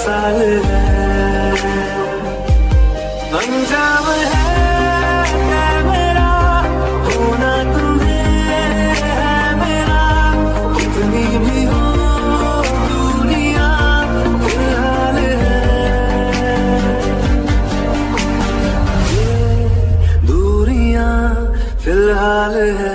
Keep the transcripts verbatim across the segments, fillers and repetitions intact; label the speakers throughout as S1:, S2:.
S1: साल है, अंजाम है मेरा होना तुम्हें है मेरा, कितनी भी हो दुनिया फिलहाल है, ये दूरियां फिलहाल है।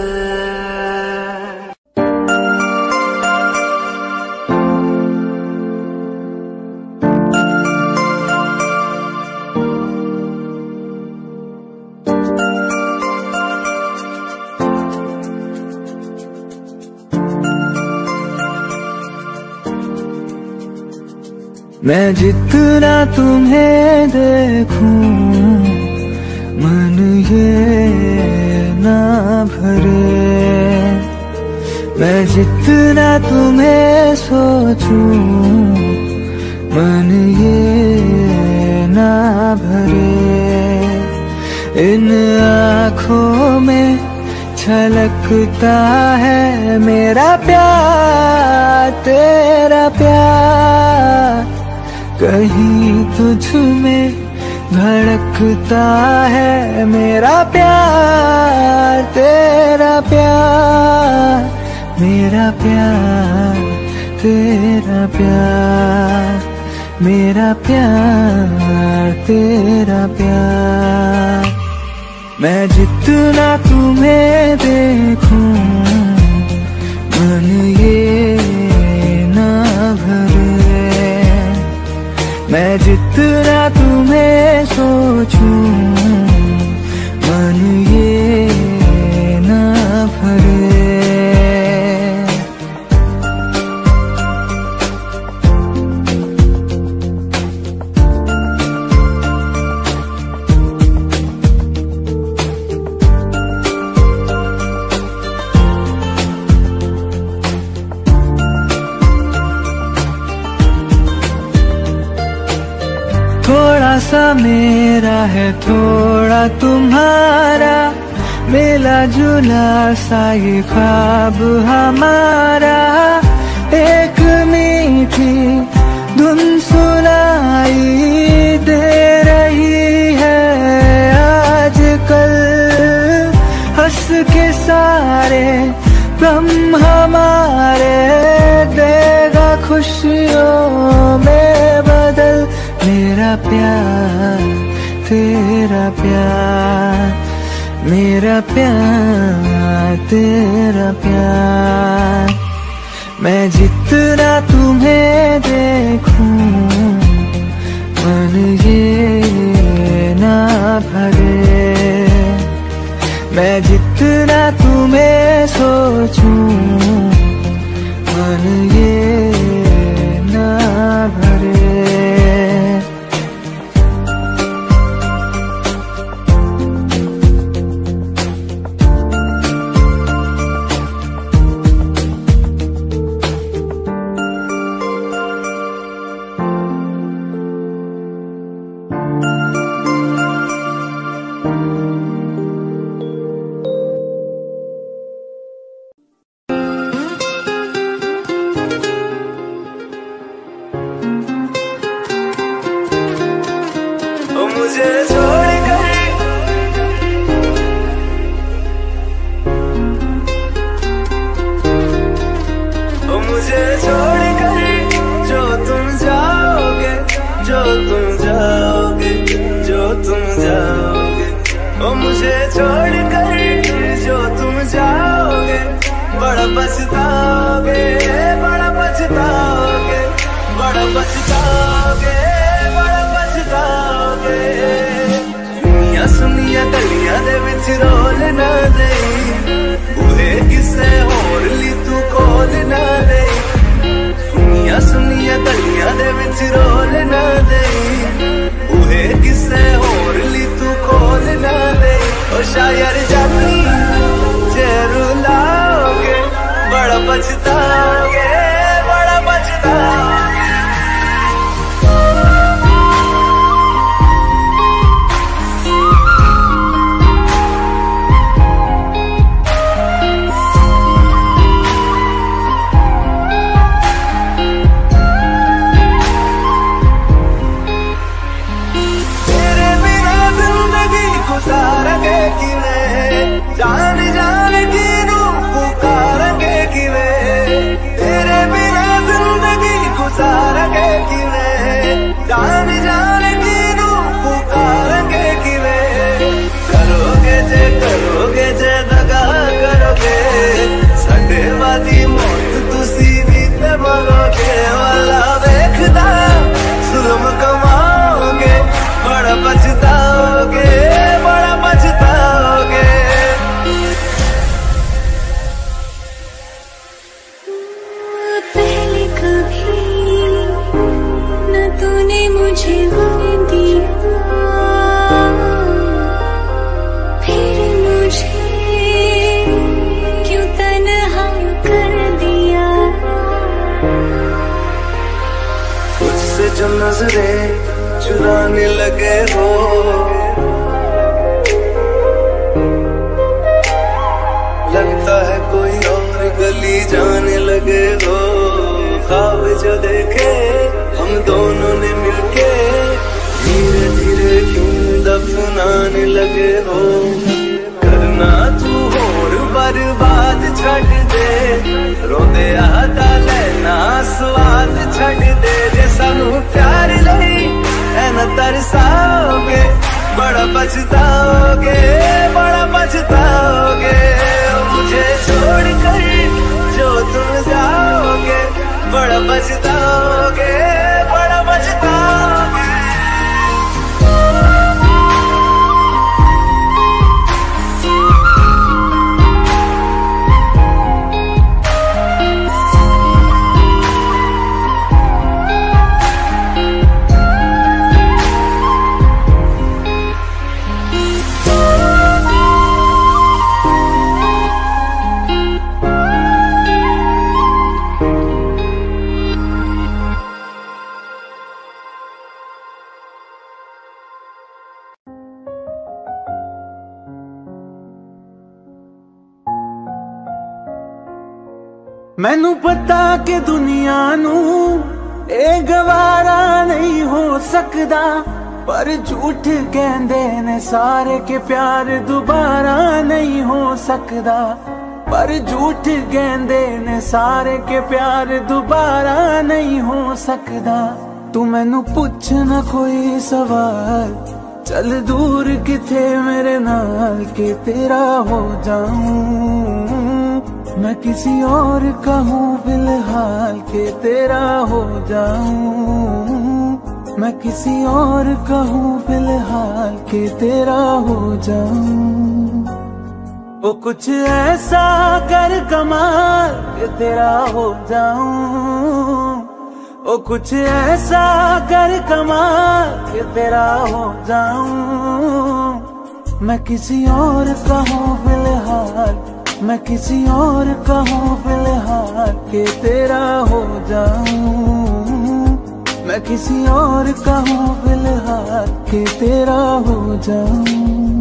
S1: मैं जितना तुम्हें देखूं मन ये ना भरे, मैं जितना तुम्हें सोचूं मन ये ना भरे, इन आँखों में छलकता है मेरा प्यार तेरा प्यार, कहीं तुझ में धड़कता है मेरा प्यार तेरा प्यार, मेरा प्यार तेरा प्यार, मेरा प्यार तेरा प्यार। मैं जितना तुम्हें देखूं मन ये ना भरे, मैं जितना तुम्हें सोचूं मन ये ना भरे। थोड़ा सा मेरा है थोड़ा तुम्हारा, मिला जुला सा ये ख्वाब हमारा, एक मीठी धुन सुनाई दे रही है आजकल, हंस के सारे गम हमारे देगा खुशियों में बदल, मेरा प्यार तेरा प्यार, मेरा प्यार तेरा प्यार। मैं जितना तुम्हें देखूं मन ये ना भरे, मैं जितना तुम्हें सोचूं मन ये ना भरे। मुझे छोड़ कर ओ मुझे छोड़ कर जो तुम जाओगे, जो तुम जाओगे, जो तुम जाओगे, ओ मुझे छोड़ कर जो तुम जाओगे, बड़ा पछताओगे, बड़ा पछताओगे, बड़ा पछताओगे, बड़ा पछताओगे। सुनिया सुनिया गलियां दे विच रोल ना दे, बूहे किसे होर ली तू कोल ना दे, सुनिया सुनिया गलियां दे विच रोल ना दे, बूहे किसे होर ली तू कोल ना दे। ओ शायर जानी जे रुलाओगे, बड़ा पछताओगे, बड़ा पछताओगे। लगे हो करना तू होर बर्बाद छड़ दे रोंदे आदा लेना स्वाद छड़ दे जे सानू प्यार नहीं ऐना तरसाओगे बड़ा पछताओगे बड़ा पछताओगे मुझे छोड़ कर जो तुम जाओगे बड़ा पछताओगे बड़ा पछताओगे।
S2: मैनू पता कि दुनिया नू ए गवारा नहीं हो सकदा पर झूठ कहंदे ने सारे के प्यार दोबारा नहीं हो सकदा पर झूठ कहंदे ने सारे के प्यार दोबारा नहीं हो सकदा। तू मैनू पुछ ना कोई सवाल चल दूर किथे मेरे नाल के तेरा हो जाऊं मैं किसी और का हूँ फिलहाल के तेरा हो जाऊं मैं किसी और का हूँ फिलहाल के तेरा हो जाऊं। वो कुछ ऐसा कर कमाल के तेरा हो जाऊं वो कुछ ऐसा कर कमाल के तेरा हो जाऊं मैं किसी और का हूँ फिलहाल मैं किसी और का हूँ फिलहाल के तेरा हो जाऊं मैं किसी और का हूँ फिलहाल के तेरा हो जाऊं।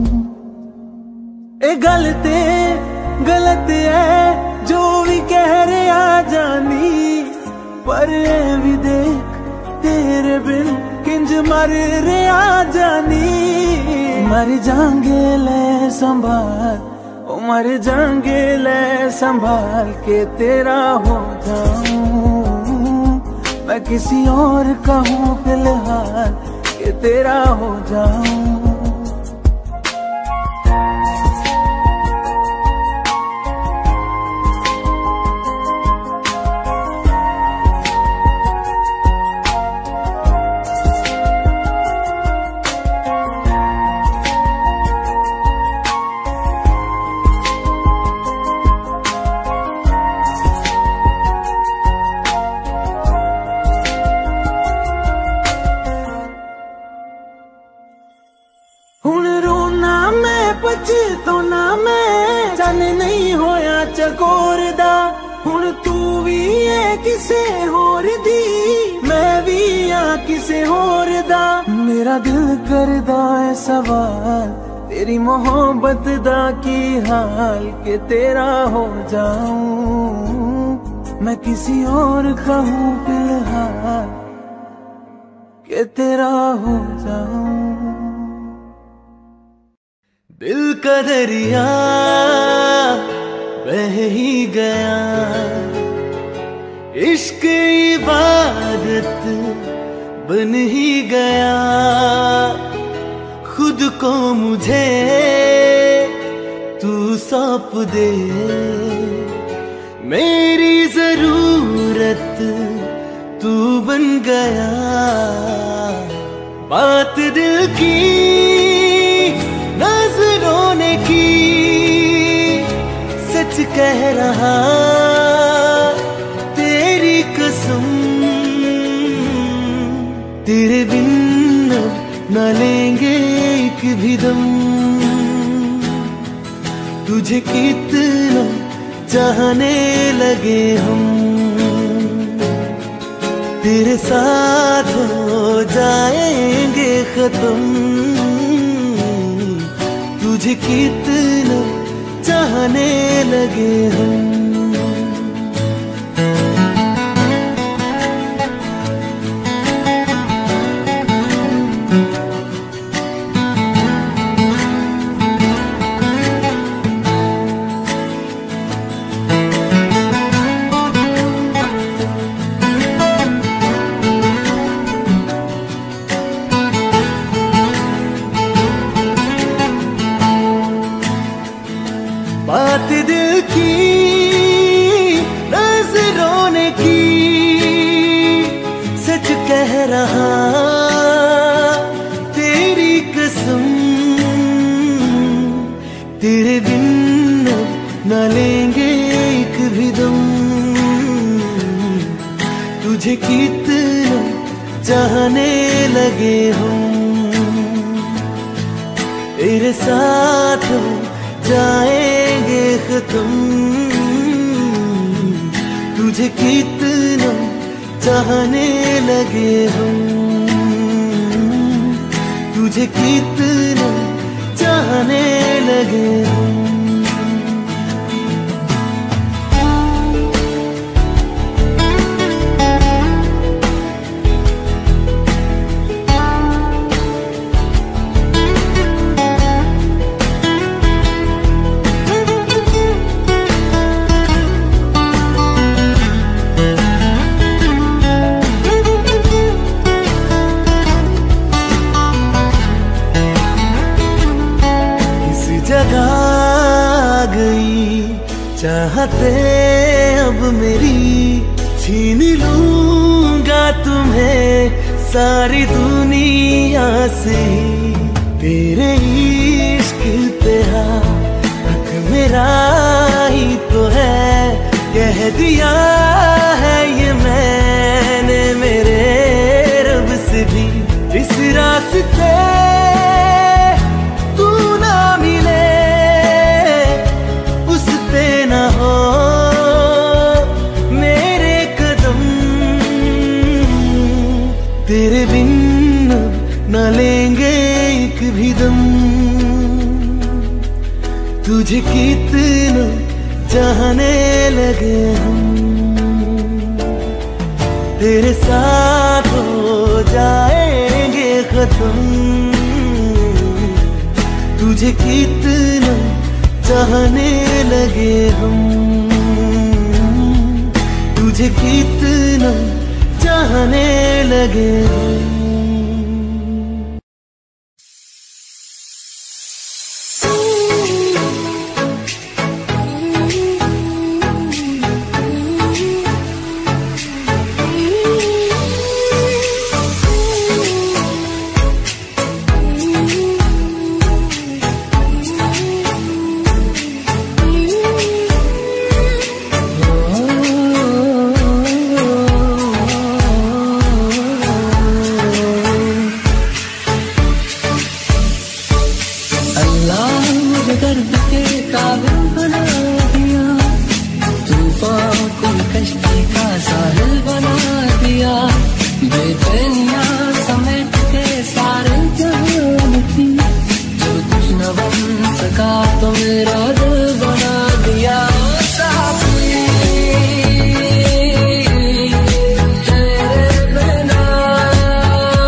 S2: ए गलत गलत है जो भी कह रहे आ जानी पर ए भी देख तेरे बिन किंज मर रहे आ जानी मर जाएंगे ले संभाल ओ मर जाएंगे ले संभाल के तेरा हो जाऊं मैं किसी और का हूँ फिलहाल के तेरा हो जाऊं। तो ना मैं जाने नहीं होया चकोर दा हुण तू भी है किसे होर दी मैं भी आ किसे होर दा मेरा दिल करदा है सवाल तेरी मोहब्बत दा की हाल के तेरा हो जाऊं मैं किसी और का हूँ फिलहाल के तेरा हो जाऊं।
S1: दिल का दरिया बह ही गया इश्क इबादत बन ही गया खुद को मुझे तू सौंप दे मेरी जरूरत तू बन गया बात दिल की नजरों ने की सच कह रहा तेरी कसम तेरे बिन न लेंगे एक भी दम तुझे कितना चाहने लगे हम तेरे साथ हो जाएंगे खत्म तुझे कितना चाहने लगे हम। की नजरों ने की, सच कह रहा तेरी कसम, तेरे बिन न लेंगे एक भी दम। तुझे कितना चाहने लगे हम, तेरे साथ जाएंगे खत्म। तुझे कितना चाहने लगे हम, तुझे कितना चाहने लगे हम। चाहते अब मेरी छीन लूंगा तुम्हें सारी दुनिया से। तेरे इश्क पे हक मेरा ही तो है, कह दिया है ये मैंने मेरे रब से भी। इस रास्ते तू ना मिले ना हो मेरे कदम, तेरे बिन न लेंगे एक भी दम। तुझे कितना चाहने लगे हम, तेरे साथ हो जाएंगे खत्म। तुझे कितना चाहने लगे हम, तुझे कितना चाहने लगे हम।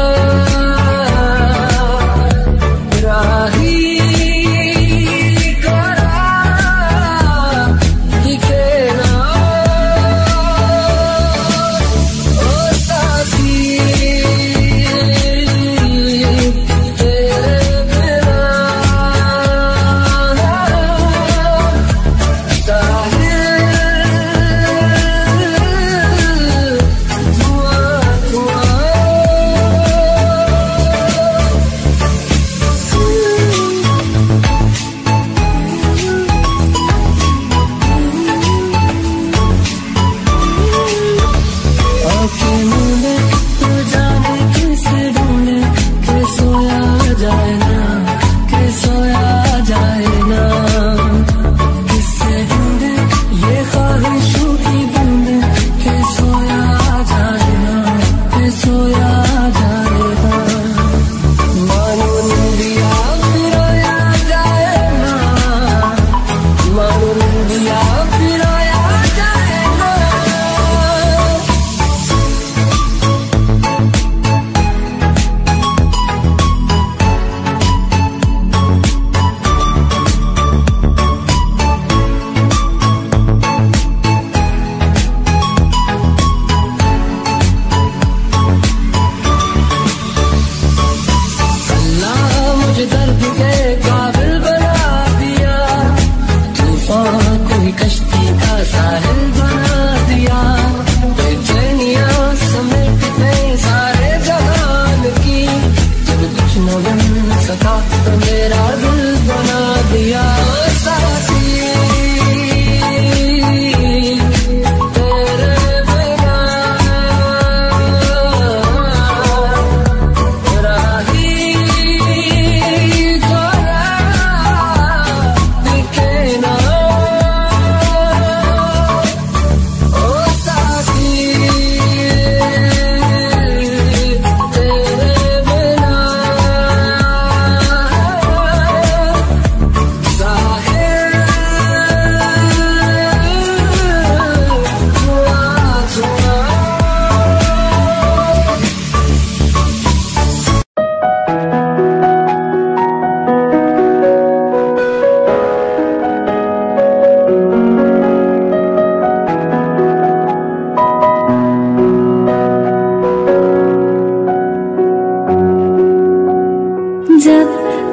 S3: राही को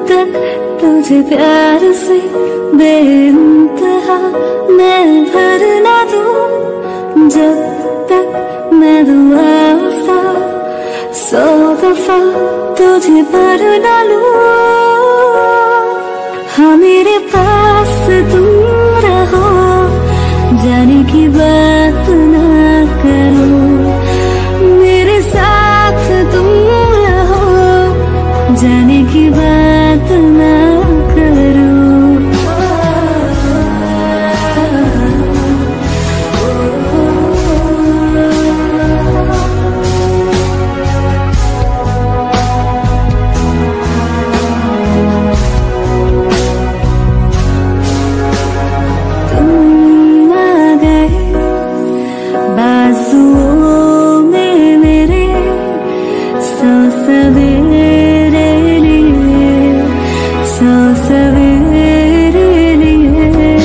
S3: तक तुझे प्यार से बेइंतहा मैं भर ना दूं, जब तक मैं दुआ वफा सौ दफा तुझे पर ना लूं। हाँ मेरे पास तुम रहो, जाने की बात ना करो, मेरे साथ तुम रहो, जाने की बात ना करो। तुम आ गए बाजुओं में मेरे, सौ सवेरे लिए, सौ सवेरे लिए।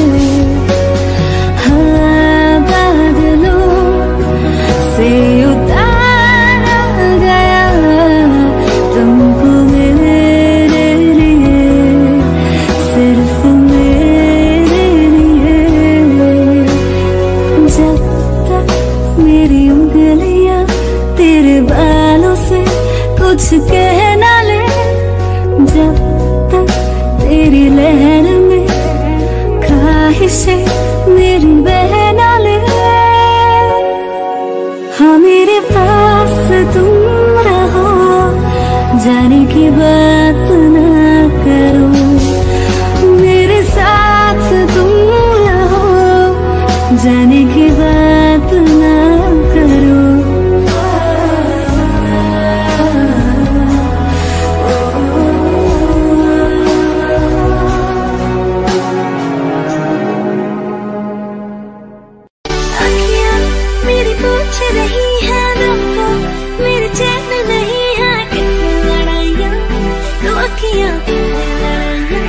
S3: हाँ बादलों से उतारा गया तुमको मेरे लिए, सिर्फ मेरे लिए। जब तक मेरी उंगलियां तेरे बालों से कुछ कह ना ले, जब तक तेरी लहर में ख्वाहिशें मेरी बह ना ले। हाँ मेरे पास तुम रहो, जाने की बात ना करो, मेरे साथ तुम रहो, जाने की बात ना करो। अखियाँ मेरी पूछ रही है तुमको, मेरे चैन नहीं है कितनी लड़ाइयाँ, तो अखियाँ लड़ाइयाँ।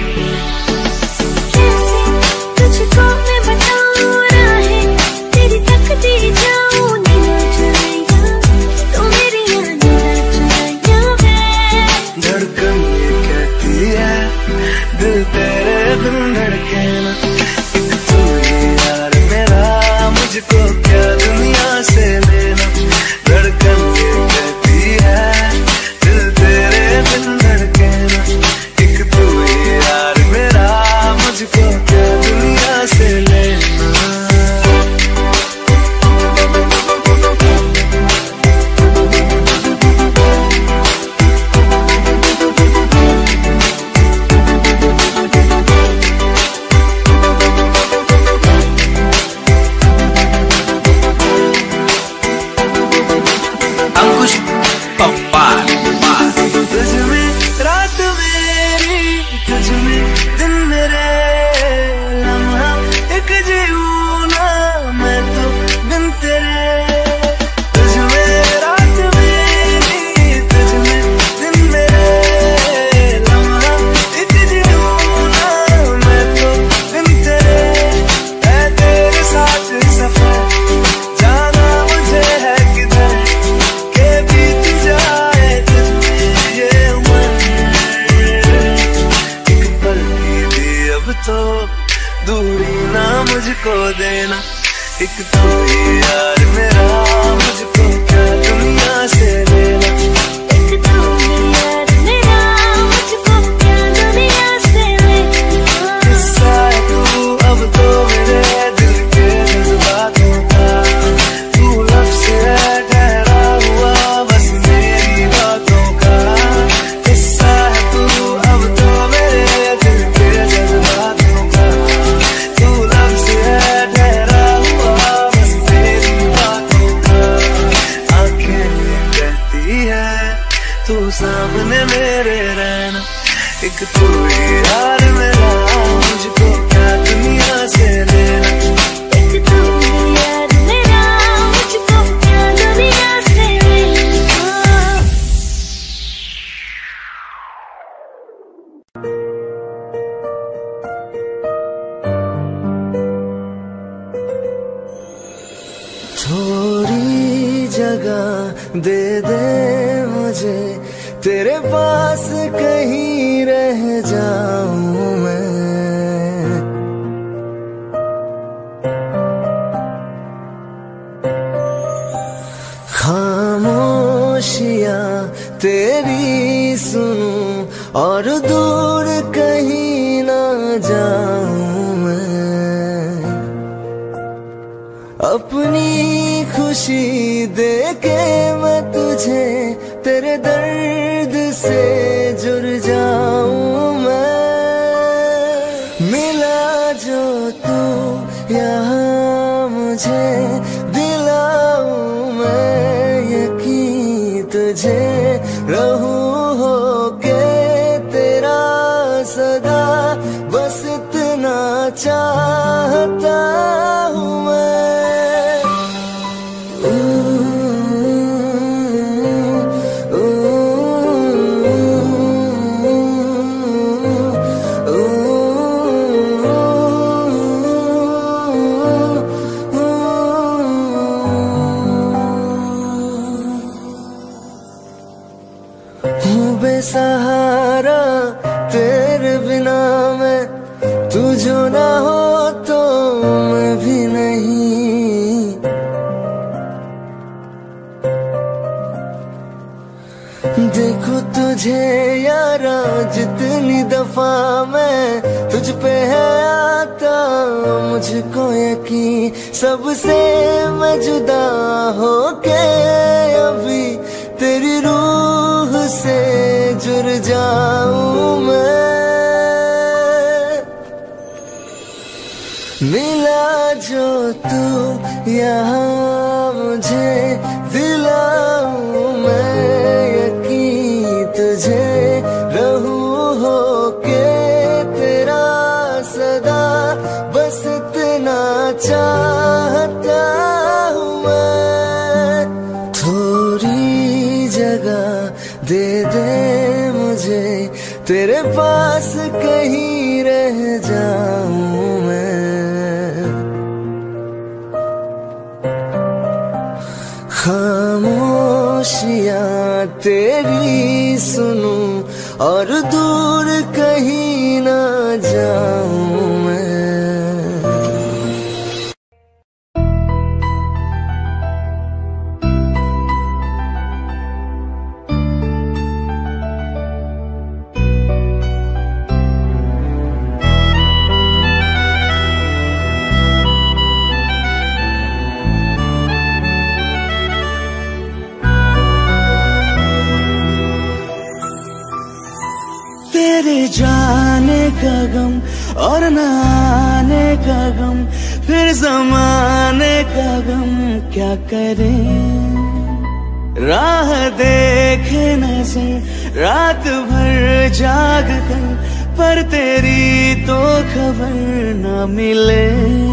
S3: कैसे तुझको मैं बताऊँ राहें, तेरी तकती जाऊँ नीला चुराइयाँ, तो मेरी यहाँ नीला चुराइयाँ है।
S1: धड़कन ये कहती है दिल तेरे बिन धड़के ना, एक तू ही यार मेरा, मुझको क्या दुनिया से लेना। धड़कन ये कहती है दिल तेरे बिन धड़के ना, एक तू ही यार मेरा, मुझको क्या दुनिया से लेना।
S2: अंकुश पप्पार
S1: तुझ में रात मेरी, तुझ में दिन मेरे, लम्हा एक जीऊँ ना मैं तो बिन तेरे। तुझ में रात मेरी, तुझ में दिन मेरे, लम्हा एक जीऊँ ना मैं तो बिन तेरे। है तेरे साथ सफर, जाना मुझे है किधर, के बीत जाए तुझमें ये उम्र। एक पल की भी अब तो दूरी ना मुझको देना, एक तू ही यार मेरा, मुझको क्या दुनिया से लेना।
S3: एक तू ही यार मेरा, मुझको क्या दुनिया से लेना।
S1: किस्सा है तू अब तो मेरे दिल के जज्बातों का, तू लफ्ज़ है ठहरा हुआ बस मेरी बातों का। किस्सा है तू अब तो मेरे दिल के जज्बातों का, तू लफ्ज़ है ठहरा हुआ बस मेरी बातों का। आंखें कहती है तू सामने मेरे रहना, एक तू ही यार मेरा, मुझको क्या दुनिया से लेना।
S3: एक तू ही यार मेरा, मुझको क्या दुनिया से लेना।
S1: थोड़ी जगह दे दे मुझे तेरे पास कहीं रह रह जाऊं मैं। खामोशियां तेरी सुनूं और दूर कहीं ना जाऊं मैं। अपनी खुशी देके मैं तुझे तेरे दर्द से जुड़ जाऊं मैं। मिला जो तू यहाँ मुझे दिलाऊं मैं यकीन तुझे। रहूं होके तेरा सदा बस इतना चाहता हूँ मैं। बेसहारा तेरे बिना मैं, तू जो ना हो तो मैं भी नहीं। देखो तुझे यारा जितनी दफा मैं तुझ पे है आता मुझको यकीन, सबसे मैं जुदा होके अभी तेरी रूह से जुड़ जाऊं मैं। मिला जो तू यहाँ मुझे दिलाऊं मैं यकीन तुझे। रहूं होके तेरा सदा बस इतना चाहता हूँ मैं। थोड़ी जगह दे दे मुझे तेरे पास कहीं रह जाऊं मैं। खामोशियां तेरी सुनूं और दूर कहीं ना जाऊं मैं।
S2: तेरे जाने का गम और न आने का गम, फिर जमाने का गम क्या करें। राह देखे नजर रात भर जाग कर, पर तेरी तो खबर न मिले।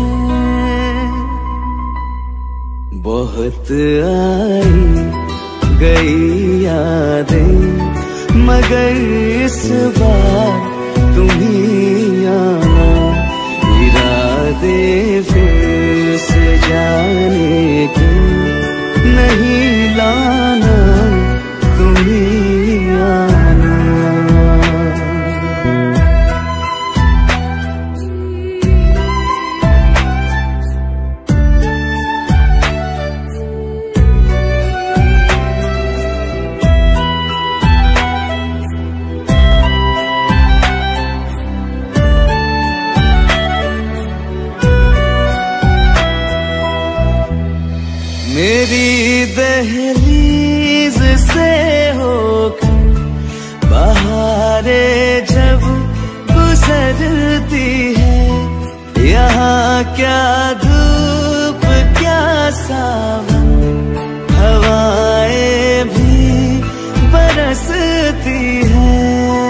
S2: बहुत आई गई यादें मगर इस बार तुम्ही आना। इरादे फिर से जाने के नहीं लाना तुम्ही आना। मेरी दहलीज से होकर बहारें जब गुजरती है, यहाँ क्या धूप क्या सावन, हवाएं भी बरसती है।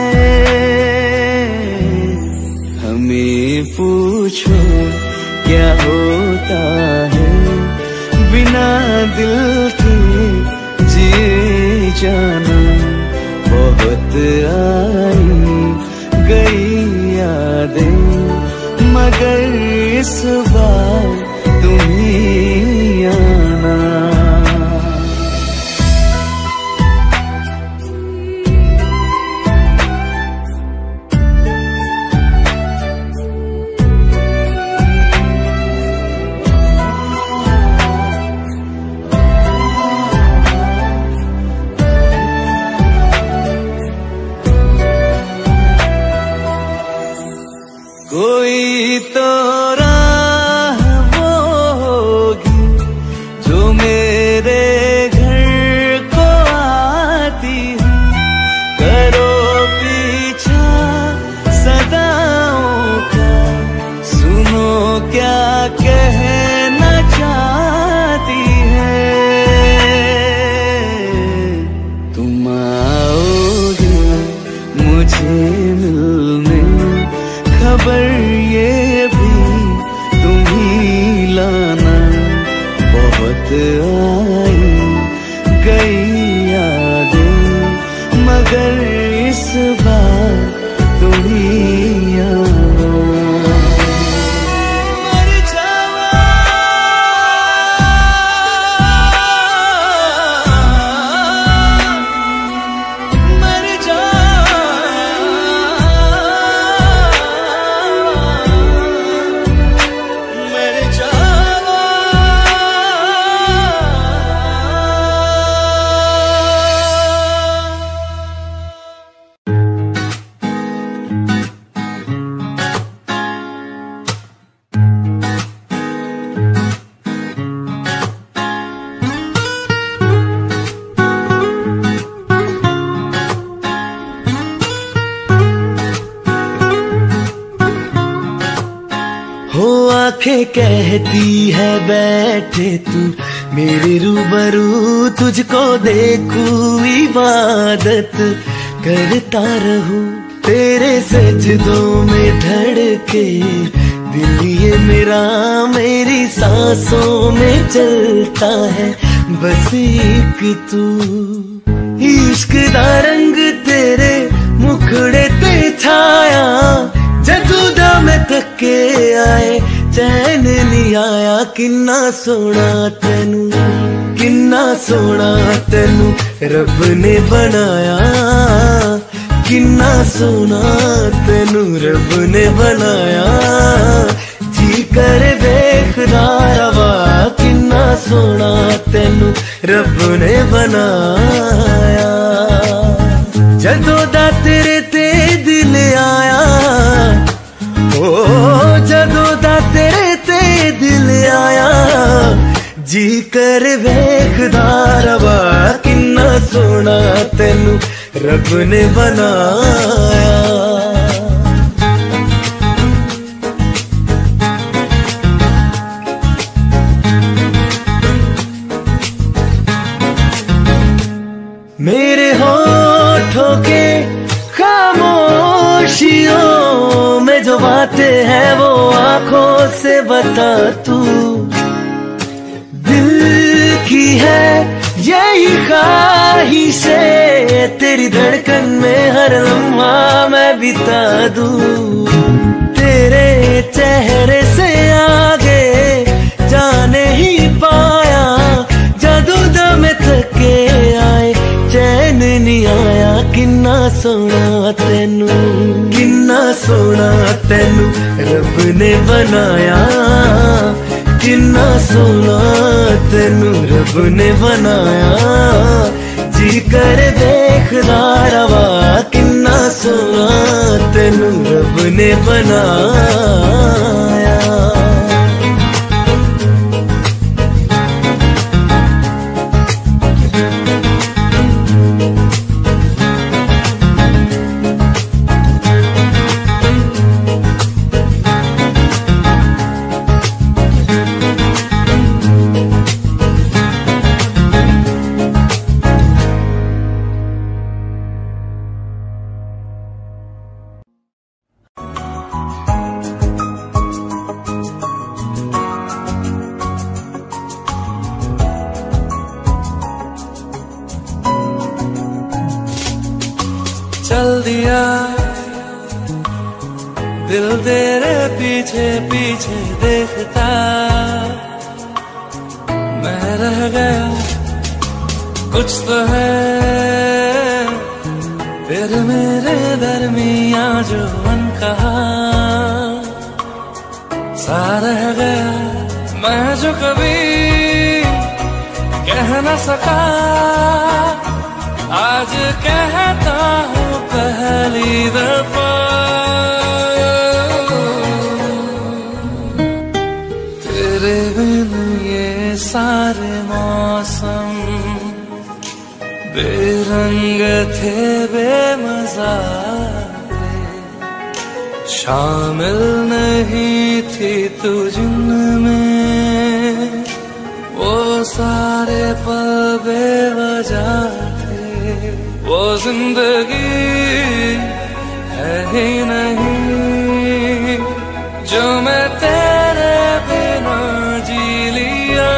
S2: हमें पूछो क्या होता है बिना दिल के जिए जाना। बहुत आई गई यादें मगर इस बार तुम्ही आना।
S1: कोई तो राह वो होगी जो मेरे घर को आती है। करो पीछा सदाओं का, सुनो क्या कहना चाहती है। तुम आओगे मुझे मिलने, खबर ये भी तुम ही लाना। बहुत आई गई यादें, मगर इस बार तुम ही आना। मर जावा, मर जावा, मर जावा। हो आंखें कहती है बैठे तू मेरे रूबरू, तुझको देखूं इबादत करता रहूं। तेरे सजदों में धड़के दिल ये मेरा, मेरी सांसों में चलता है बस एक तू। इश्क दा रंग तेरे मुखड़े ते छाया, जदू दा मैं थके आए चैन नहीं आया। किन्ना सोना तेनू, किन्ना सोना तेनू रब ने बनाया। किन्ना सोना तेनू रब ने बनाया। जी कर वेखदा रवा, किन्ना सोना तेनू रब ने बनाया। जदों दा तेरे ते दिल आया, ओ जदों दा तेरे ते दिल आया। जी कर वेखदा रवा, किन्ना सोना तेनू रब ने बनाया। मेरे होठों के खामोशियों में जो बातें हैं वो आंखों से बता तू। दिल की है यही ख्वाहिशें, तेरी धड़कन में हर लम्हा मैं बिता दूं। तेरे चेहरे से आगे जाने ही पाया, जादू दा मैं थके आए चैन नहीं आया। किन्ना सोना तेनू, किन्ना सोना तेनू रब ने बनाया। किन्ना सोना तेनू रब ने बनाया। जी कर देखदा रवा, किन्ना सोना तेनू रब ने बनाया। चल दिया दिल तेरे पीछे पीछे देखता, मैं रह गया कुछ तो है तेरे मेरे दरमियां जो अनकहा सा रह गया। मैं जो कभी कह न सका आज कहता हूँ पहली दफा। रंग थे बेमज़ा थे, शामिल नहीं थी तू जिनमें, वो सारे पल बेवजह थे। वो जिंदगी है ही नहीं जो मैं तेरे बिना जी लिया।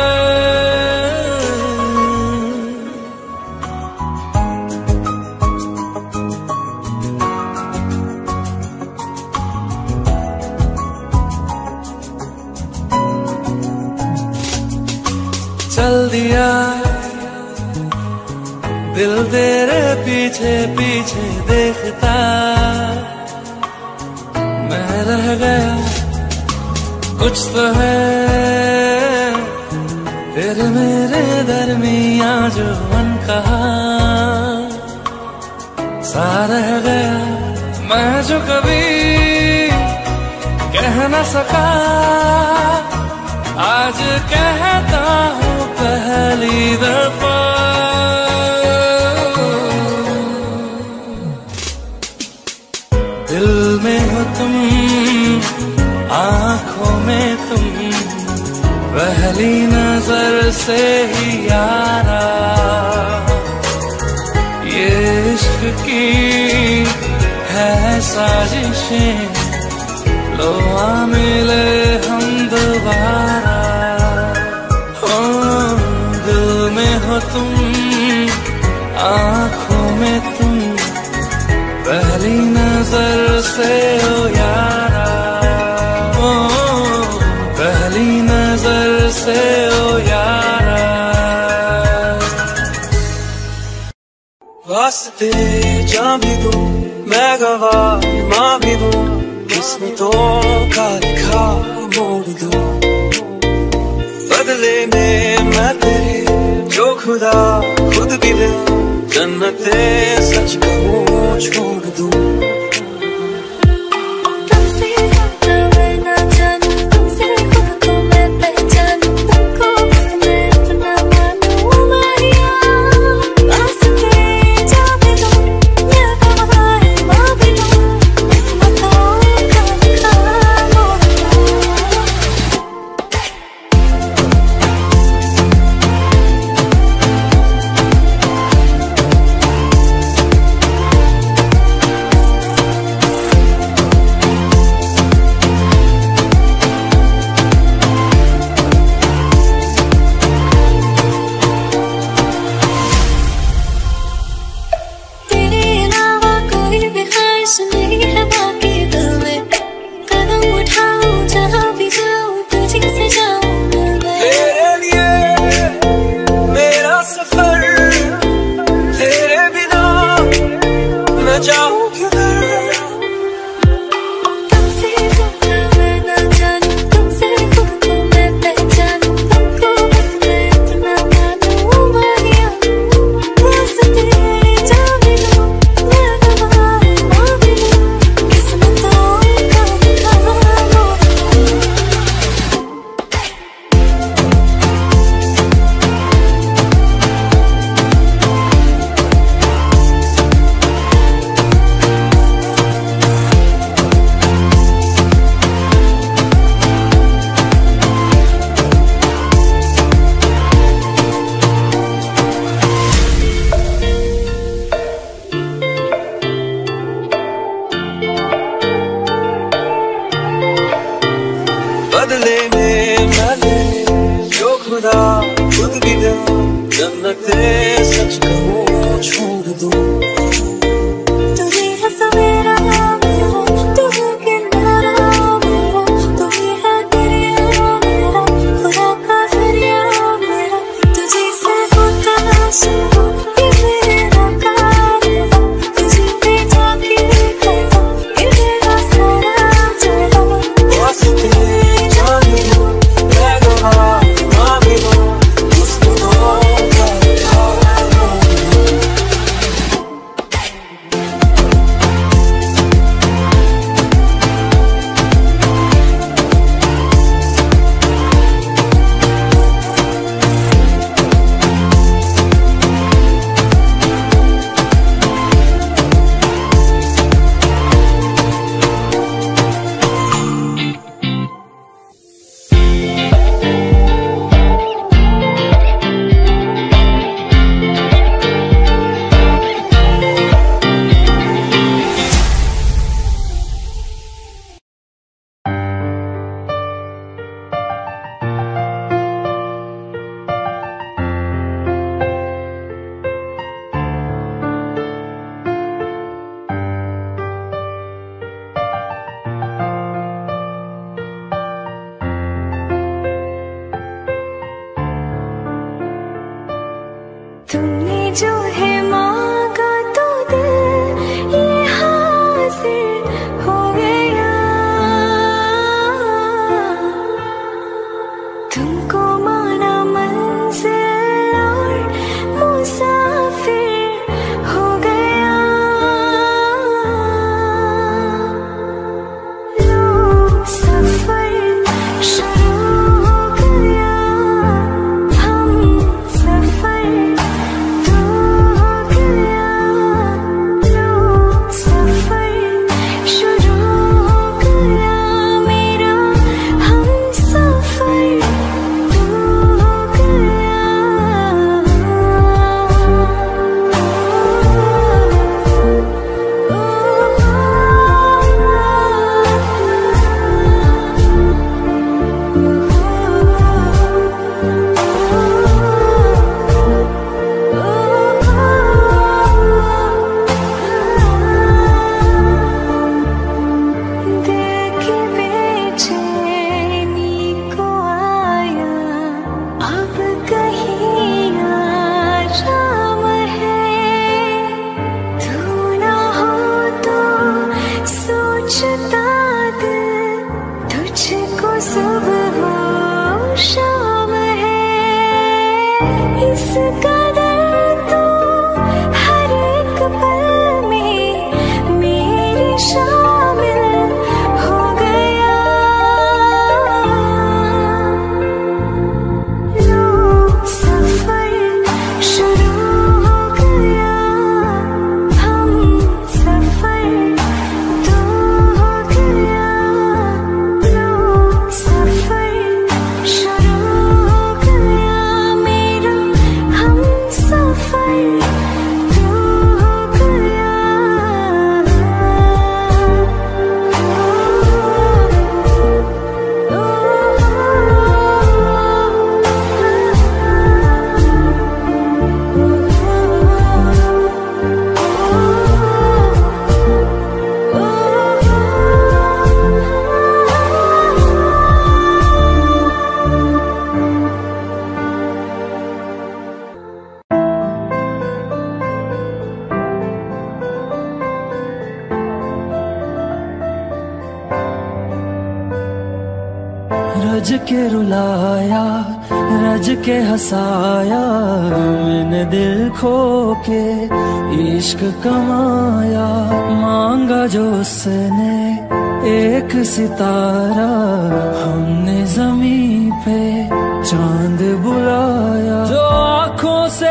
S1: चल दिया दिल तेरे पीछे पीछे देखता, मैं रह गया कुछ तो है तेरे मेरे दरमिया जो अनकहा सा रह गया। मैं जो कभी कह न सका आज कहता हूँ पहली दफा। दिल में हो तुम, आँखों में तुम, पहली नजर से ही यारा। ये इश्क की है साजिशें, लो आ मिले हम दोबारा। हो दिल में हो तुम, आँखों में तुम, पहली नजर से ओ यारा। ओ पहली नजर से ओ यारा।
S2: वास्ते जान भी दूं मैं गवाह माँ भी दूं, किस्मतों का लिखा मोड़ दूं। बदले में मैं तेरे जो खुदा खुद भी दे, जन्नते सच कहूँ छोड़ दूं।
S3: तुमसे ज्यादा मैं ना जानूं, तुमसे खुद को मैं पहचानूं, तुमको बस मैं इतना मानूं माहिया। वास्ते जान भी दूं मैं गवाह माँ भी दूं, किस्मतों का लिखा मोड़ दूं। तेरे अलावा कोई भी ख्वाहिश नहीं है बाकी दिल में, कदम उठाऊं जहाँ भी जाऊं तुझे से जाऊं मैं।
S2: तेरे लिए मेरा सफर, तेरे बिना मैं जाऊं किधर।
S3: तुमसे ज्यादा मैं ना जानूं, तुमसे खुद को मैं पहचानूं, तुमको बस मैं इतना मानूं माहिया। वास्ते जान भी दूं मैं गवाह माँ भी दूं, किस्मतों का लिखा मोड़ दूं।
S2: बदले में मैं तेरे जो खुदा खुद भी दे, जन्नते सच कहूँ छोड़ दूं।
S3: तू ही है सवेरा मेरा, तू है किनारा मेरा, तू ही है दरिया मेरा, खुदा का जरिया मेरा। तुझे से होता शुरू ये मेरा कारवां, तुझे पे जाके खड़ा ये मेरा सारा जहां।
S2: वास्ते जान भी दूं मैं गवाह माँ भी दूं, किस्मतों का लिखा
S3: इस कदर तो हर एक पल में मेरी शामिल हो गया। लो सफर शुरू हो गया, हम सफर तो हो गया। लो सफर शुरू हो गया मेरा, हम सफर तो हो गया।
S2: रज के रुलाया, रज के हंसाया, मैंने दिल खो के इश्क कमाया। मांगा जो उसने एक सितारा, हमने जमीन पे चांद बुलाया। जो आँखों से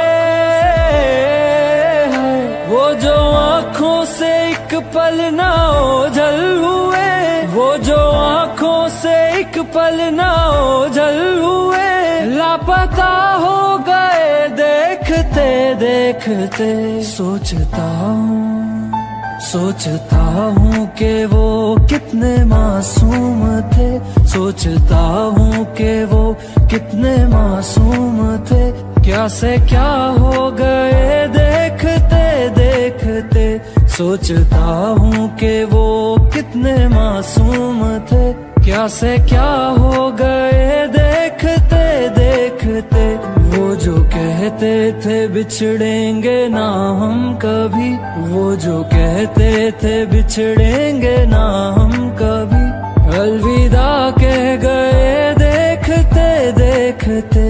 S2: है, वो जो आँखों से एक पल ना ओझल हुए, वो जो आँखों से एक पल ना ओझल हुए, लापता हो गए देखते देखते। सोचता हूँ सोचता हूँ कि वो कितने मासूम थे, सोचता हूँ कि वो कितने मासूम थे। क्या से क्या हो गए देखते देखते। सोचता हूँ कि वो कितने मासूम थे, क्या से क्या हो गए देखते देखते। वो जो कहते थे बिछड़ेंगे ना हम कभी, वो जो कहते थे बिछड़ेंगे ना हम कभी, अलविदा कह गए देखते देखते।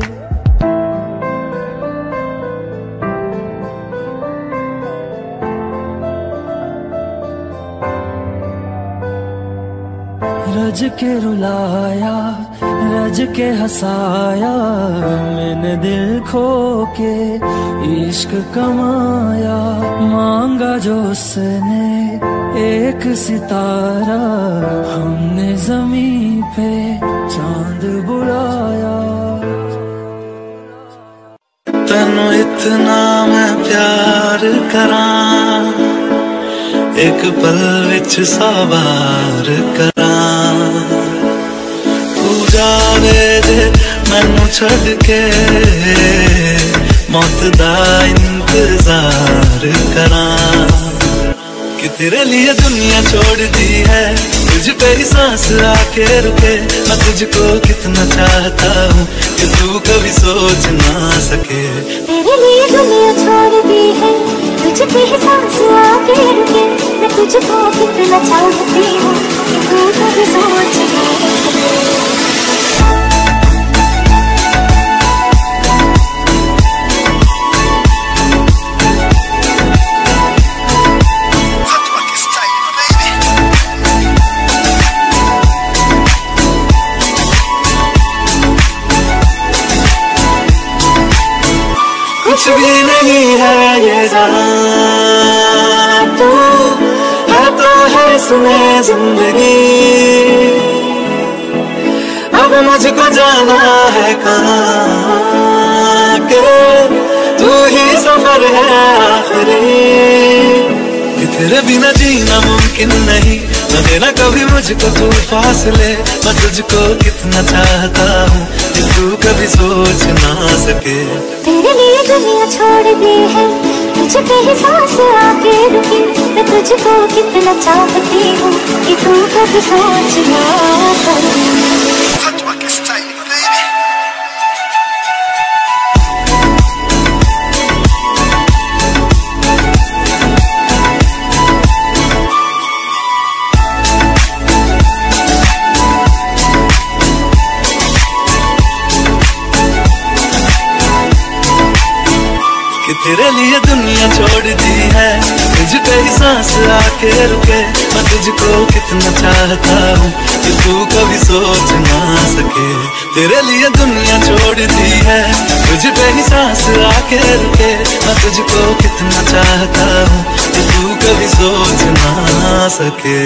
S2: रज के रुलाया, रज के हंसाया, मैंने दिल खो के इश्क कमाया। मांगा जो उसने एक सितारा, हमने जमीन पे चांद बुलाया।
S1: तैनू इतना मैं प्यार करां, एक पल विच सौ बार करां। तू जावे जे मैनू छड़ के, मौत दा इंतजार करां। कि तेरे लिए दुनिया छोड़ दी है, तुझ पे ही सांस आके रुके। मैं तुझको कितना चाहता हूँ कि तू कभी सोच ना सके।
S3: तेरे लिए दुनिया छोड़ दी है, तुझ पे ही सांस आके रुके। मैं तुझको कितना चाहती हूँ कि तू कभी सोच ना सके।
S1: कुछ भी नहीं है ये जान, तू है तो है इसमें जिंदगी। अब मुझको जाना है कहाँ के, तू ही सफर है आखिरी। कि तेरे बिना जीना मुमकिन नहीं, न देना कभी मुझको तू फासले। मैं तुझको कितना चाहता हूँ कि तू कभी सोच ना सके।
S3: तेरे लिए दुनिया छोड़ दी है, तुझ पे ही सांस आके रुकी। मैं तुझको कितना चाहती हूँ कि तू कभी सोच ना सके।
S1: तेरे लिए दुनिया छोड़ दी है, तुझ पे ही सांस आके रुके। मैं तुझको कितना चाहता हूँ कि तू कभी सोच ना सके। तेरे लिए दुनिया छोड़ दी है, तुझ पे ही सांस आके रुके। मैं तुझको कितना चाहता हूँ कि तू कभी सोच ना सके।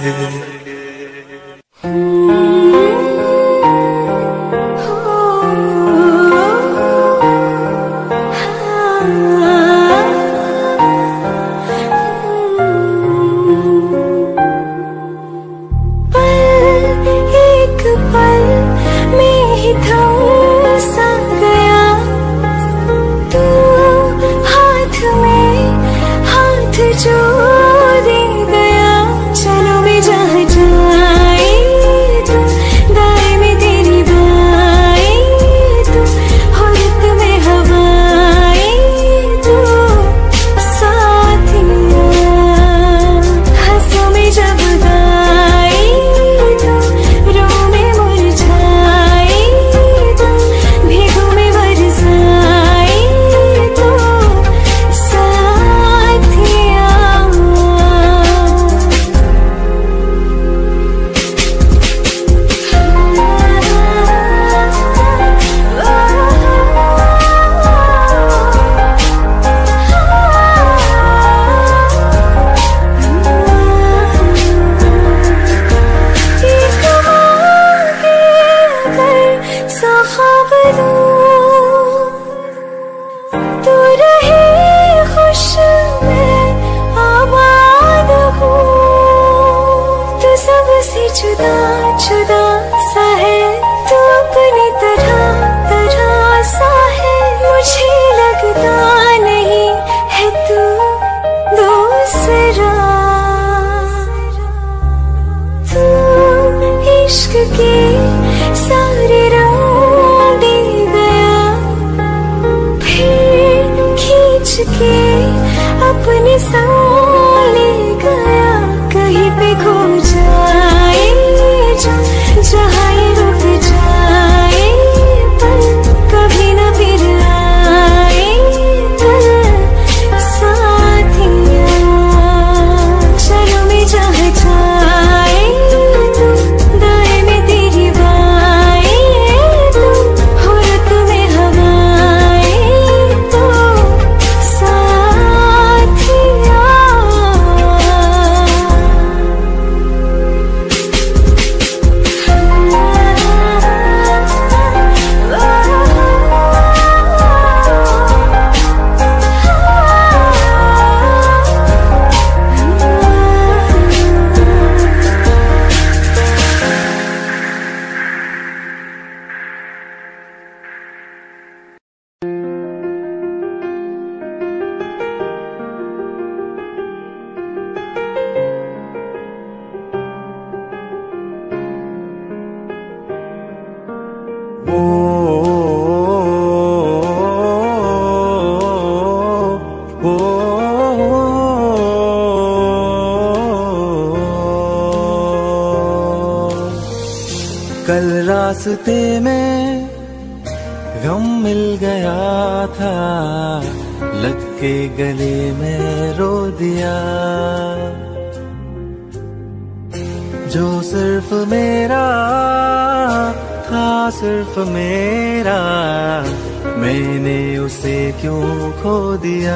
S3: अपने संग ले गया, कहीं पे खो जाए जहाँ ये रुक जाए, पर कभी न फिर आए साथिया। चलो मैं जहाँ जाए तू, दाएं में तेरी बाएं तू, हो रत में हवाएं तो साथिया।
S2: कल रास्ते में गम मिल गया था, लग के गले में रो दिया। जो सिर्फ मेरा था, सिर्फ मेरा, मैंने उसे क्यों खो दिया।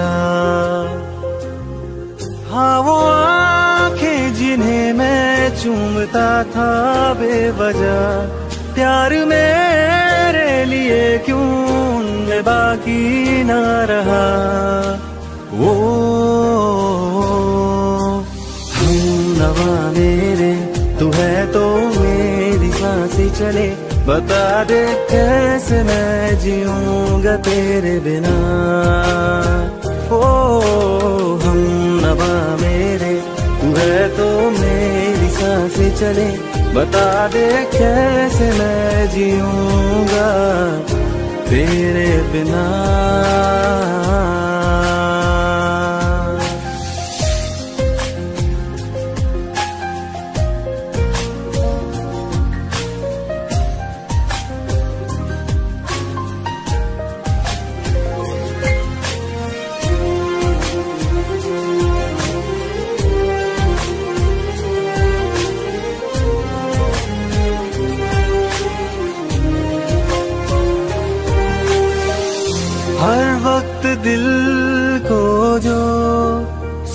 S2: हाँ वो आंखें जिन्हें मैं चूमता था बेवजह, प्यार मेरे लिए क्यों उनमें बाकी न रहा। वो हम नवा मेरे, तू है तो मेरी सांसें चले। बता दे कैसे मैं जीऊंगा तेरे बिना। ओ हम नवा मेरे, तू है तो मेरी सांसें चले। बता दे कैसे मैं जीऊंगा तेरे बिना।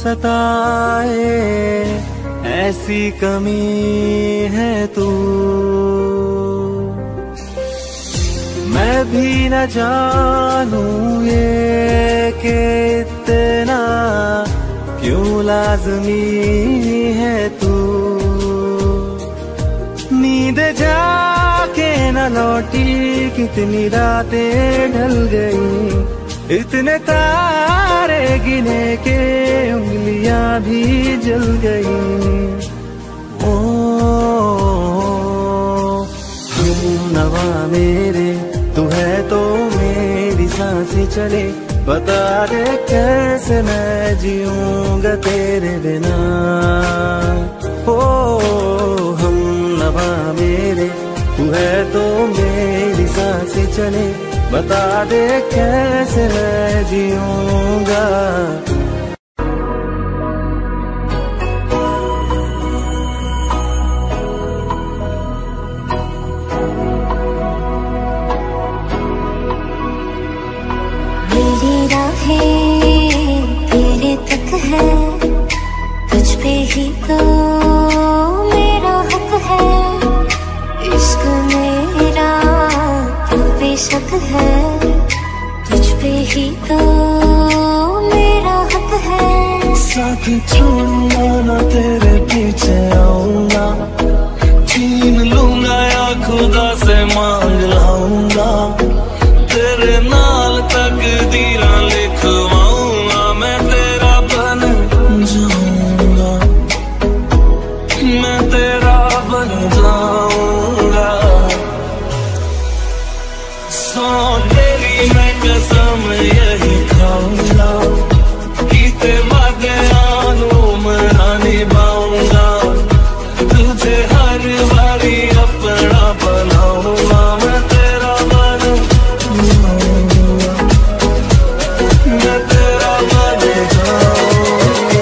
S2: सताए, ऐसी कमी है तू। मैं भी न जानूं ये कि इतना क्यों लाज़मी है तू। नींद जाके न लौटी, कितनी रातें ढल गई, इतने तारे गिने के उंगलियां भी जल गई। ओ हम नवा मेरे, तू है तो मेरी सांसें चले, बता दे कैसे मैं जीऊंगा तेरे बिना। ओ हम नवा मेरे, तू है तो मेरी सांसें चले, बता दे कैसे मैं जीऊंगा।
S3: मेरी राहें तेरे तक है, तुझ पे ही तो मेरा हक है। इश्क मेरा तू बेशक है, तुझ पे ही तो मेरा हक है।
S1: साथ छोड़ूंगा ना तेरे पीछे आऊंगा, छीन लूंगा या खुदा से मांग लाऊंगा। तेरे नाल तकदीरां लिखवाऊंगा, मैं तेरा बन जाऊंगा, मैं तेरा बन जाऊंगा। सौ तेरी मैं कसम यही खाऊंगा, कीते वादे आनू मना निभाऊंगा। तुझे हर बारी अपना बनाऊंगा, मैं तेरा बन जाऊंगा, मैं तेरा बन जाऊंगा।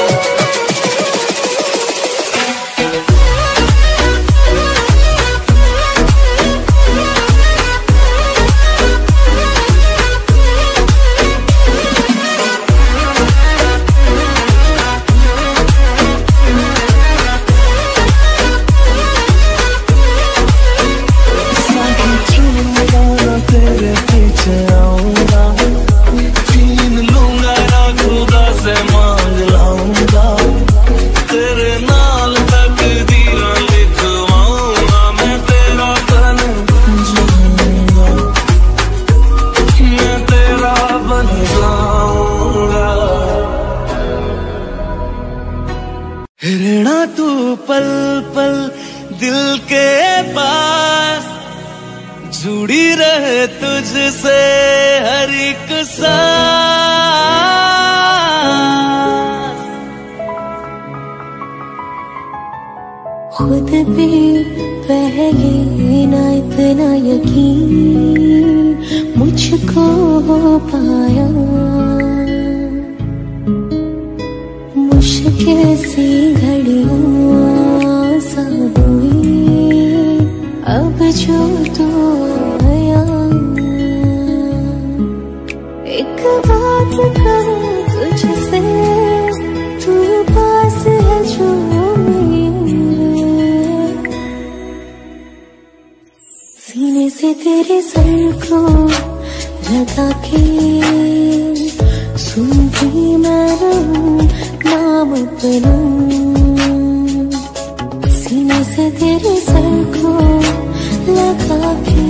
S1: तेरे पीछे आऊंगा, छीन लूंगा या खुदा से मांग लाऊंगा। तेरे नाल तकदीरां लिखवाऊंगा, मैं तेरा बन जाऊंगा, मैं तेरा बन जाऊंगा। रहना तू पल पल दिल के पास, जुड़ी रहे तुझसे हर एक सांस।
S3: खुद पे पहले ना इतना यकीन मुझको हो पाया, मुश्किल सी घड़ियां सा हुई अब जो तू आया। एक बात कहूं तुझसे, तू पास है जो मेरे, सीने से तेरे सर को लगा के सुनती मैं रहूं नाम अपना। सीने से तेरे सर को लगा के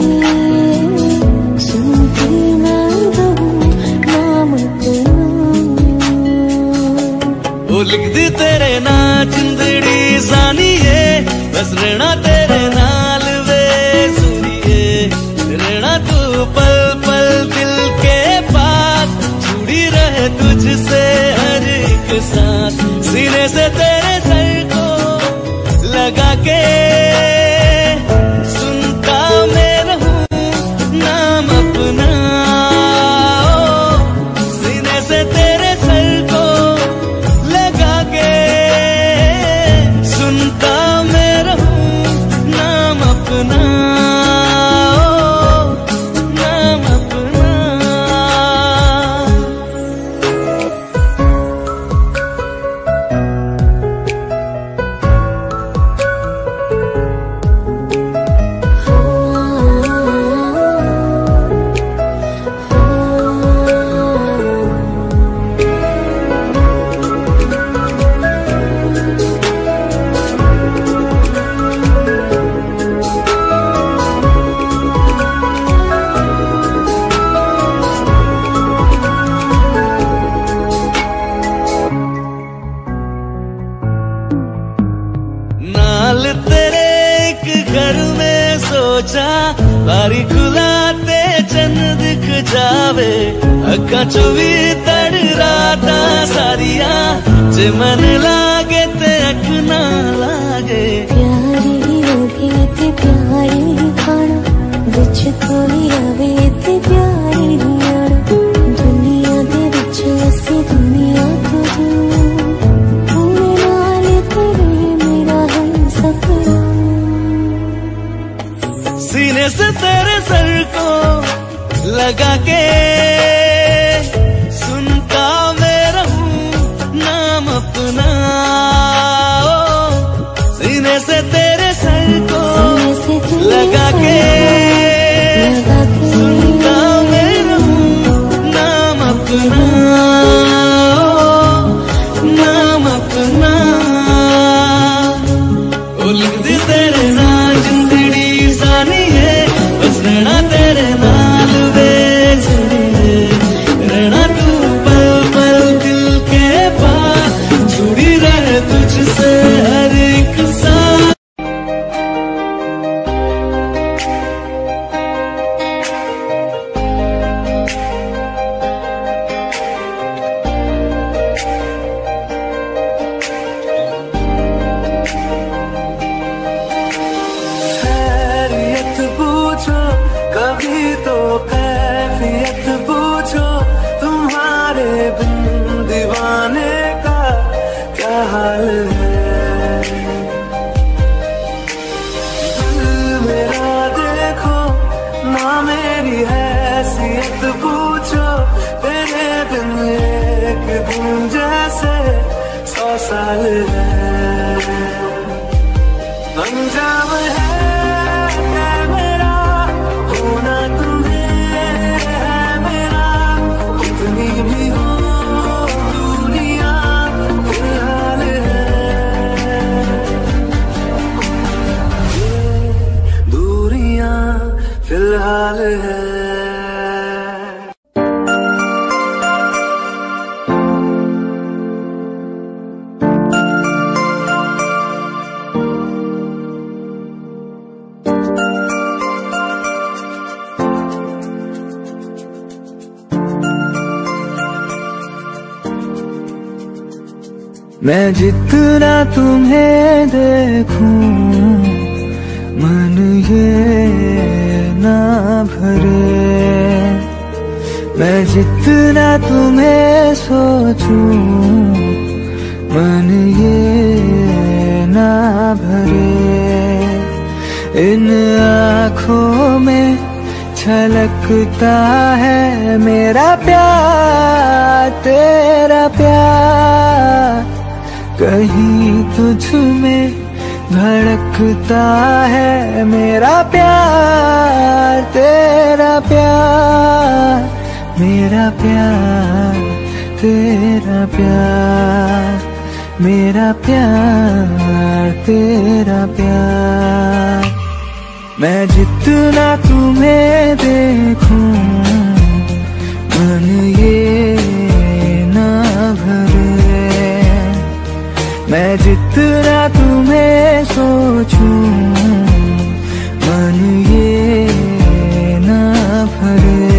S3: सुनती मैं रहूं नाम अपना।
S1: वो लिख दी तेरे ना जिंदड़ी जानिए, बस रहना तेरे नाल वे सुनिए। रहना तू पल पल दिल के पास, जुड़ी रहे तुझसे हर एक सांस। सीने से तेरे सर को लगा के सुनता मैं रहूं नाम अपना। सीने से तेरे सर को लगा के सुनता मैं रहूं नाम अपना, नाम अपना। नाल तेरे एक घर में सोचा, बारी खुलाते चन दिख जावे, अखा चो भी तड़ राता सारिया, जे मन लागे ते अख ना लागे।
S3: प्यारी होगी ते प्यारी खाना, विच कोई आवे ते प्यारी आना, दुनिया दे विच असी दुनिया तो दूर, पूरे नाल तेरे मेरा है सफर।
S1: सीने से तेरे सर को लगा के सुनता मैं रहूं नाम अपना, सीने से तेरे सर को लगा के सुनता मैं रहूं नाम अपना, नाम अपना। ओ लिखदी तेरे नाल जिंदड़ी सानी है, बस रहना तेरे नाल बेसरे, रहना तू पल पल दिल के पास, जुड़ी रहे तुझसे हर एक सांस।
S2: खैरियत पूछो कभी तो कैफियत पूछो, तुम्हारे बिन दीवाने का क्या हाल है। दिल मेरा देखो ना मेरी हैसियत पूछो, तेरे बिन एक दिन जैसे सौ साल है। अंजाम है मेरा होना तुम्हें है मेरा, कितनी भी हो दुनिया फिलहाल है, ये दूरियां फिलहाल है। मैं जितना तुम्हें देखूं मन ये ना भरे, मैं जितना तुम्हें सोचूं मन ये ना भरे। इन आँखों में छलकता है मेरा प्यार, तेरा प्यार, कहीं तुझ में धड़कता है मेरा प्यार, तेरा प्यार, मेरा प्यार, तेरा प्यार, मेरा प्यार, तेरा प्यार। मैं जितना तुम्हें देखूं मन ये ना भरे, मैं जितना तुम्हें सोचूं मन ये ना भरे।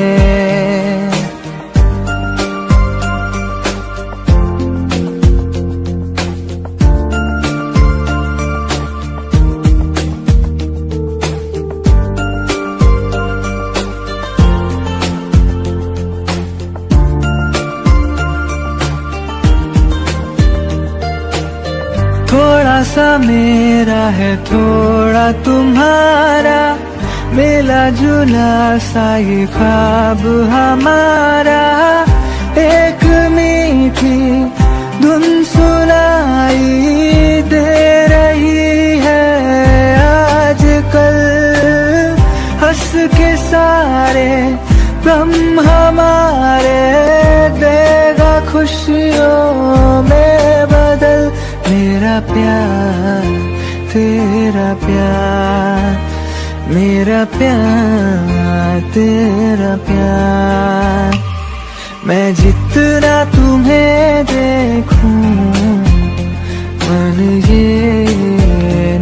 S2: थोड़ा सा मेरा है थोड़ा तुम्हारा, मिला जुला सा ये ख्वाब हमारा, एक मीठी धुन सुनाई दे रही है आजकल, हंस के सारे गम हमारे देगा खुशियों में बदल। मेरा प्यार, तेरा प्यार, मेरा प्यार, तेरा प्यार। मैं जितना तुम्हें देखूं मन ये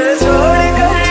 S1: छोड़ कर,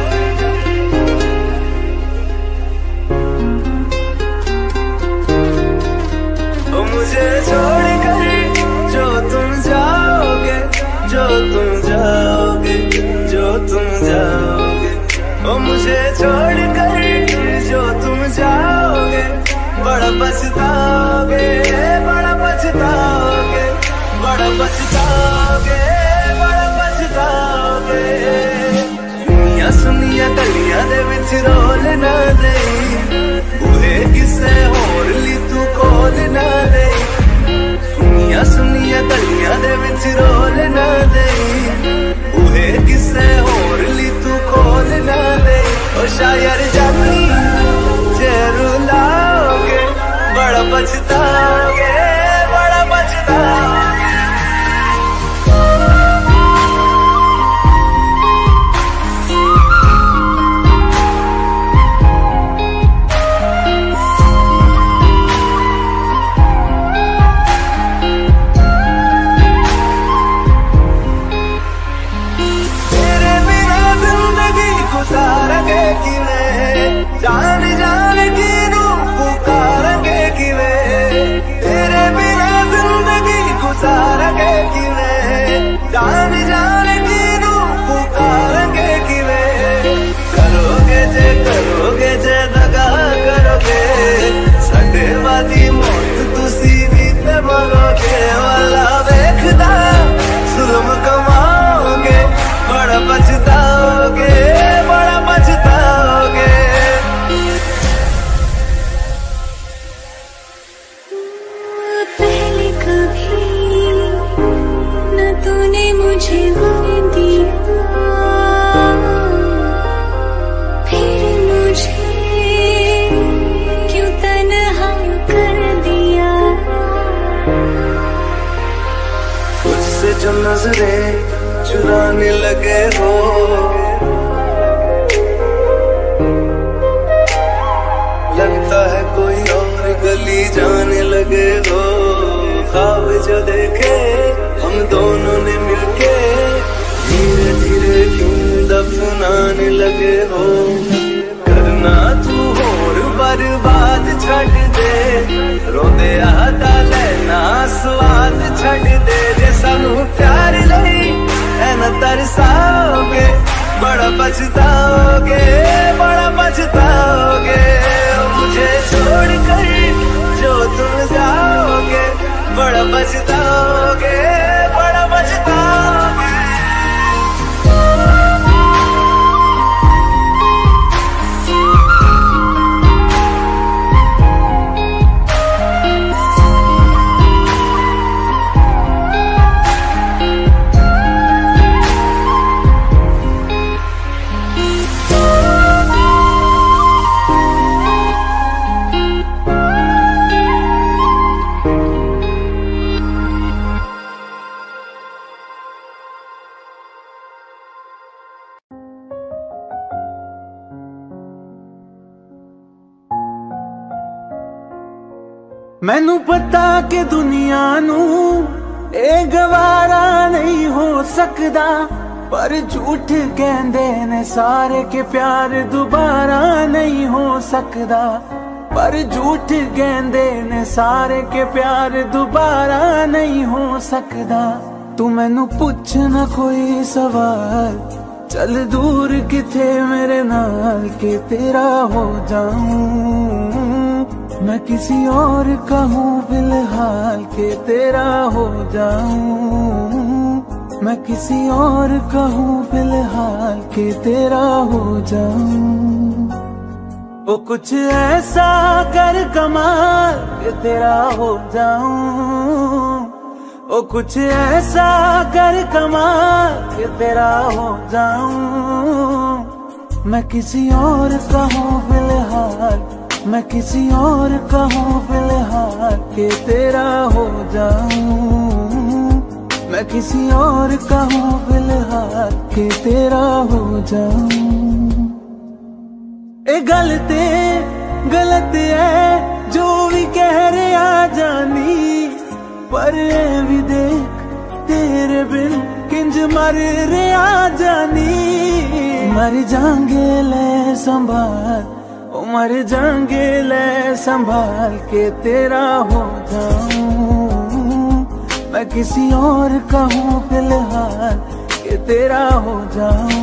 S1: ओ मुझे छोड़ कर जो तुम जाओगे, जो तुम जाओगे, जो तुम जाओगे, ओ मुझे छोड़ कर जो तुम जाओगे, बड़ा पछताओगे, बड़ा पछताओगे, बड़ा पछताओगे, बड़ा पछताओगे। सुनिया सुनिया गलियां दे विच रोल ना दे, बूहे किसे होर ली तू कोल ना दे। सुनिया सुनिया गलियां दे विच रोल ना दे, बूहे किसे होर ली तू कोल ना दे। ओ शायर जानी जे रुलाओगे, बड़ा पछताओगे, बड़ा पछताओगे। तेरे बिना जिंदगी गुजारेंगे किवें, जान जान किनू पुकारेंगे किवें। तेरे बिना जिंदगी गुजारेंगे किवें, जान जान किनू पुकारेंगे किवें। करोगे जे करोगे जे दगा करोगे, साडे वादी मौत तुसी भी ते मरोगे। वाला वेखदा जुल्म कमाओगे, बड़ा पछताओगे, बड़ा पछताओगे।
S3: पहले कभी न तूने मुझे गम दिया, फिर मुझे क्यों तन्हा कर दिया।
S1: मुझसे जो नजरें चुराने लगे हो, लगता है कोई और गली जाने लगे हो। ख्वाब जो देखे हम दोनों ने मिलके, धीरे धीरे क्यों दफनाने लगे हो। करना तू होर बर्बाद छड़ दे, रोंदे आता लेना स्वाद छड़ दे। जे सानू प्यार लई ऐना तरसाओगे, बड़ा पछताओगे, बड़ा पछताओगे। मुझे छोड़ कर जो तुम जाओगे, बड़ा पछताओगे, बड़ा पछताओगे।
S2: मैनू पता कि दुनिया नू ए गवारा नहीं हो सकदा, पर झूठ कहंदे ने सारे के प्यार दोबारा नहीं हो सकदा। पर झूठ कहंदे ने सारे के प्यार दोबारा नहीं हो सकदा। तू मैनू पुछ ना कोई सवाल, चल दूर किथे मेरे नाल के तेरा हो जाऊं। मैं किसी और का हूँ फिलहाल के तेरा हो जाऊं। मैं किसी और का हूँ फिलहाल के तेरा हो जाऊं। वो कुछ ऐसा कर कमाल के तेरा हो जाऊं। वो कुछ ऐसा कर कमाल के तेरा हो जाऊं। मैं किसी और का हूँ फिलहाल, मैं किसी और का हूँ फिलहाल के तेरा हो जाऊं। मैं किसी और का हूँ फिलहाल के तेरा हो जाऊं। ए गलत गलत है जो भी कह रहे आ जानी, पर भी देख तेरे बिन किंज मर रहा जानी। मर जाएंगे ले संभाल, ओ मर जाएंगे ले संभाल के तेरा हो जाऊं। मैं किसी और का हूँ फिलहाल के तेरा हो जाऊं।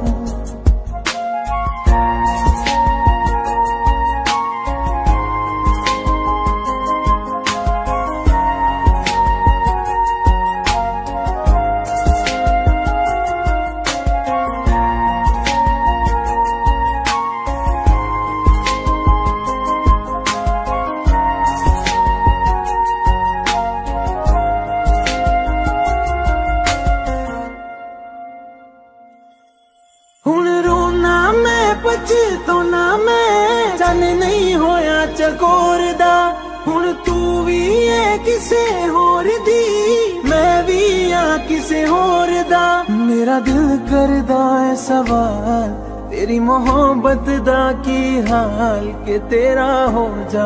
S2: हुण रोना मैं पछताना मैं चन नहीं होया चकोर दा। हुण तू भी है किसे होर दी, मैं भी आ किसे होर दा। मेरा दिल करदा है सवाल तेरी मोहब्बत दा की हाल के तेरा हो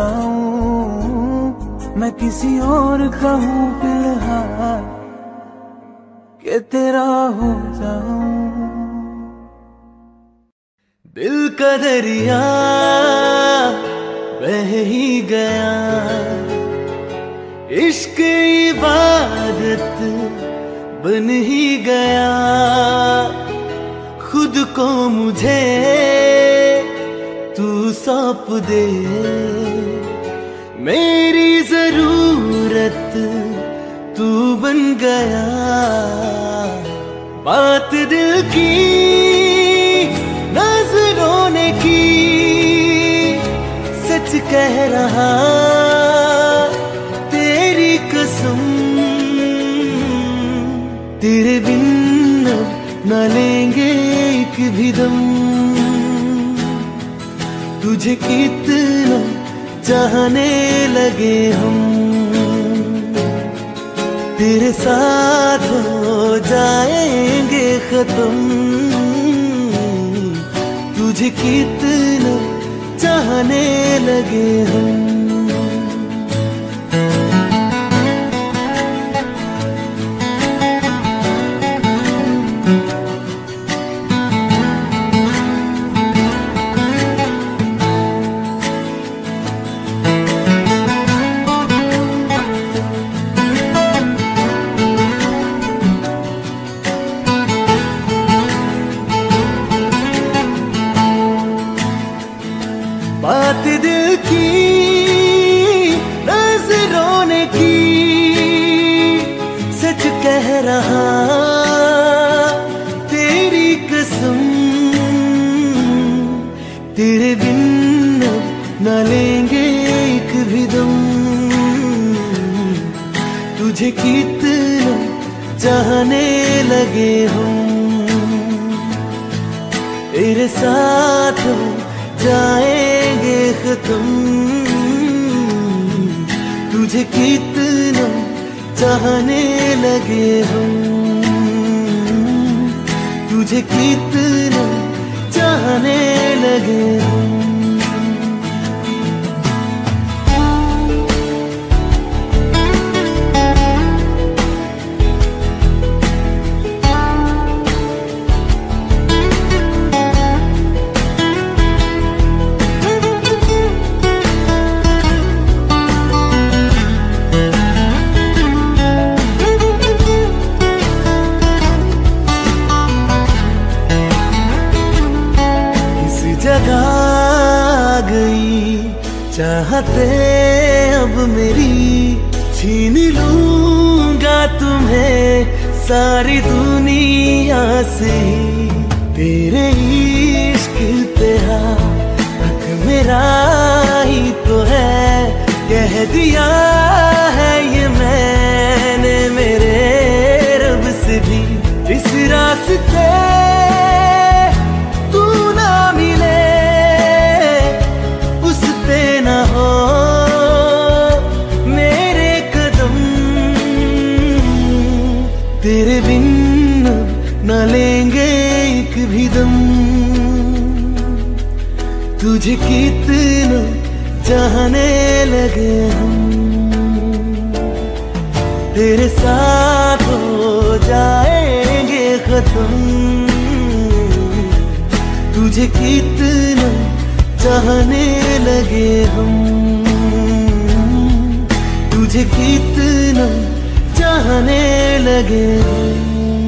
S2: जाऊं। मैं किसी और का हूँ फिलहाल के तेरा हो जाऊं। दिल का दरिया बह ही गया, इश्क इबादत बन ही गया। खुद को मुझे तू सौंप दे, मेरी जरूरत तू बन गया। बात दिल की नजरों ने की, सच कह रहा तेरी कसम। तेरे बिन न लेंगे एक भी दम। तुझे कितना चाहने लगे हम, तेरे साथ हो जाएंगे खत्म। तुझे कितना चाहने लगे हम। बात दिल की नजरों ने की, सच कह रहा तेरी कसम। तेरे बिन न लेंगे एक भी दम। तुझे कितना चाहने लगे हम, तेरे साथ जाएंगे खत्म। तुझे कितना चाहने लगे हम, तुझे कितना चाहने लगे हम। जगा गई चाहते अब मेरी, छीन लूंगा तुम्हें सारी दुनिया से। तेरे इश्क पे हक मेरा ही तो है, कह दिया है ये मैंने मेरे रब से भी। इस रास्ते तेरे बिन न लेंगे एक भी दम। तुझे कितना चाहने लगे हम, तेरे साथ हो जाएंगे
S1: कसम, तुझे कितना चाहने लगे हम, तुझे कितना चाहने लगे हम।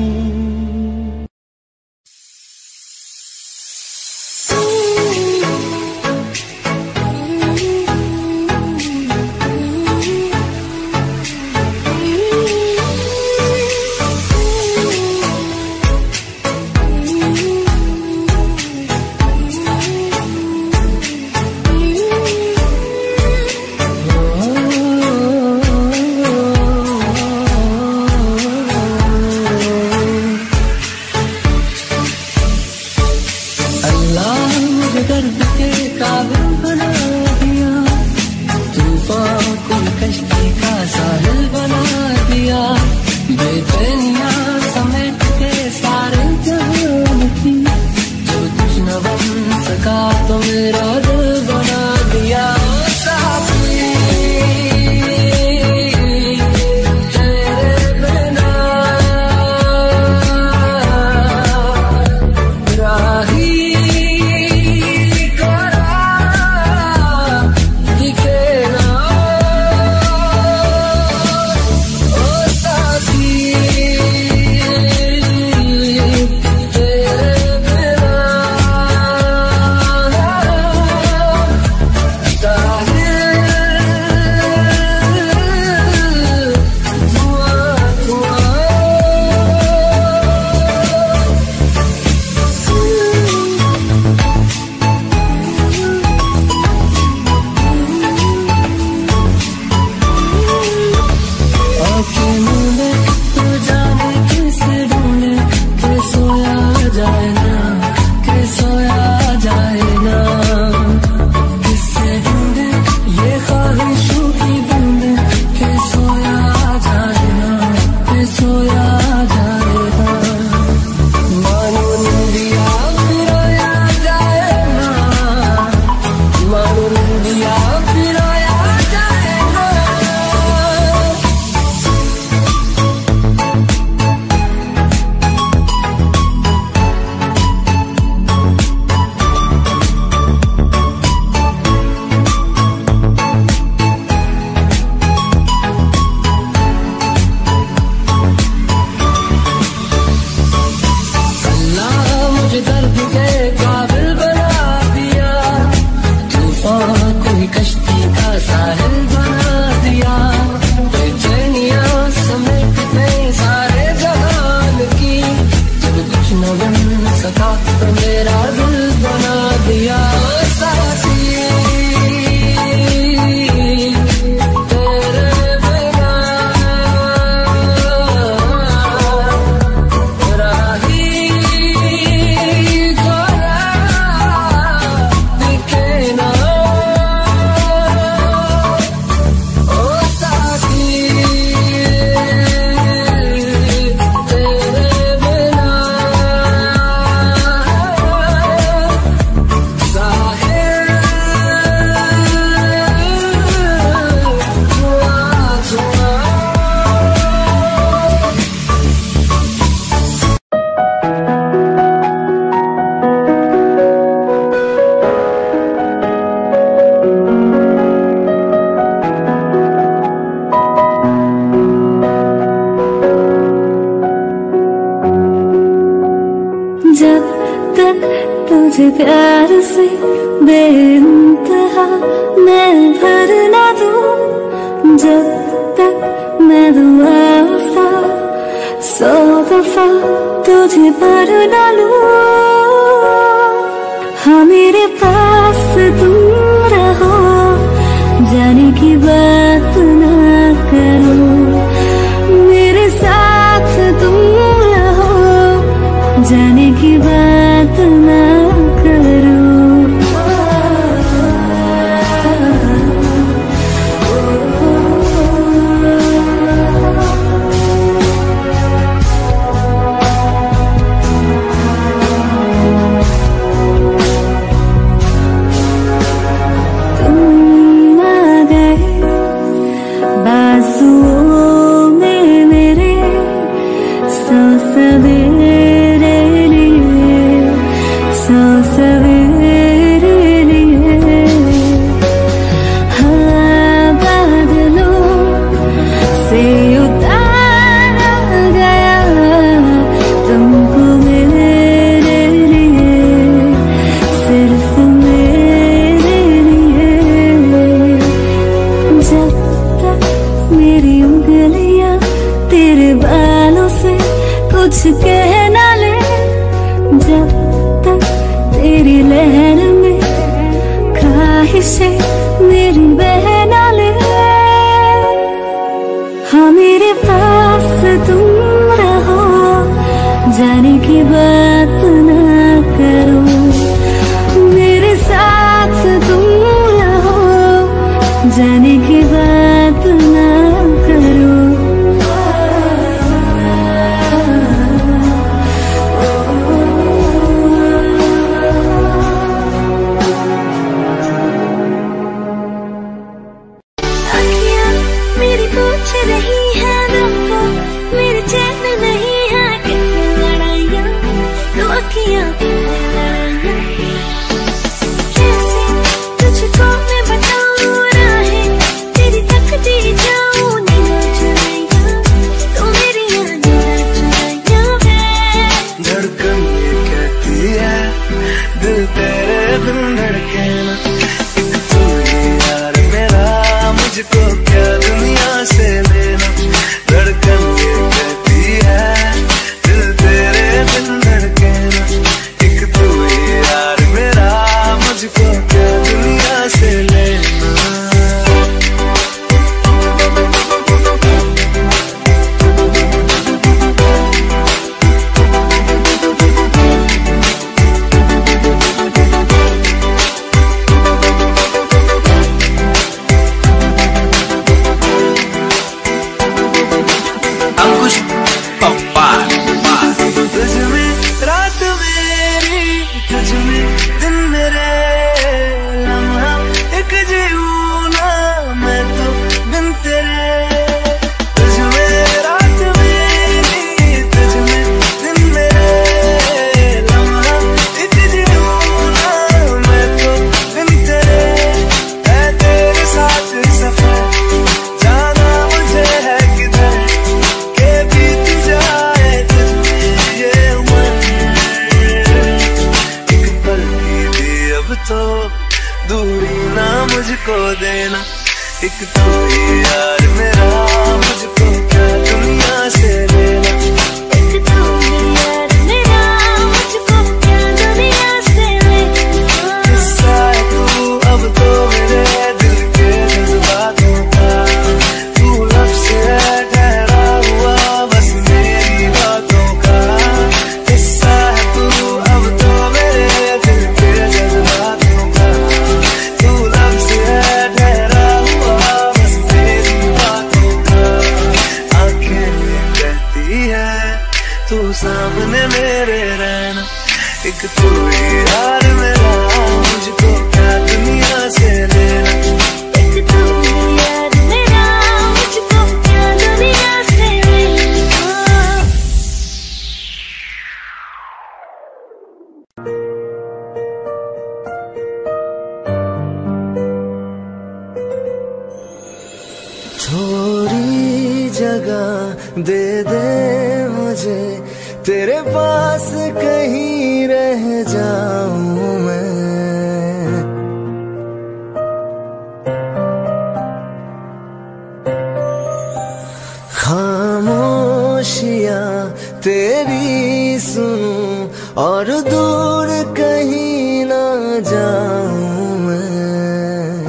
S3: तुझे प्यार से बेइंतहा मैं भर ना दूं, जब तक मैं दुआ वफा सौ दफा तुझे पर ना लूं। हाँ मेरे पास तुम रहो, जाने की बात ना करो, मेरे साथ तुम रहो, जाने की बात ना करो। सवेरे लिए। हाँ, बादलों से उतारा गया तुमको मेरे लिए, सिर्फ मेरे लिए। जब तक मेरी उंगलियां तेरे बालों से कुछ कह ना ले, जब तक तेरी लहर में ख्वाहिशें मेरी बह ना ले। हाँ, मेरे पास तुम रहो, जाने की बात ना करो, मेरे साथ तुम रहो, जाने की बात ना करो। अखियाँ मेरी पूछ रही है तुमको, मेरे चैन नहीं है कितनी लड़ाइयाँ, तो अखियाँ लड़ाइयाँ। कैसे तुझको मैं बताऊँ राहें, तेरी तकती जाऊँ नीला चुराइयाँ, तो मेरी नीला चुराइयाँ है।
S1: धड़कन ये कहती है दिल तेरे बिन धड़के ना, एक तू ही यार मेरा, मुझको क्या दुनिया से लेना। धड़कन ये कहती है दिल तेरे बिन धड़के ना, एक तू ही यार मेरा, मुझको क्या दुनिया से लेना।
S2: अंकुश पप्पा
S1: तुझ में रात मेरी, तुझ में दिन मेरे, लम्हा एक जीऊँ ना मैं तो बिन तेरे। तुझ में रात मेरी, तुझ में दिन मेरे, लम्हा एक जीऊँ ना मैं तो बिन तेरे। है तेरे साथ सफर, जाना मुझे है किधर, के बीत जाए तुझ में ये उम्र। एक पल की भी अब तो दूरी ना मुझको देना, एक तू ही यार मेरा, मुझको क्या दुनिया से लेना।
S3: एक तू ही यार मेरा, मुझको क्या दुनिया से लेना।
S1: किस्सा है तू अब तो मेरे दिल के जज्बातों का, तू लफ्ज़ है ठहरा हुआ बस मेरी बातों का। किस्सा है तू अब तो मेरे दिल के जज्बातों का, तू लफ्ज़ है ठहरा हुआ बस मेरी बातों का। आंखें ये कहती है तू सामने मेरे रहना, एक तू ही यार मेरा, मुझको क्या दुनिया से लेना।
S3: एक तू ही यार मेरा, मुझको क्या दुनिया से लेना।
S1: थोड़ी जगह दे दे मुझे, तेरे पास कहीं रह जाऊं मैं। खामोशियां तेरी सुनूं और दूर कहीं ना जाऊं मैं।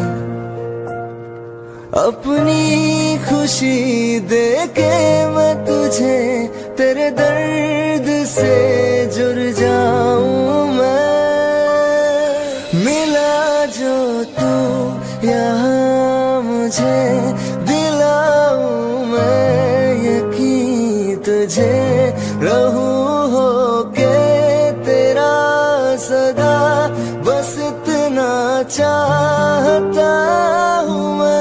S1: अपनी खुशी दे के मैं तुझे तेरे दर्द से जुड़ जाऊं मैं। मिला जो तू यहाँ मुझे दिलाऊं मैं यकीन तुझे, रहूं होके तेरा सदा, बस इतना चाहता हूँ मैं।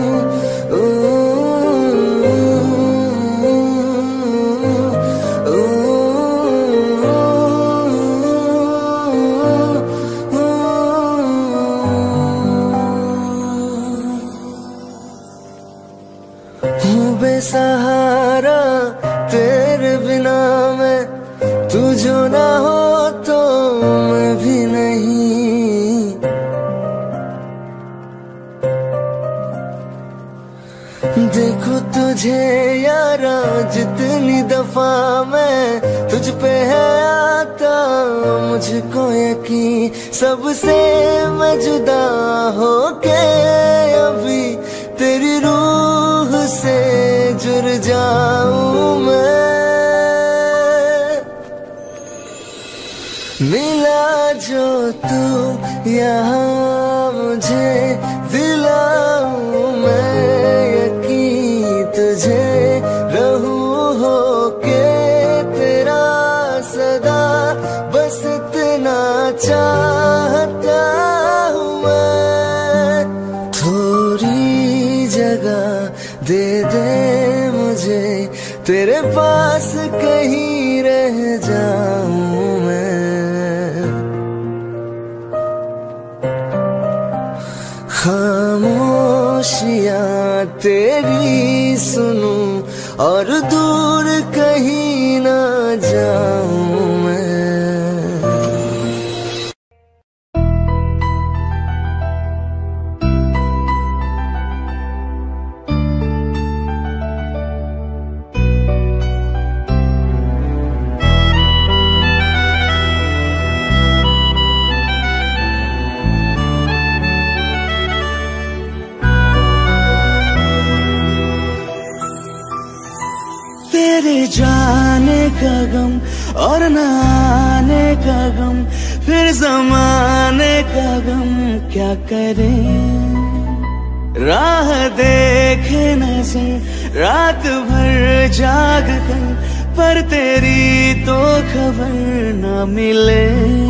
S1: Ooh, ooh, ooh, ooh. बिना मैं, तू जो ना हो तो मैं भी नहीं। देखो तुझे यारा जितनी दफा मैं तुझ पे है आता, मुझको यकीन सबसे मैं जुदा होके अभी तेरी रूह से जुड़ जाऊं मैं। मिला जो तू यहाँ मुझे दिलाऊं मैं यकीन तुझे रहूं होके तेरा सदा, बस इतना चाहता हूँ मैं। थोड़ी जगह दे दे मुझे, तेरे पास कहीं रह जाऊं मैं। खामोशियाँ तेरी सुनूं और दूर कहीं ना जाऊं मैं।
S2: तेरे जाने का गम और न आने का गम, फिर जमाने का गम क्या करें। राह देखे नजर रात भर जाग कर, पर तेरी तो खबर न मिले।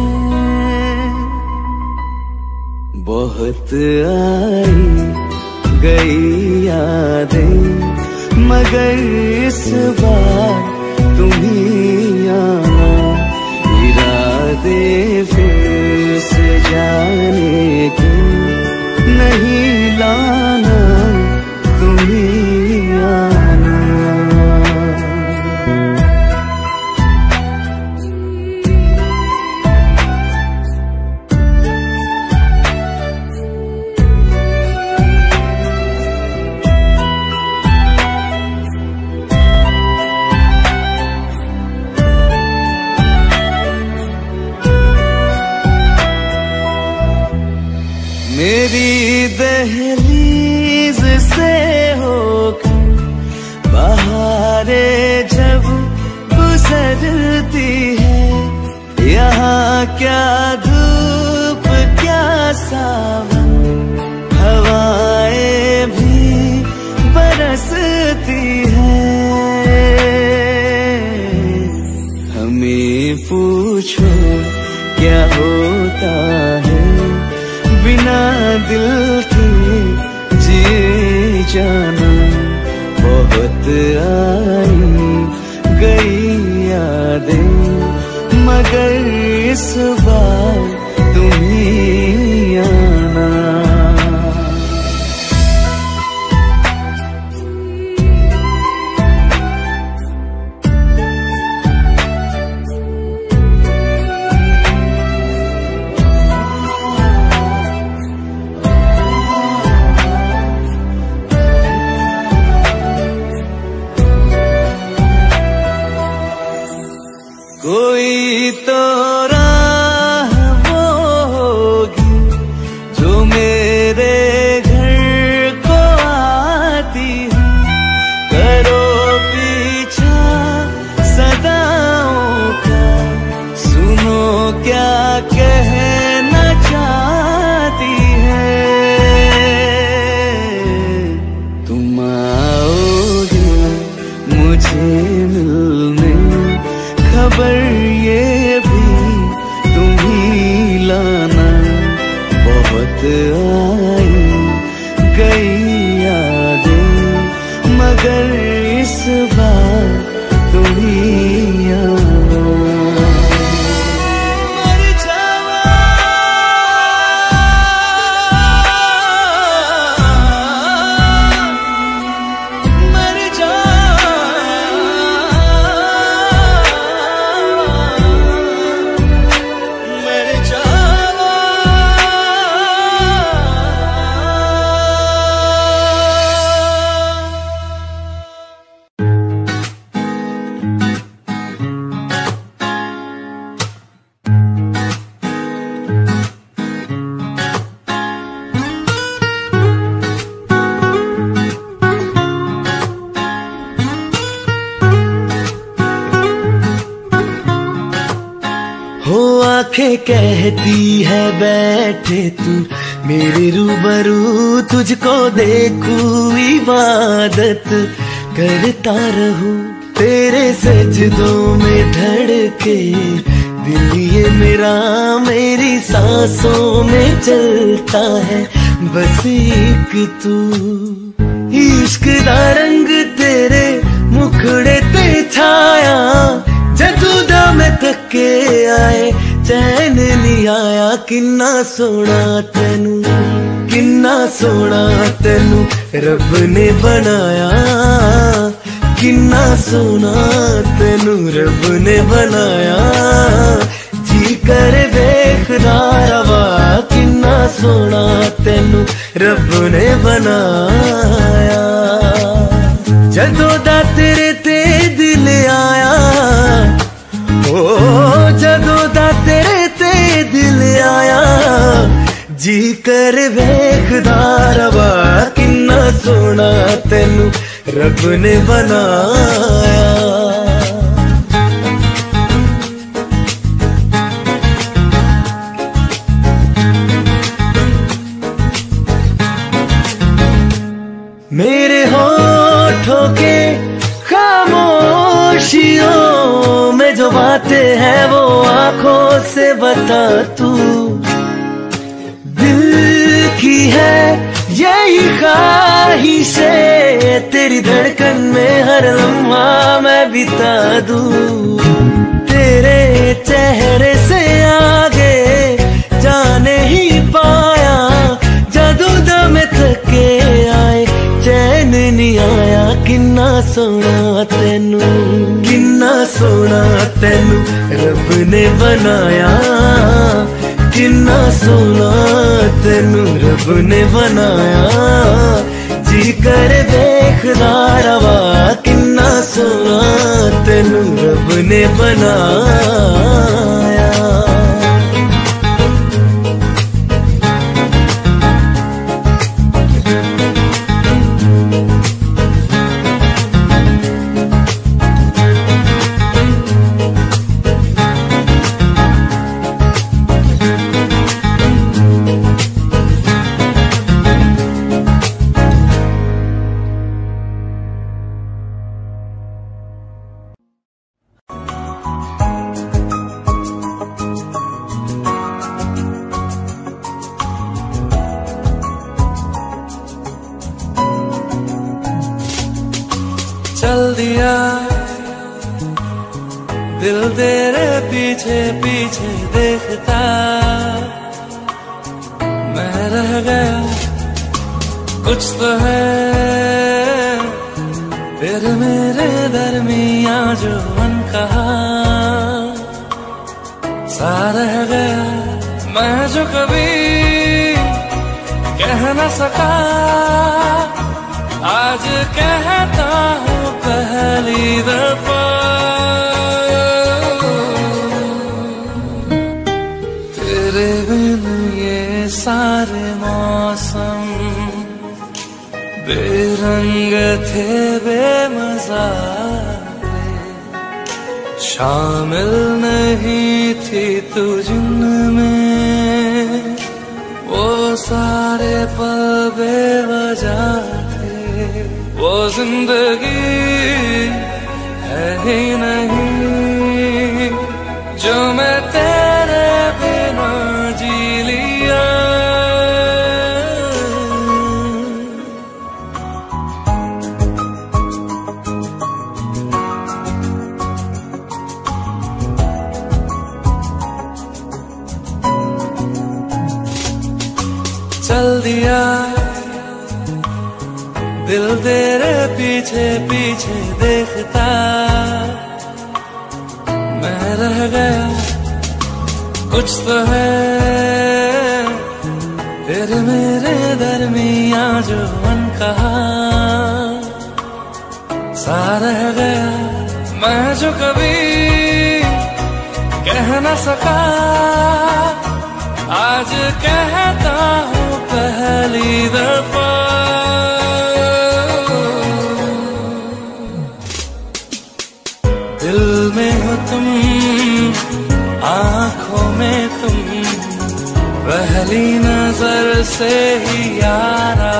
S2: बहुत आई गई यादें मगर इस बार तुम ही आना, इरादे फिर से जाने के नहीं लाना, तुम ही आना। मेरी दहलीज से होकर बहारें जब गुजरती है, यहाँ क्या धूप क्या सावन, हवाएं भी बरसती है। हमें पूछो क्या होता है बिना दिल के जिए जाना। बहुत आई गई यादें मगर इस बार तुम ही आना। कोई तो राह वो होगी जो मेरे घर को आती है, करो पीछा सदाओं का, सुनो क्या कहना चाहती है। तुम आओगे मुझे मिलने, खबर ये भी
S1: आंखें कहती है बैठे तू मेरे रूबरू, तुझको देखूं इबादत करता रहूं, तेरे सजदों में धड़के दिल ये मेरा, मेरी सांसों में चलता है बस एक तू। इश्क दा रंग तेरे मुखड़े ते छाया, जदू दा मैं थके आए चैन नहीं आया, किन्ना सोना तेनू, किन्ना सोना तेनू रब ने बनाया, किन्ना सोना तेनू रब ने बनाया, जी कर देखदा रवा, किन्ना सोना तेनू रब ने बनाया। जदों दा तेरे ते दिल आया, ओ जदों दा तेरे ते दिल आया, जी कर वेखदा रवा, किन्ना सोना तेनू रब ने बनाया। मेरे होठों के खामोशियों में जो बातें हैं वो आंखों से बता तू, दिल की है यही ख्वाहिशें, तेरी धड़कन में हर लम्हा मैं बिता दूं, तेरे चेहरे से आगे जाने ही पाया, जादू दम थके आए चैन नहीं आया, किन्ना सोना तेनू, किन्ना सोना तेनू रब ने बनाया, किन्ना सोना तेनू रब ने बनाया, जी कर देखदा रवा, किन्ना सोना तेनू रब ने बनाया।
S2: चल दिया दिल तेरे पीछे पीछे देखता, मैं रह गया कुछ तो है तेरे मेरे दरमिया जो मन कहा, सा रह गया मैं जो कभी कह न सका, आज कहता हूँ पहली दफा, तेरे बिन ये सारे मौसम बेरंग थे बेमजा थे, शामिल नहीं थी तू जिनमें वो सारे पल बेवजह, वो जिंदगी है ही नहीं जो मैं तेरे बिना जी लिया। चल दिया दिल तेरे पीछे पीछे देखता, मैं रह गया कुछ तो है तेरे मेरे दरमिया जो मन कहा, सा रह गया मैं जो कभी कह न सका, आज कहता हूँ पहली दफा, दिल में हो तुम
S1: आँखों में तुम पहली नजर से ही यारा,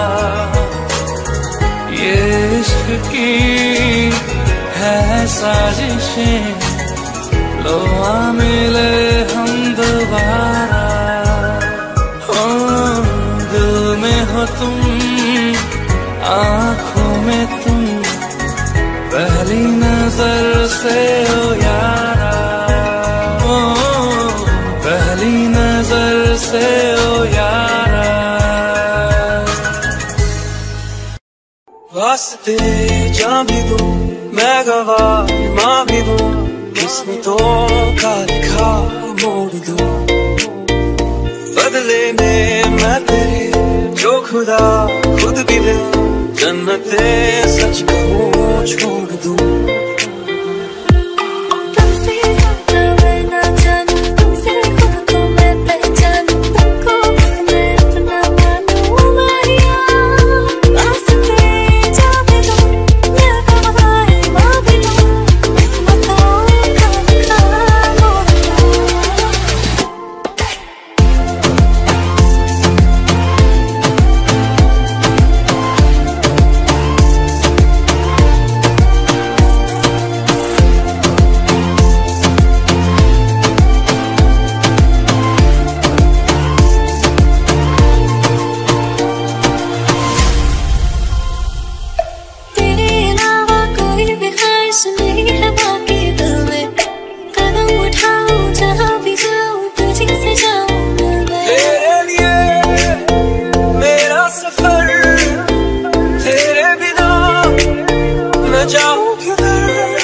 S1: ये इश्क की है साजिशें, लो आ मिले हम दोबारा। हो दिल में हो तुम, आँखों में तुम, पहली नजर से ओ यारा, ओ पहली नजर से ओ यारा। वास्ते जा भी दूं, मैं गवाह माँ भी दूं, किस्मतों का लिखा मोड़ दूं, बदले में मैं तेरे जो खुदा खुद भी दे, जन्नते सच कहूँ छोड़ दूं।
S3: तुमसे ज्यादा मैं ना जानूं, तुमसे खुद को मैं पहचानूं, तुमको बस मैं इतना मानूं माहिया। वास्ते जा भी दूं, मैं गवाह माँ भी दूं, किस्मतों का लिखा मोड़ दूं। तेरे अलावा कोई भी ख्वाहिश नहीं है बाकी दिल में, कदम उठाऊं जहाँ भी जाऊं तुझे से जाऊं मैं।
S1: तेरे लिए मेरा सफर, तेरे बिना मैं जाऊं किधर।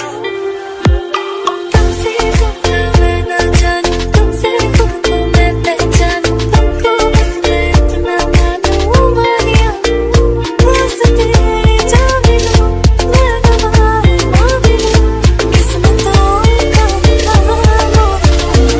S3: तुमसे ज्यादा मैं ना जानूं, तुमसे खुद को मैं पहचानूं, तुमको बस मैं इतना मानूं माहिया। वास्ते जा भी दूं, मैं गवाह माँ भी दूं, किस्मतों का लिखा मोड़ दूं।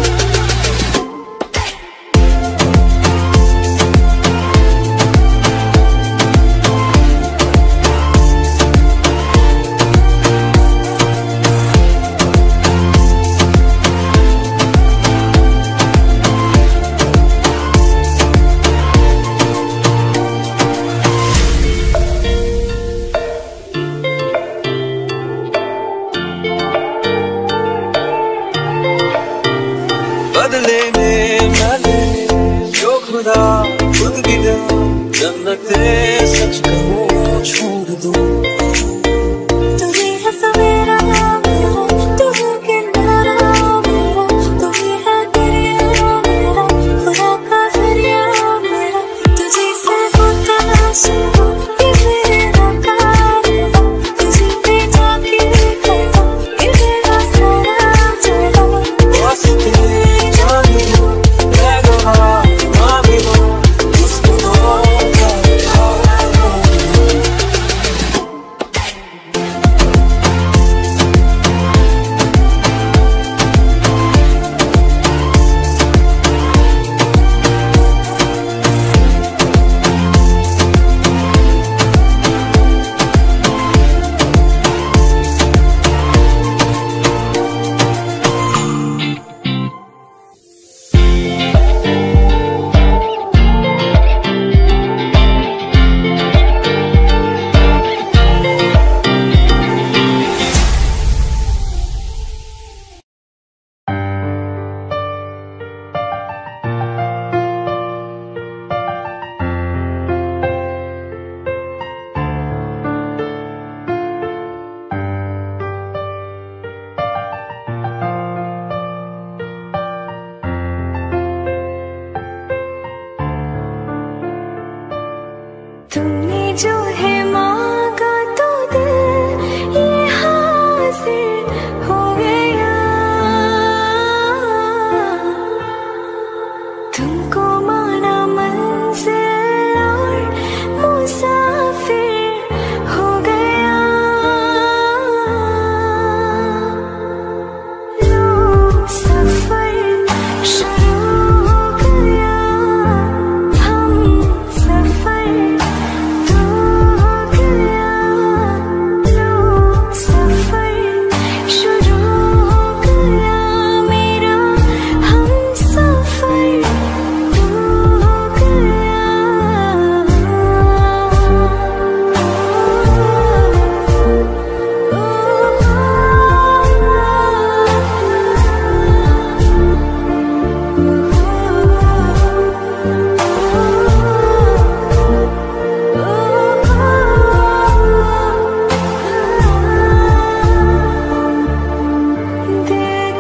S1: बदले में मैं ले जो खुदा खुद भी दे, जन्नते सच कहूँ छोड़ दूं।
S3: तू ही है सवेरा मेरा, तू है किनारा मेरा, तू ही है दरिया मेरा, खुदा का जरिया मेरा। तुझे से होता शुरू ये मेरा कारवां, तुझे पे जाके खड़ा ये मेरा सारा जहां।
S1: वास्ते जा भी दूं, मैं गवाह माँ भी दूं, किस्मतों का लिखा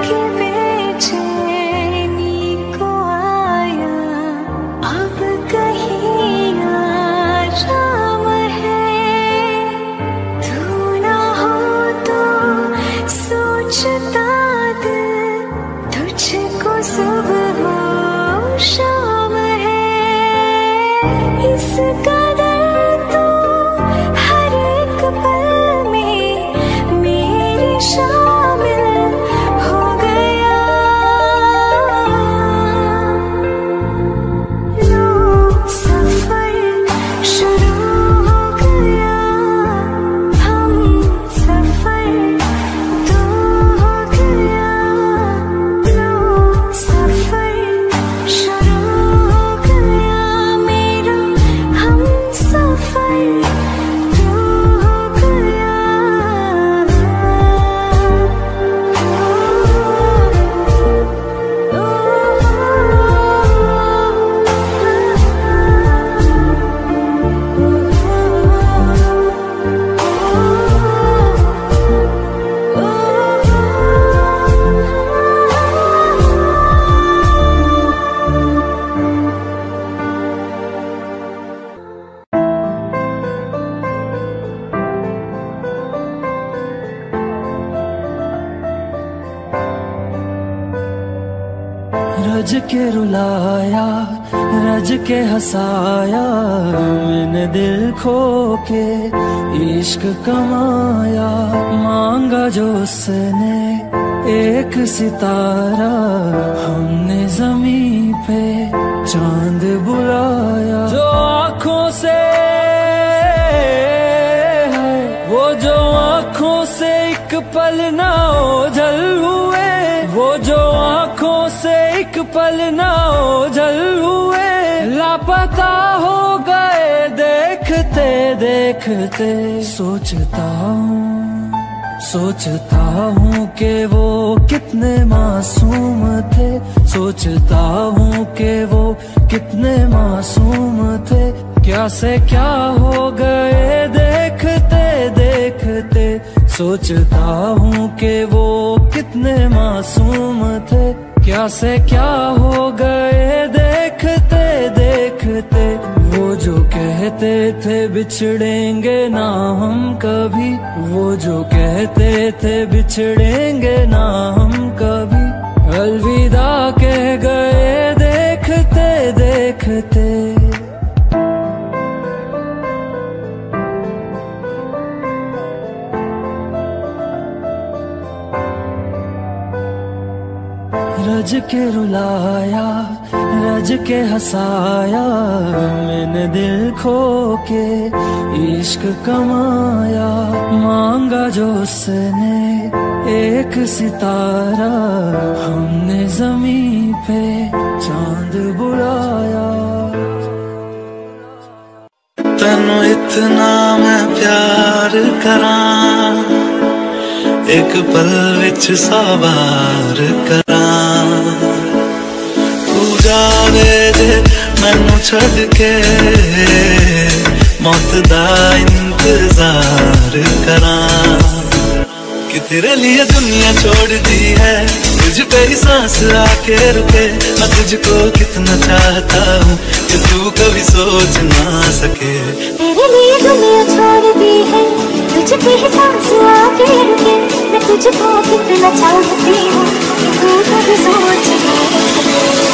S3: के बेचैनी को आया अब कहीं आराम है। तू ना हो तो सोचता दिल तुझको सुबह हो शाम है। इस कदर तो हर एक पल में मेरे शामिल हो गया। लो सफर शुरू हो गया, हम सफर तो हो गया। लो सफर शुरू हो गया मेरा, हम सफर तो हो गया।
S2: रज के रुलाया, रज के हंसाया, मैंने दिल खो के इश्क कमाया। मांगा जो उसने एक सितारा, हमने जमीन पे चांद बुलाया। जो आँखों से है, वो जो आँखों से एक पल ना ओझल हुए, वो जो आँखों से एक पल ना ओझल हुए, लापता हो गए देखते देखते। सोचता हूँ सोचता हूँ कि वो कितने मासूम थे, सोचता हूँ कि वो कितने मासूम थे। क्या से क्या हो गए देखते देखते। सोचता हूँ कि वो कितने मासूम थे, क्या से क्या हो गए देखते देखते। वो जो कहते थे बिछड़ेंगे ना हम कभी, वो जो कहते थे बिछड़ेंगे ना हम कभी, अलविदा कह गए देखते देखते। रज के रुलाया, रज के हंसाया, मैंने दिल खो के इश्क कमाया। मांगा जो उसने एक सितारा, हमने जमीन पे चांद बुलाया।
S1: तैनू इतना मैं प्यार करां, एक पल विच सवार करां। तू जावे जे मैनू छड़ के, मौत दा इंतजार करां। कि तेरे लिए दुनिया छोड़ दी है, तुझ पे ही सांस आके रुके। मैं तुझको कितना चाहता हूँ कि तू कभी सोच ना सके।
S3: तेरे लिए दुनिया छोड़ दी है, तुझ पे ही सांस आके रुके। मैं तुझको कितना चाहती हूँ कि तू कभी सोच ना सके।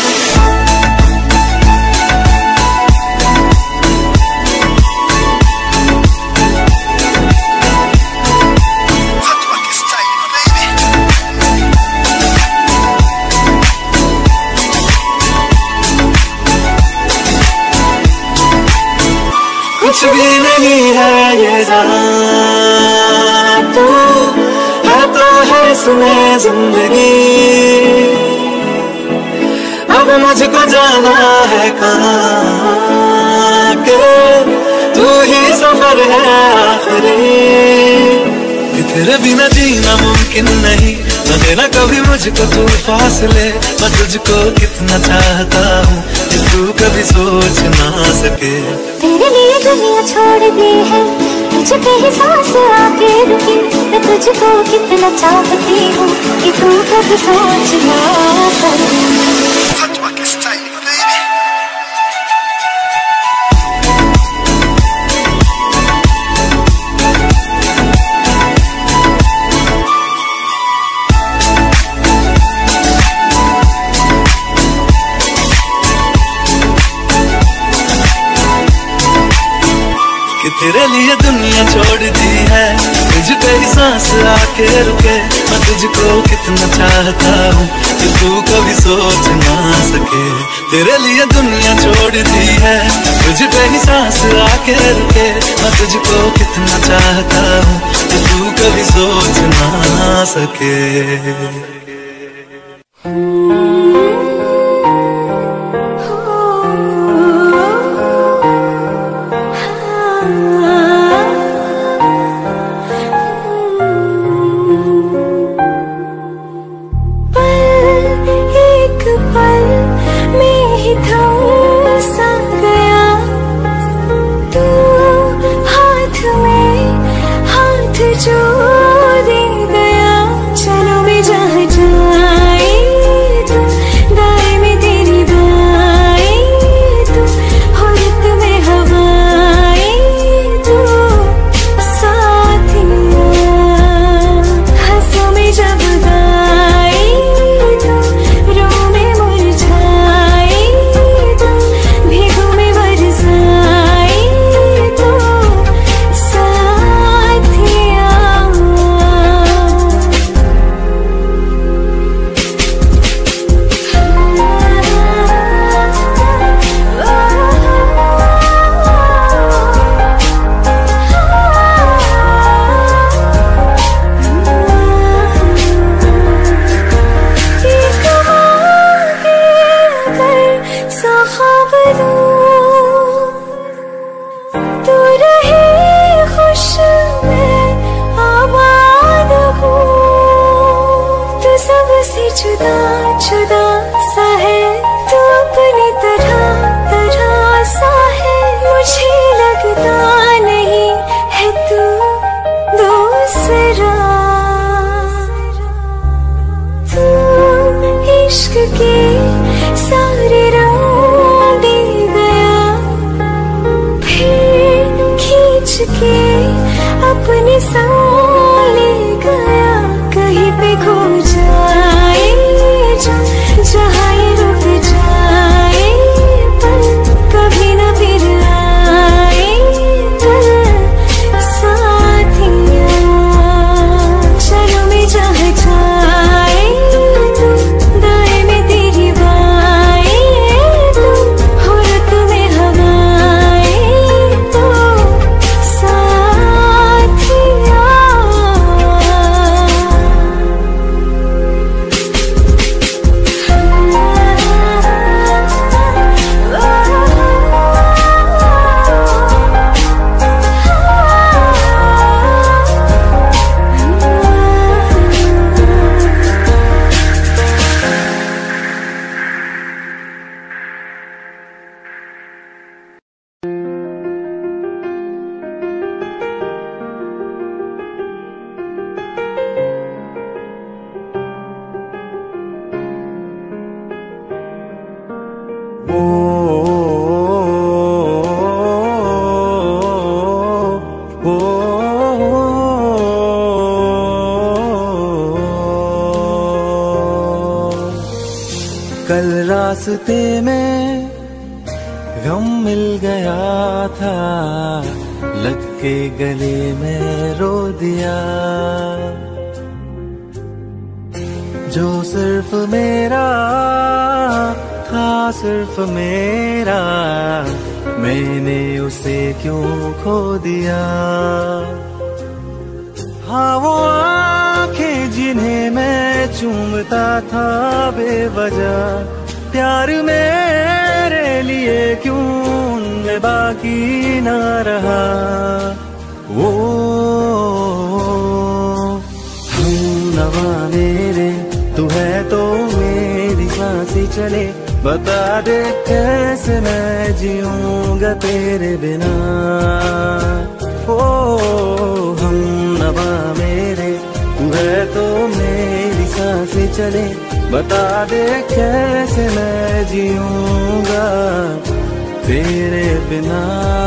S1: कुछ भी नहीं है ये जान, तू है तो है सुने जिंदगी। अब मुझको जाना है कहाँ के, तू ही सफर है आखिरी। कि तेरे बिना जीना मुमकिन नहीं, न देना कभी मुझको तू फासले। मैं तुझको कितना चाहता हूँ कि तू कभी सोच ना सके।
S3: तेरे लिए दुनिया छोड़ दी है, तुझ पे ही सांस आके रुकी। मैं तुझको कितना चाहती हूँ कि तू कभी सोच ना सके।
S1: तेरे लिए दुनिया छोड़ दी है, तुझ पे ही सांस आके रुके। मैं तुझको कितना चाहता हूँ कि तू कभी सोच ना सके। तेरे लिए दुनिया छोड़ दी है, तुझ पे ही सांस आके रुके। मैं तुझको कितना चाहता हूँ कि तू कभी सोच ना सके।
S3: अपने संग ले गया, कहीं पे खो जाए जो जहाँ ये रुक जाए, पर कभी न फिर आए पर साथिया। चलो मैं जहाँ जाए तू, दाएं में तेरी बाएं तू, हो रुत में हवाएं तो
S2: कल रास्ते में गम मिल गया था, लग के गले में रो दिया। जो सिर्फ मेरा था, सिर्फ मेरा, मैंने उसे क्यों खो दिया। हाँ वो आंखें जिन्हें मैं चूमता था बेवजह, प्यार मेरे लिए क्यों उनमें बाकी ना रहा। वो हम नवा मेरे, तू है तो मेरी सांसें चले, बता दे कैसे मैं जीऊंगा तेरे बिना। ओ हम नवा मेरे, तू है तो मेरी सांसें चले, बता दे कैसे मैं जीऊंगा तेरे बिना।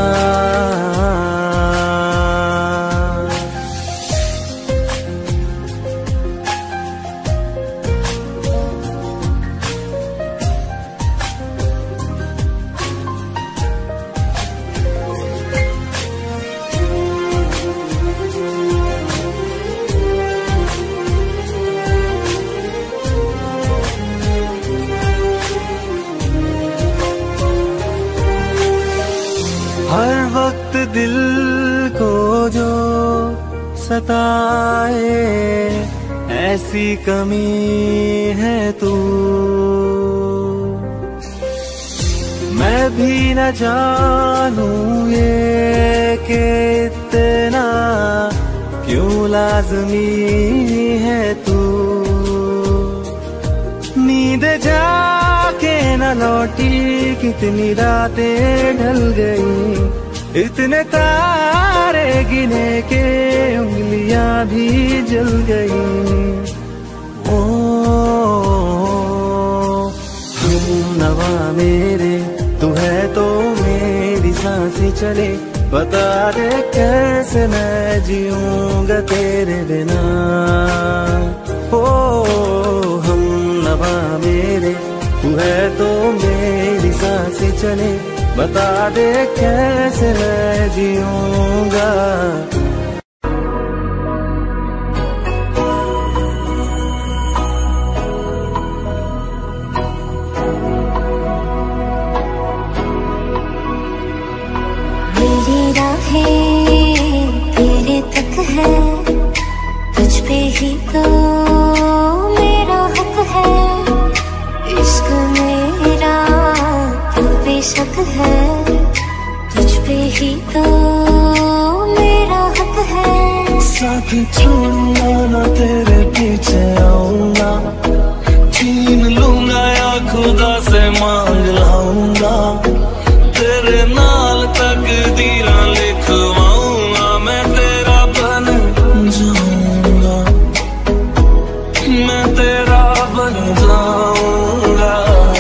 S2: हर वक्त दिल को जो सताए, ऐसी कमी है तू। मैं भी न जानूं ये कि इतना क्यों लाज़मी है तू। नींद जाके न लौटी, कितनी रातें ढल गई, इतने तारे गिने के उंगलियां भी जल गई। ओ हम नवा मेरे, तू है तो मेरी सांसें चले, बता दे कैसे मैं जीऊंगा तेरे बिना। ओ हम नवा मेरे, तू है तो मेरी सांसें चले, बता दे कैसे मैं जीऊंगा।
S3: मेरी राहें तेरे तक है, तुझ पे ही तो मेरा हक है। इश्क मेरा तू बेशक है, तुझ पे ही तो मेरा हक है।
S1: साथ छोड़ूंगा ना तेरे पीछे आऊंगा, छीन लूंगा या खुदा से मांग लाऊंगा। तेरे नाल तकदीरां लिखवाऊंगा, मैं तेरा बन जाऊंगा, मैं तेरा बन जाऊंगा।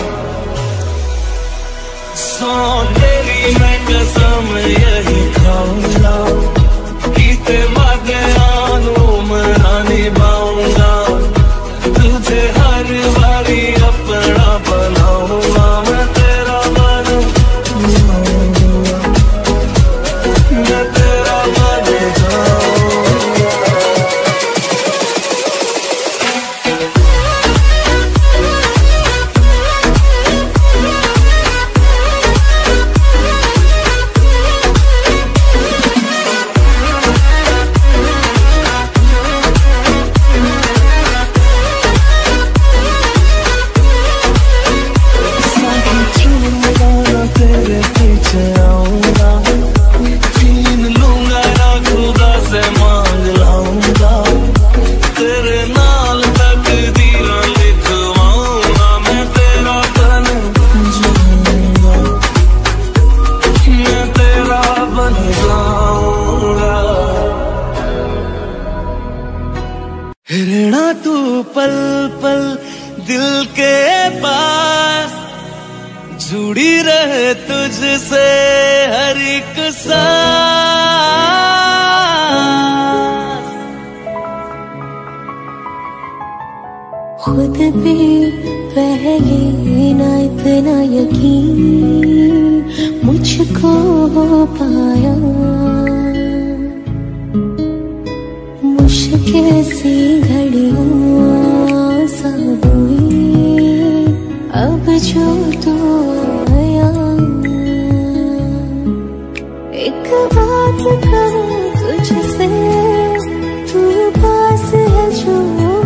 S1: सौ तेरी मैं कसम यही खाऊंगा, कीते वादे मैं निभाऊंगा। तुझे हर बारी अपना बनाऊंगा, मैं तेरा बन जाऊंगा, मैं तेरा बन जाऊंगा। तेरे पीछे आऊंगा, छीन लूंगा या खुदा से मांग लाऊंगा। तेरे नाल तकदीरां लिखवाऊंगा, मैं तेरा बन जाऊंगा, मैं तेरा बन जाऊंगा।
S2: रहना तू पल पल दिल के पास, जुड़ी रहे तुझसे हर एक सांस।
S3: खुद पे पहले ना इतना यकीन मुझको हो पाया, मुश्किल सी घड़ियां सा हुई अब जो तू आया। एक बात कहूँ तुझसे, तू पास है जो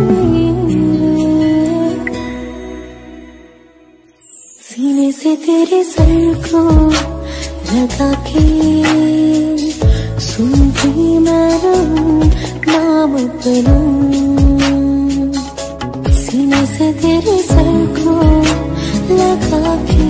S3: मेरे, सीने से तेरे सर को लगा के सुनती मैं रहूं नाम अपना। सीने से तेरे सर को लगा के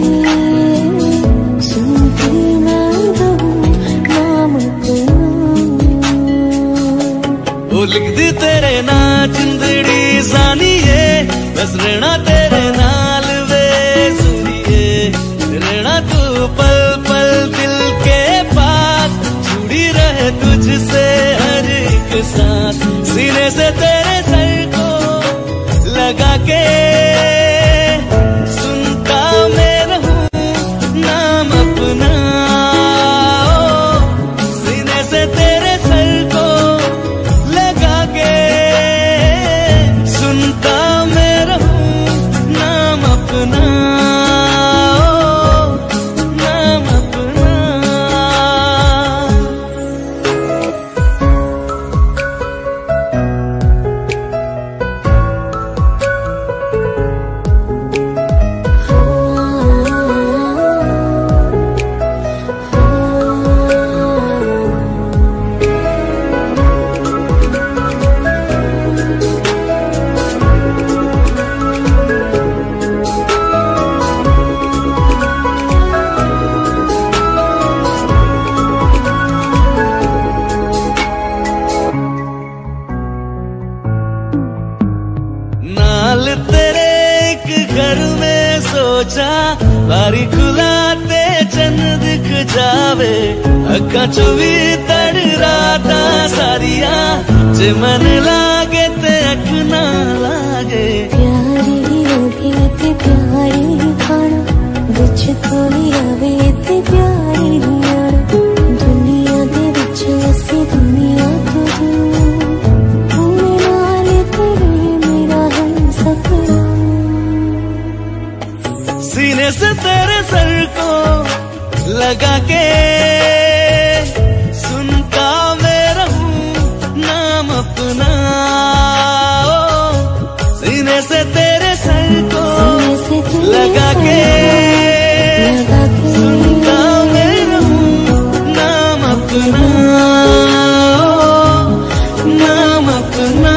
S3: सुनती मैं रहूं नाम अपना।
S2: वो लिख दी तेरे ना जिंदड़ी
S1: जानिए बस रहना तेरे नाल वे सुनिए, रहना तू पल पल दिल के पास, जुड़ी रहे तुझसे हर एक सांस, सीने से तेरे सर को लगा के सुनता मैं रहूं नाम अपना, सीने से तेरे सर को लगा के सुनता मैं रहूं नाम अपना, नाम अपना। नाल तेरे एक घर में सोचा, बारी खुलाते चंद दिख जावे, अक्का चुवी तड़ राता सारिया, जे मन लागे ते अख ना लागे,
S3: प्यारी होगी ते प्यारी खाना, विच कोई आवे ते प्यारी आना, दुनिया दे विच असी दुनिया तो दूर, तूने नाल तेरे मेरा है सपना,
S1: सीने से तेरे सर को लगा के सुनता मैं रहूं नाम अपना, सीने से तेरे सर को लगा के सुनता मैं रहूं नाम अपना, नाम अपना।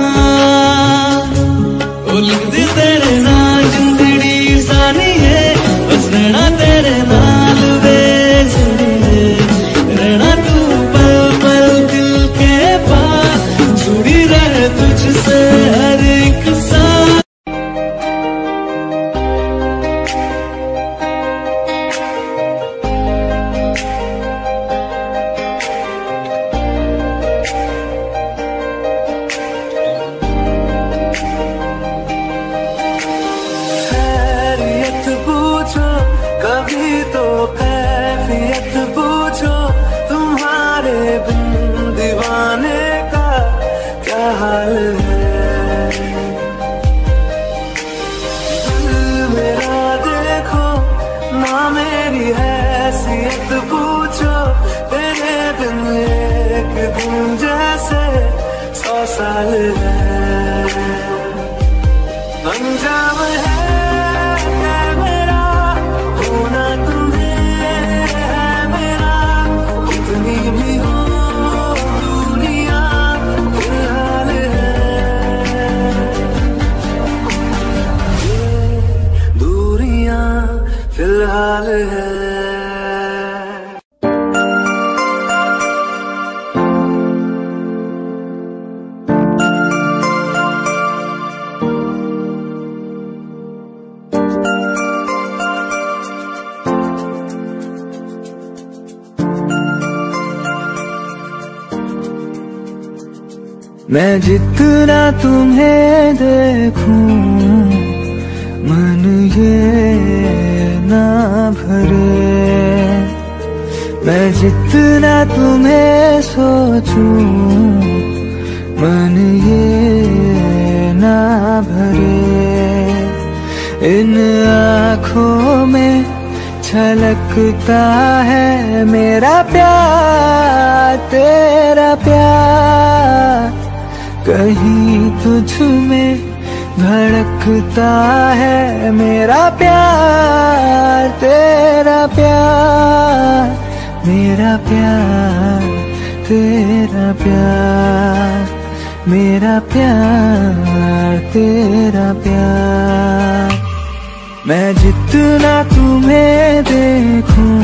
S1: ओ लिख दी तेरे नाल जिंदड़ी जानिए बस रहना तेरे नाल वे सुनिए, रहना तू पल पल दिल के पास, जुड़ी रहे तुझसे हर एक सांस।
S2: खैरियत पूछो कभी तो कैफियत पूछो, तुम्हारे बिन दीवाने का क्या हाल है, दिल मेरा देखो ना मेरी हैसियत पूछो, तेरे बिन एक दिन जैसे सौ साल है, अंजाम है मेरा होना तुम्हें है मेरा, कितनी भी हो दुनिया फिलहाल है, ये दूरियां फिलहाल है। मैं जितना तुम्हें देखूं मन ये ना भरे, मैं जितना तुम्हें सोचूं मन ये ना भरे, इन आँखों में छलकता है मेरा प्यार तेरा प्यार, कहीं तुझ में धड़कता है मेरा प्यार तेरा प्यार, मेरा प्यार तेरा प्यार, मेरा प्यार तेरा प्यार। मैं जितना तुम्हें देखूं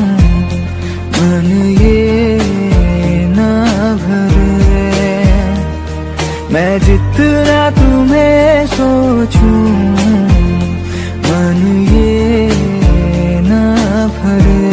S2: मन ये ना भरे, मैं जितना तुम्हें सोचूं मन ये ना भरे।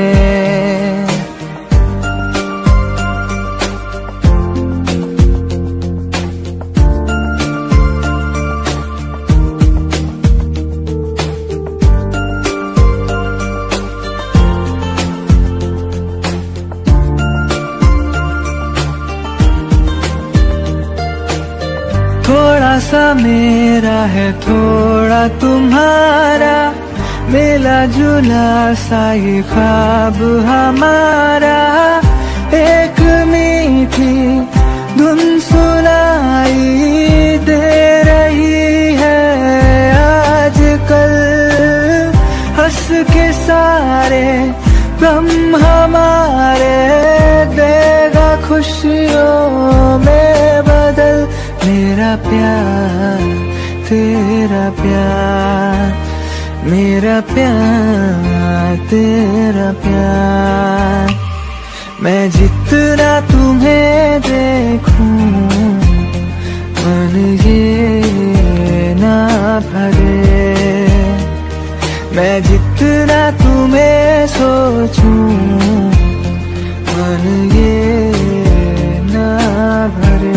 S2: थोड़ा सा मेरा है थोड़ा तुम्हारा, मिला जुला सा ये ख्वाब हमारा। एक मीठी धुन सुनाई दे रही है आजकल, हंस के सारे गम हमारे देगा खुशियों में बदल। मेरा प्यार तेरा प्यार, मेरा प्यार तेरा प्यार। मैं जितना तुम्हें देखूं मन ये ना भरे। मैं जितना तुम्हें सोचूं मन ये ना भरे।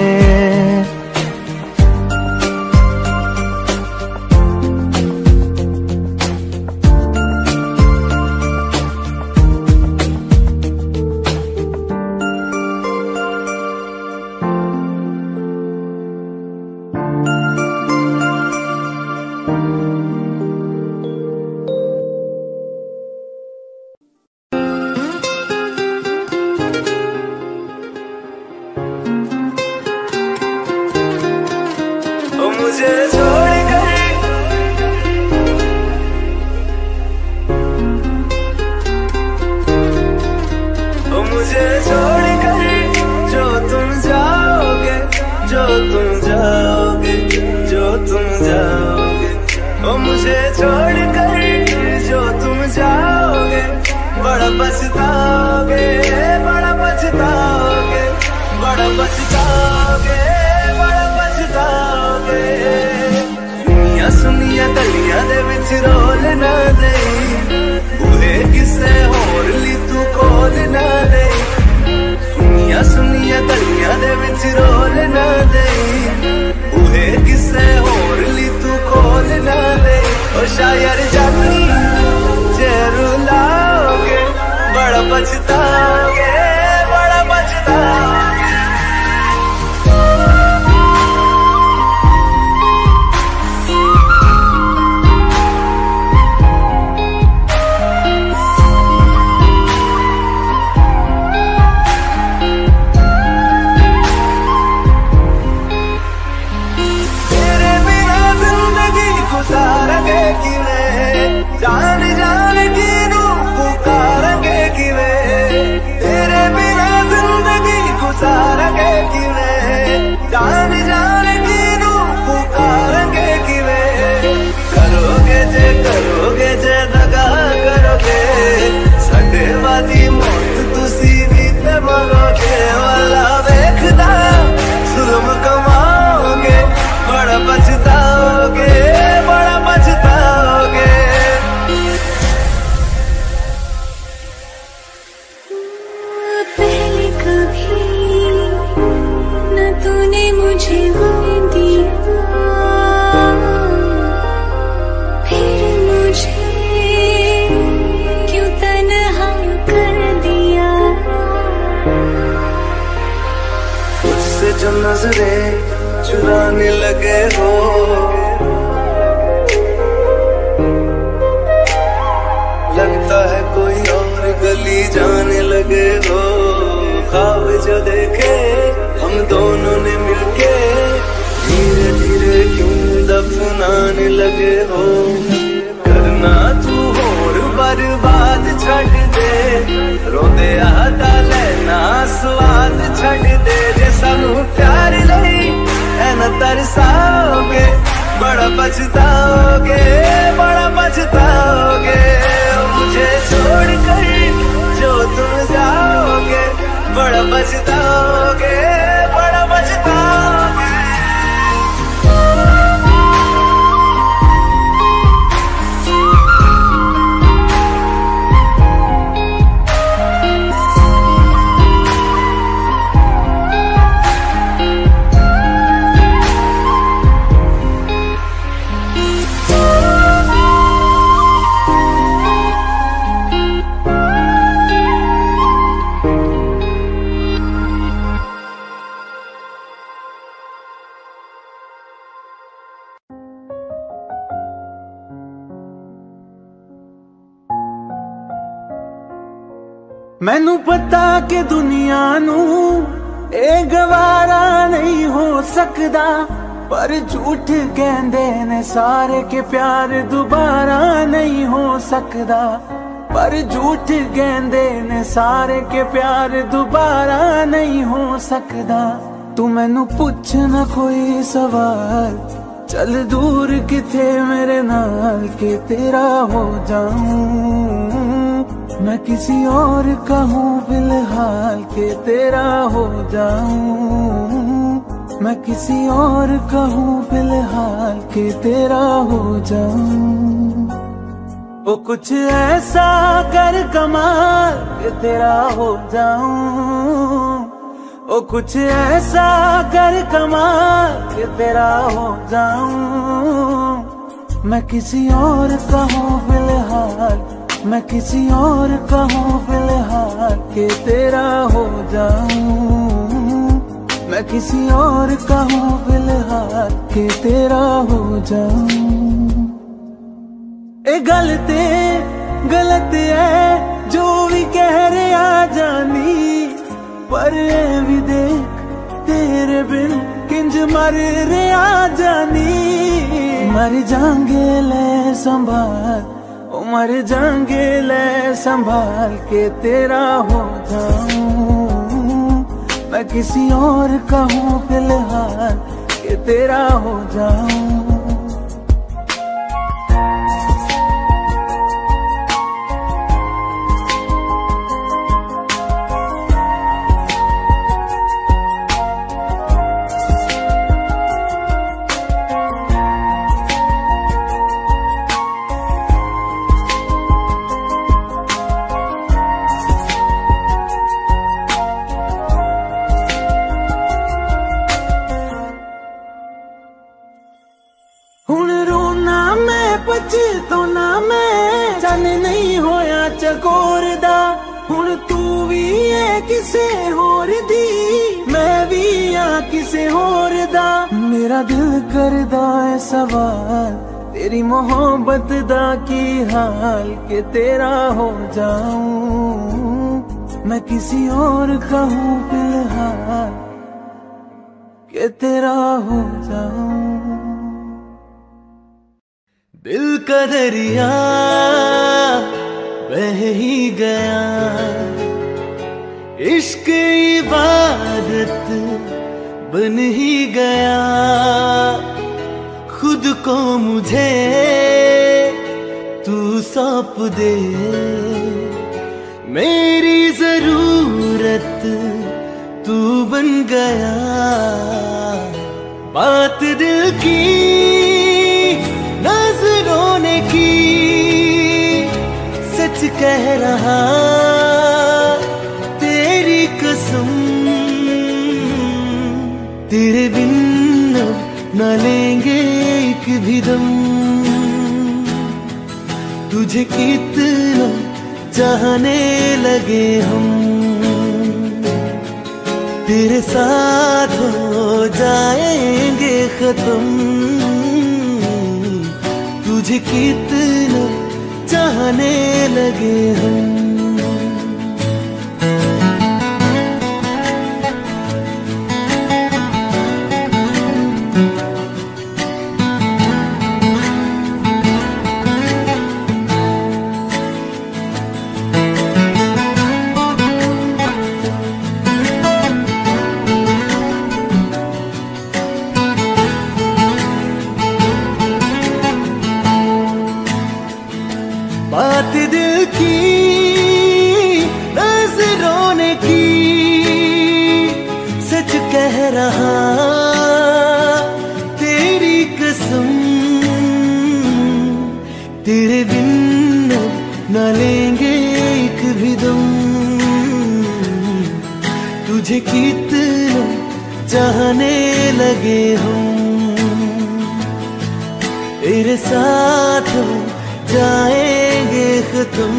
S1: मुझे छोड़ कर ओ मुझे छोड़ कर जो तुम जाओगे, जो तुम जाओगे, जो तुम जाओगे। ओ मुझे छोड़ कर जो तुम जाओगे, बड़ा पछताओगे, बड़ा पछताओगे, बड़ा पछताओगे, बड़ा पछताओगे। सुनिया सुनिया गलियां दे विच रोल ना दे, बूहे किसे होर ली तू कोल ना दे। सुनिया सुनिया गलियां दे विच रोल ना दे, बूहे किसे होर ली तू कोल ना दे। ओ शायर जानी जे रुलाओगे, बड़ा पछताओगे, बड़ा पछताओगे। जान जान की नू पुकारेंगे किवे, तेरे बिना जिंदगी गुजारेंगे किवे। जान जान की नू पुकारेंगे किवे, करोगे जे करोगे जे दगा करोगे, साडे वाली मौत तुसी भी ते मरोगे। वाला वेखदा जुल्म कमाओगे, बड़ा पछताओगे, बड़ा पछताओगे।
S3: पहले कभी न तूने मुझे गम दिया, फिर मुझे क्यों तन्हा कर दिया।
S1: मुझसे जो नजरें चुराने लगे हो, लगता है कोई और गली जाने लगे हो। ख्वाब जो देखे हम दोनों ने मिलके, धीरे धीरे क्यों दफनाने लगे हो। करना तू होर बर्बाद छड़ दे, रोंदे आदा लेना स्वाद छड़ दे। जे सानू प्यार लई ऐना तरसाओगे, बड़ा पछताओगे, बड़ा पछताओगे। मुझे छोड़ कर जो तुम जाओगे, बड़ा पछताओगे, बड़ा पछताओगे।
S2: मैनू पता कि दुनिया नू ए गवारा नहीं हो सकदा, पर झूठ कहंदे ने सारे के प्यार दोबारा नहीं हो सकदा। पर झूठ कहंदे ने सारे के प्यार दोबारा नहीं हो सकदा। तू मैनू पुछ ना कोई सवाल, चल दूर किथे मेरे नाल के तेरा हो जाऊं। मैं किसी और का हूँ फिलहाल के तेरा हो जाऊं। मैं किसी और का हूँ फिलहाल के तेरा हो जाऊं। ओ कुछ ऐसा कर कमाल के तेरा हो जाऊं। ओ कुछ ऐसा कर कमाल के तेरा हो जाऊं। मैं किसी और का हूँ फिलहाल, मैं किसी और का हूँ फिलहाल के तेरा हो जाऊं। मैं किसी और का हूँ फिलहाल के तेरा हो जाऊं। ए गलत गलत है जो भी कह रहे आ जानी, पर ए भी देख तेरे बिन किंज मर रहे आ जानी। मर जाएंगे ले संभाल, ओ मर जाएंगे ले संभाल के तेरा हो जाऊं। मैं किसी और का हूँ फिलहाल के तेरा हो जाऊं। तो ना मैं चन नहीं होया चकोर दा। हुण तू भी है किसे होर दी, मैं भी आ किसे होर दा। मेरा दिल करदा है सवाल, तेरी मोहब्बत दा की हाल के तेरा हो जाऊं। मैं किसी और का हूँ फिलहाल के तेरा हो जाऊं।
S1: दिल का दरिया बह ही गया, इश्क इबादत बन ही गया। खुद को मुझे तू सौंप दे, मेरी जरूरत तू बन गया। बात दिल की नजरों ने की, सच कह रहा तेरी कसम। तेरे बिन न लेंगे एक भी दम। तुझे कितना चाहने लगे हम, तेरे साथ हो जाएंगे खत्म। तुझे कितना चाहने लगे हम। बात दिल की नजरों ने की, सच कह रहा तेरी कसम। तेरे बिन न लेंगे एक भी दम। तुझे कितना चाहने लगे हम, तेरे साथ जाएंगे खत्म।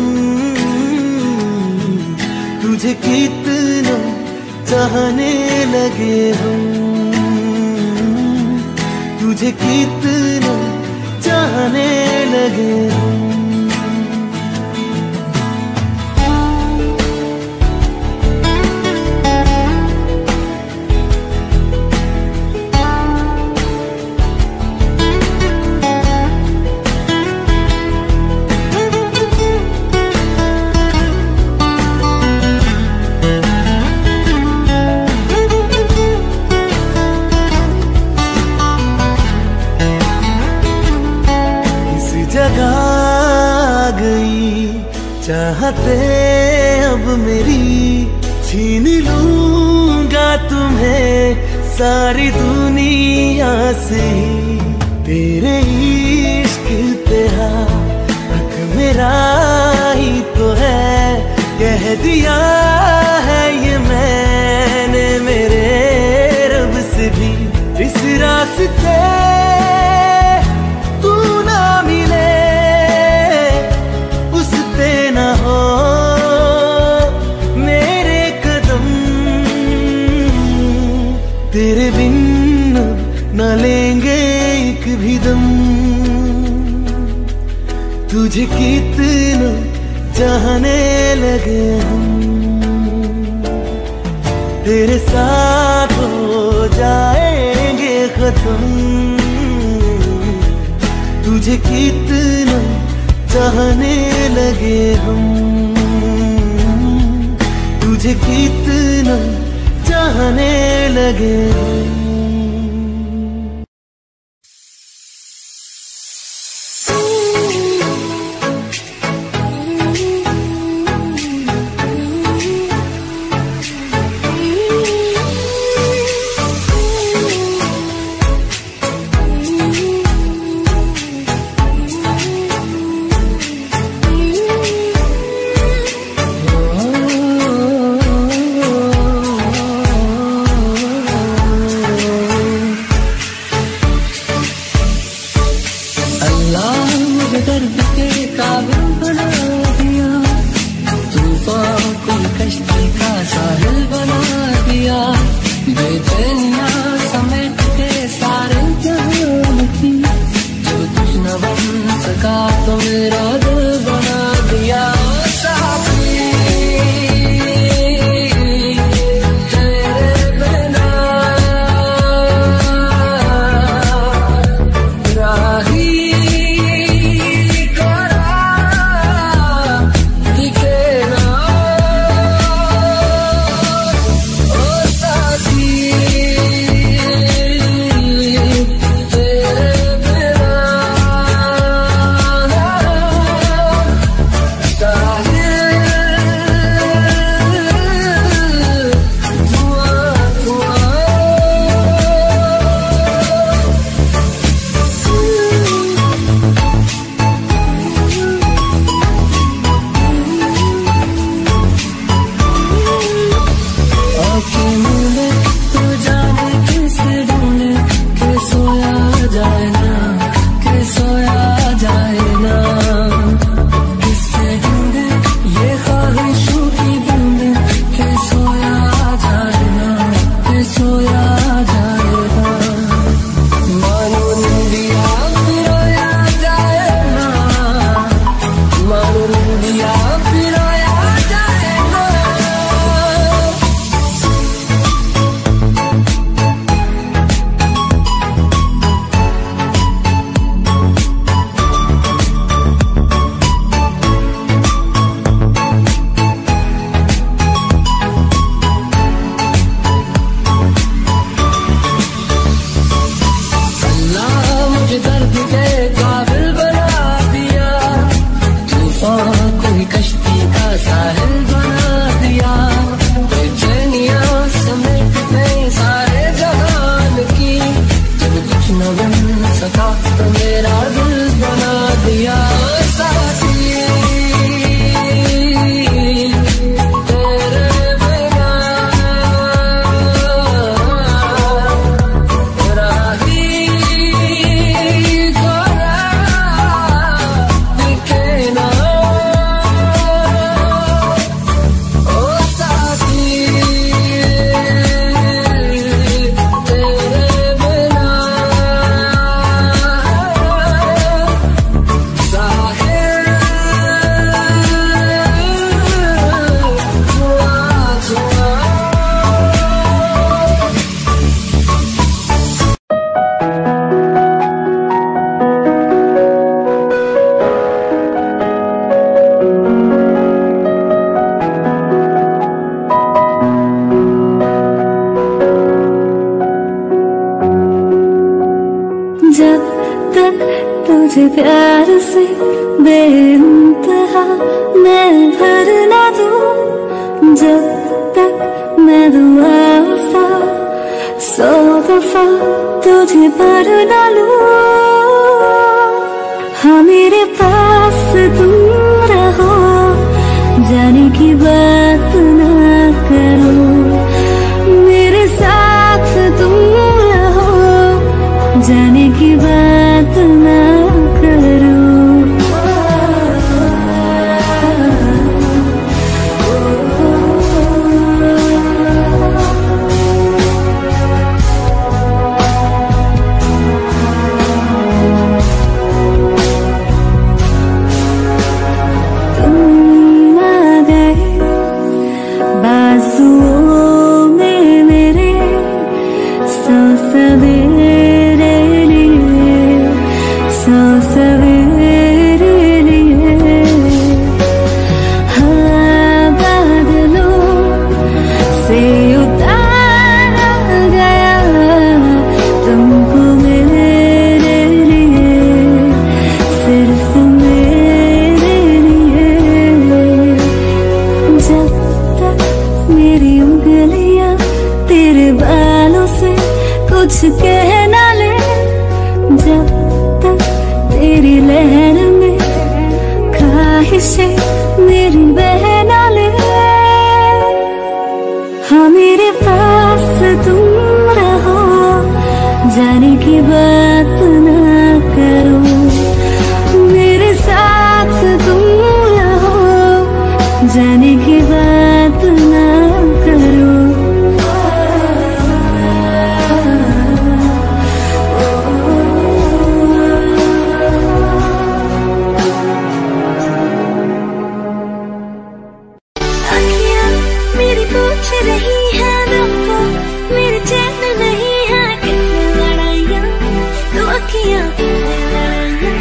S1: तुझे कितना चाहने लगे हम, तुझे कितना चाहने लगे हम। चाहते अब मेरी छीन लूंगा तुम्हें सारी दुनिया से। तेरे इश्क पे हक मेरा ही तो है, कह दिया है ये मैंने मेरे रब से भी। इस रास्ते तू ना मिले, उस पे ना हो मेरे कदम। तेरे बिन न लेंगे एक भी दम। तुझे कितना चाहने लगे हम, तेरे साथ हो जाएंगे खत्म। तुझे कितना चाहने लगे हम, तुझे कितना चाहने लगे हम।
S3: तुझे प्यार से बेइंतहा मैं भर ना दूं, जब तक मैं दुआ वफा सौ दफा तुझे पर ना लूं। हाँ मेरे पास तुम रहो, जाने की बात ना करो, मेरे साथ तुम रहो, जाने की बात ना करो। तुम आ गए बाजुओं में मेरे, सौ सवेरे लिए, सौ सवेरे लिए। हाँ बादलों से उतारा गया तुमको मेरे लिए, सिर्फ मेरे लिए। जब तक मेरी उंगलियां तेरे बालों से कुछ कह ना ले, जब तक तेरी लहर में ख्वाहिशें मेरी बह ना ले। हाँ मेरे पास तुम रहो, जाने की बात ना करो, मेरे साथ तुम रहो, जाने की बात ना करो। अखियाँ मेरी पूछ रही है तुमको, मेरे चैन नहीं है कितनी लड़ाइयाँ, तो अखियाँ लड़ाइयाँ।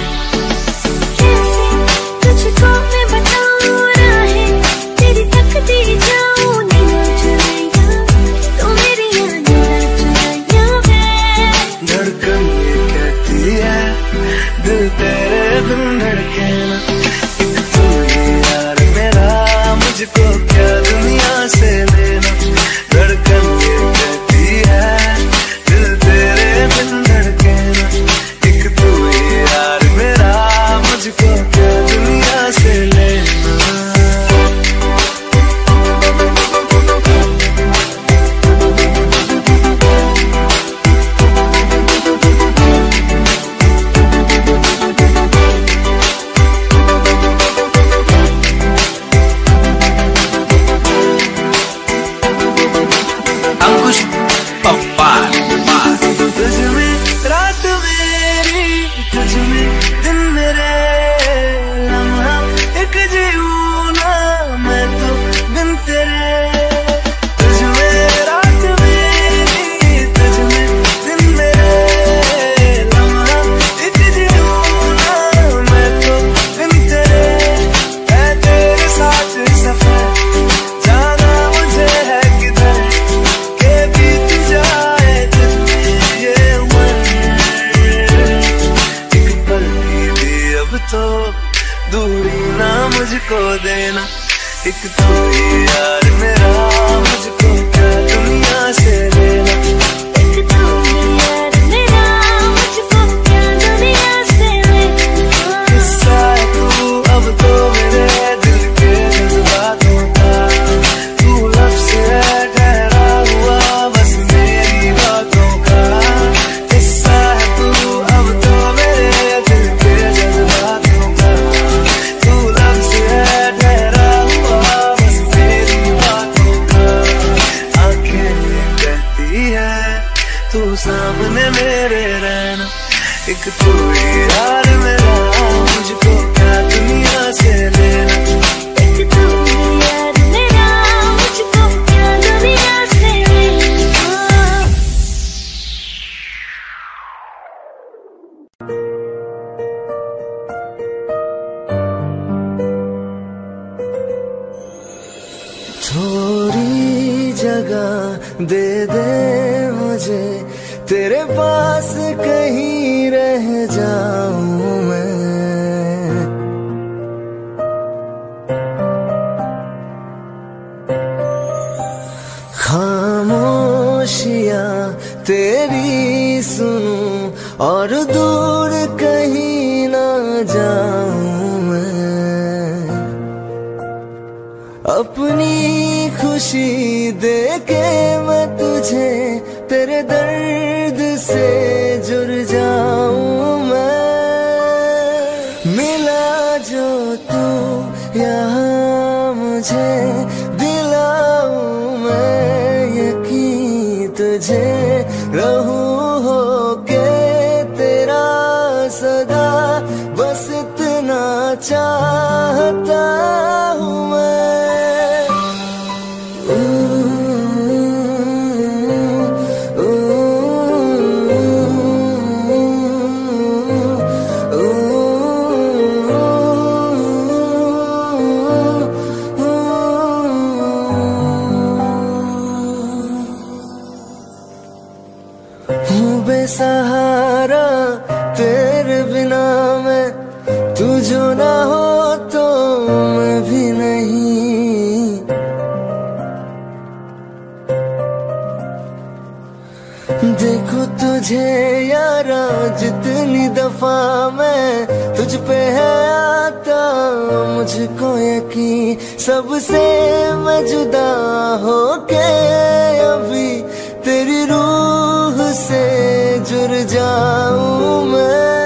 S3: कैसे तुझको मैं बताऊँ राहें, तेरी तकती जाऊँ नींद चुराइयाँ, तो मेरी याद चुराइयाँ है।
S1: धड़कन ये कहती है दिल तेरे बिन धड़के ना, एक तू ही यार मेरा, मुझको क्या दुनिया से लेना। धड़कन ये कहती है दिल तेरे बिन धड़के ना, एक तू ही यार मेरा, मुझको क्या दुनिया से लेना।
S2: अंकुश पप्पार
S1: तुझ में रात मेरी, तुझ में दिन मेरे, लम्हा एक जीऊँ ना मैं तो बिन तेरे। तुझ में रात मेरी, तुझ में दिन मेरे, लम्हा एक जीऊँ ना मैं तो बिन तेरे। है तेरे साथ सफर, जाना मुझे है किधर, के बीत जाए तुझमें ये उम्र। एक पल की भी अब तो दूरी ना मुझको देना, एक तू ही यार मेरा, मुझको क्या दुनिया से लेना।
S3: एक तू ही यार मेरा, मुझको क्या दुनिया से लेना।
S1: किस्सा है तू अब तो मेरे दिल के जज्बातों का, तू लफ्ज़ है ठहरा हुआ बस मेरी बातों का। किस्सा है तू अब तो मेरे दिल के जज्बातों का, तू लफ्ज़ है ठहरा हुआ बस मेरी बातों का। आंखें ये कहती है तू सामने मेरे रहना, एक तू ही यार मेरा, मुझको क्या दुनिया से लेना।
S3: एक तू ही यार मेरा, मुझको क्या दुनिया से लेना।
S1: थोड़ी जगह दे दे मुझे, तेरे पास कहीं रह जाऊं दूर कहीं ना जाऊं मैं, अपनी खुशी देके मैं तुझे तेरे दर्द से जुड़ जाऊं मैं। मिला जो तू यहाँ मुझे, दिलाऊं मैं यकीन तुझे, रहूं होके तेरा सदा, बस इतना चाहता हूँ मैं। बेसहारा तेरे बिना मैं, तू जो ना हो तो मैं भी नहीं। देखो तुझे यारा जितनी दफा मैं तुझ पे है आता, मुझको यकीन सबसे मैं जुदा होके अभी तेरी रूह से जुड़ जाऊं मैं।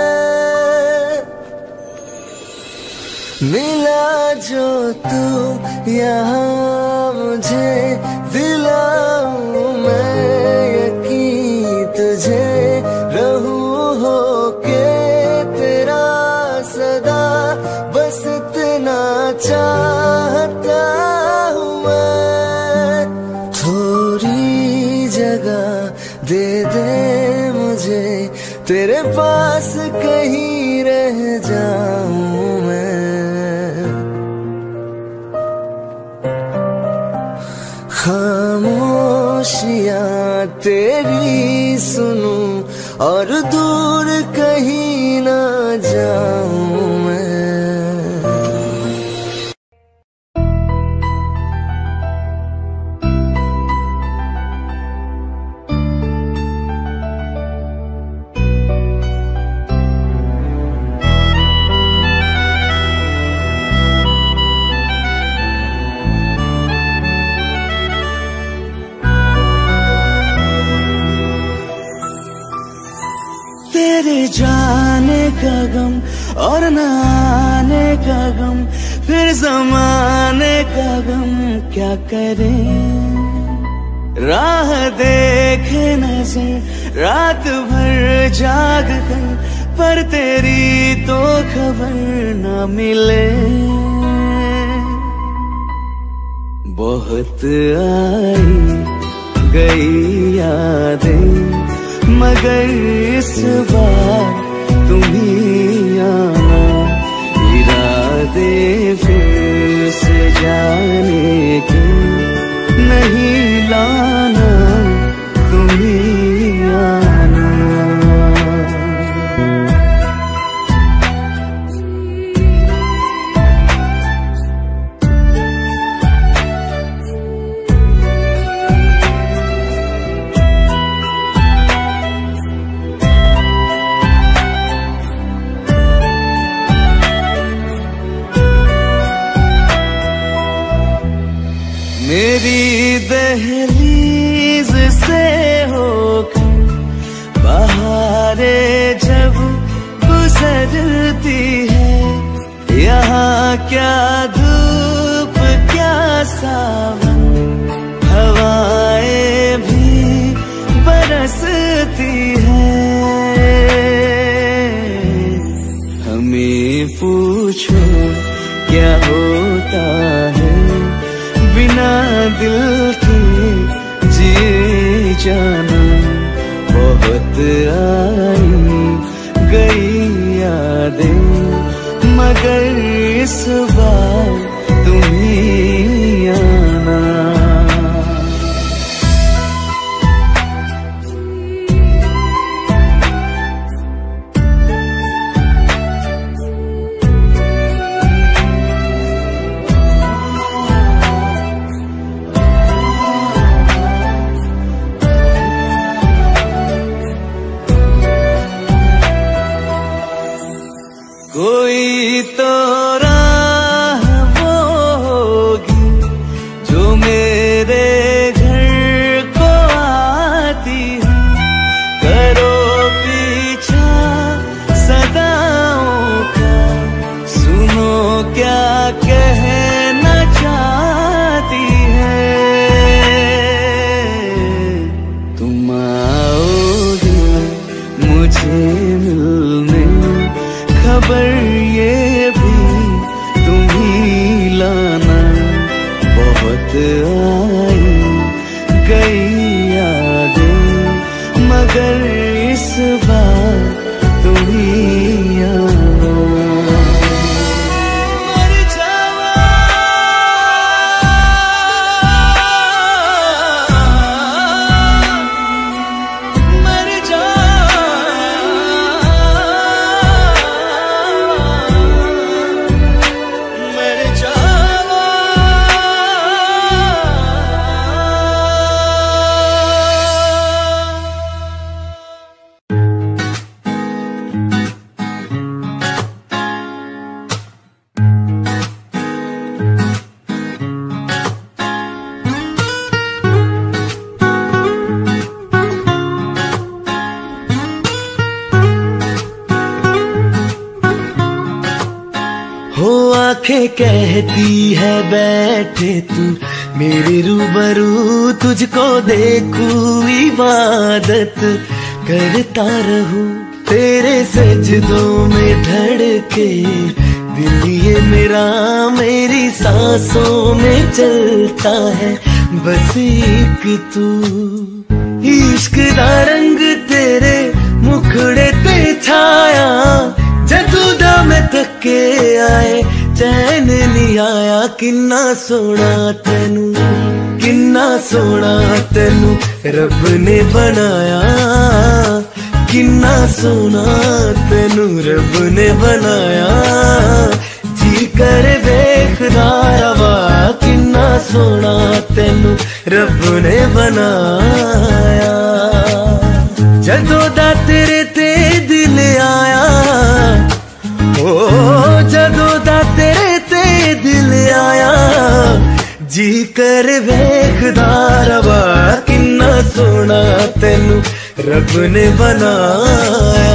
S1: मिला जो तू यहाँ मुझे, दिलाऊं मैं यकीन तुझे, रहूं होके तेरा सदा, बस इतना चाहता हूँ मैं। थोड़ी जगह दे दे मुझे, तेरे पास कहीं रह जाऊं मैं। खामोशियां तेरी सुनूं और दूर कहीं ना जाऊं मैं।
S2: तेरे जाने का गम और न आने का गम, फिर जमाने का गम क्या करें। राह देखे नजर रात भर जाग कर, पर तेरी तो खबर न मिले। बहुत आई गई यादें, मगर इस बार तुम ही आना। इरादे फिर से जाने के नहीं लाना, तुम ही आना। मेरी दहलीज से होकर बहारें जब गुजरती है, यहाँ क्या धूप क्या सावन, हवाएं भी बरसती है। हमें पूछो क्या होता है बिना दिल के जिए जाना। बहुत आई गई यादें, मगर इस बार तुम ही आना।
S1: कोई तो राह वो होगी जो मेरे घर को आती है। करो पीछा सदाओं का, सुनो क्या कहना चाहती है। तुम आओगे मुझे मिलने, खबर ये भी तुम ही लाना। बहुत आई गई यादें, मगर इस बार तुम ही आना। मर जावा मर जावा मर जावा। हो आंखें कहती है बैठे तू मेरे रूबरू, तुझको देखूं इबादत करता रहूं। तेरे सजदों में धड़के दिल ये मेरा, मेरी सांसों में चलता है बस एक तू। इश्क दा रंग तेरे मुखड़े ते छाया, जदू दा मैं थके आए चैन नहीं आया। किन्ना सोना तेनू, किन्ना सोना तेनू रब ने बनाया। किन्ना सोना तेनू रब ने बनाया। जी कर वेखदा रवा, किन्ना सोना तेनू रब ने बनाया। जदों दा तेरे ते दिल आया, ओ जदों दा तेरे ते दिल आया। जी कर वेखदा रवा, किन्ना सोना तेनू रब ने बनाया।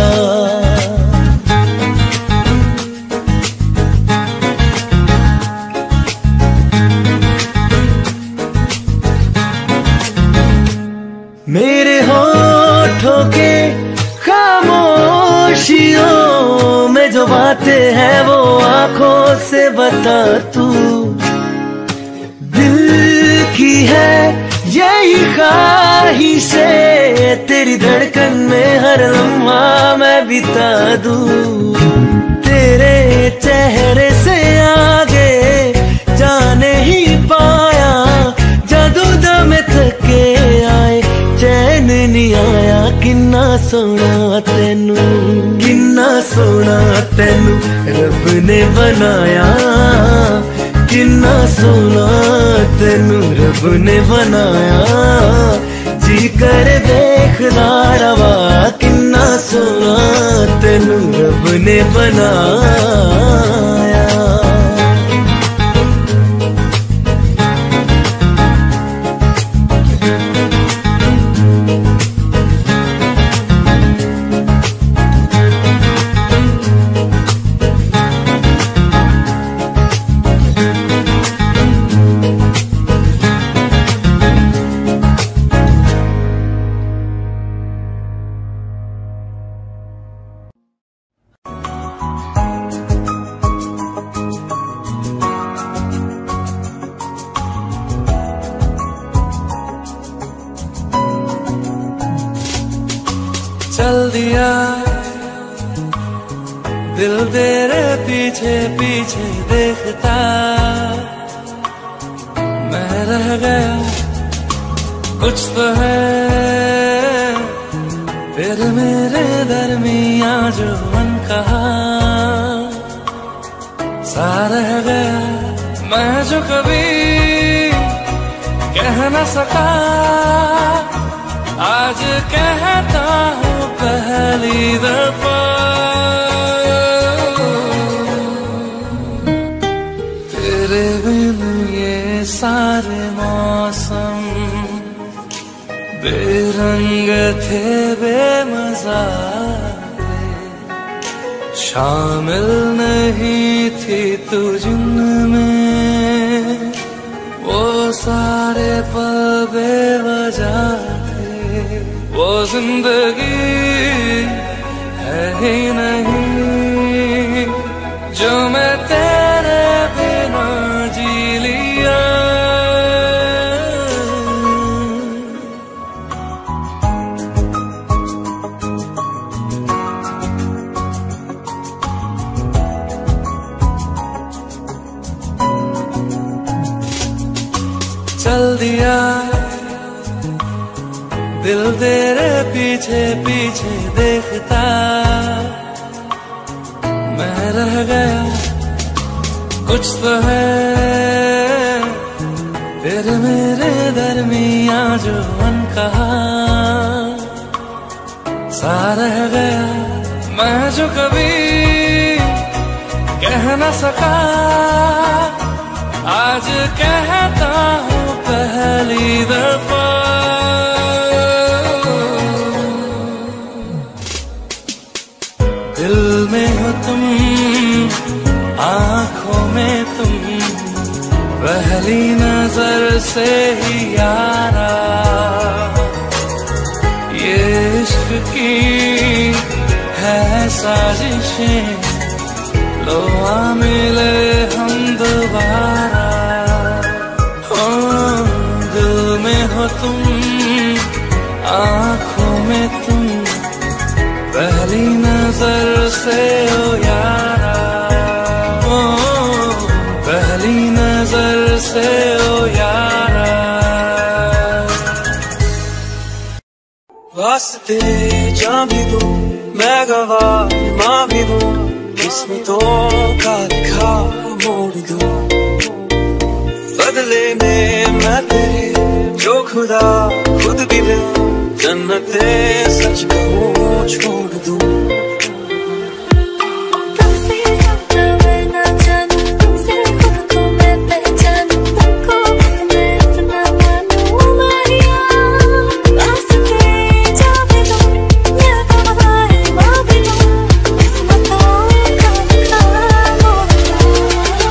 S1: मेरे होठों के खामोशियों में जो बातें हैं वो आंखों से बता तू। दिल की है यही ख्वाहिशें, तेरी धड़कन में हर लम्हा मैं बिता दूं। तेरे चेहरे से आगे जाने ही पाया, जादू दा में थके आए चैन नहीं आया। किन्ना सोना तेनू, किन्ना सोना तेनू रब ने बनाया। किन्ना सोना तेनू रब ने बनाया। जी कर देखदा रवा, किन्ना सोना तेनू रब ने बनाया। चल दिया दिल तेरे पीछे पीछे देखता, मैं रह गया कुछ तो है तेरे मेरे दरमिया जो मन कहा। सा रह गया मैं जो कभी कह न सका, आज कहता हूँ पहली दफा। रंग थे बेमज़ा, शामिल नहीं थी तू जिनमें, वो सारे पल बेवजह थे। वो जिंदगी है ही नहीं जो मैं तेरे बिना जी लिया। चल दिया दिल तेरे पीछे पीछे देखता, मैं रह गया कुछ तो है तेरे मेरे दरमिया जो अनकहा सा रह गया। मैं जो कभी कह न सका आज कहता हूँ पहली दफा। दिल में हो तुम, आँखों में तुम, पहली नजर से ही यारा। ये इश्क की है साजिशें, लो आ मिले हम दोबारा। ओ दिल में हो तुम, आँखों में तुम, पहली नजर से ओ यारा। ओ पहली नजर से ओ यारा।
S2: वास्ते जा भी दूं मैं गवाह माँ भी दूं, किस्मतों का लिखा मोड़ दूं। बदले में मैं तेरे जो खुदा खुद भी दे, जन्नते सच कहूँ छोड़ दूं।
S3: तुमसे ज्यादा मैं ना जानूं, तुमसे खुद को मैं पहचानूं, तुमको बस मैं इतना मानूं माहिया। वास्ते जा भी दूं मैं गवाह माँ भी दूं, किस्मतों का लिखा मोड़ दूं।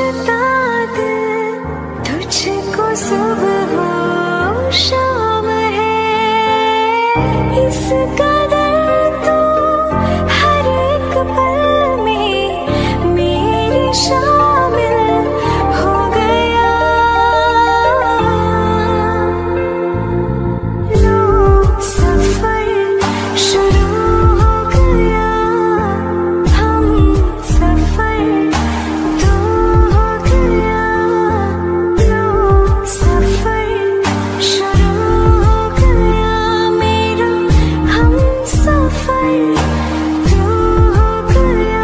S3: सोचता दिल तुझको सुबह हो शाम है, इस कदर तो हर एक पल में मेरी शामिल हो गया। लो सफर शुरू हो गया, हम सफर तो हो गया। लो सफर शुरू हो गया मेरा, हम सफर तो हो गया।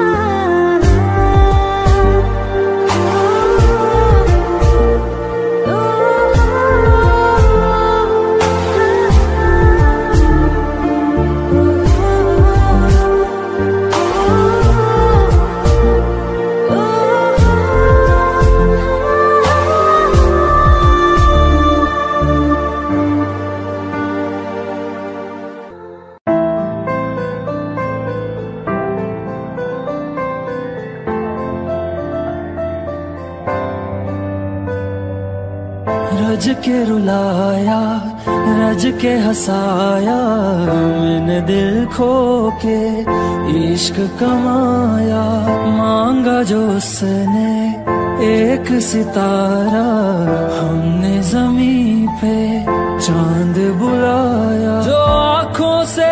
S2: रज के रुलाया, रज के हंसाया, मैंने दिल खो के इश्क कमाया। मांगा जो उसने एक सितारा, हमने जमीन पे चांद बुलाया। जो आँखों से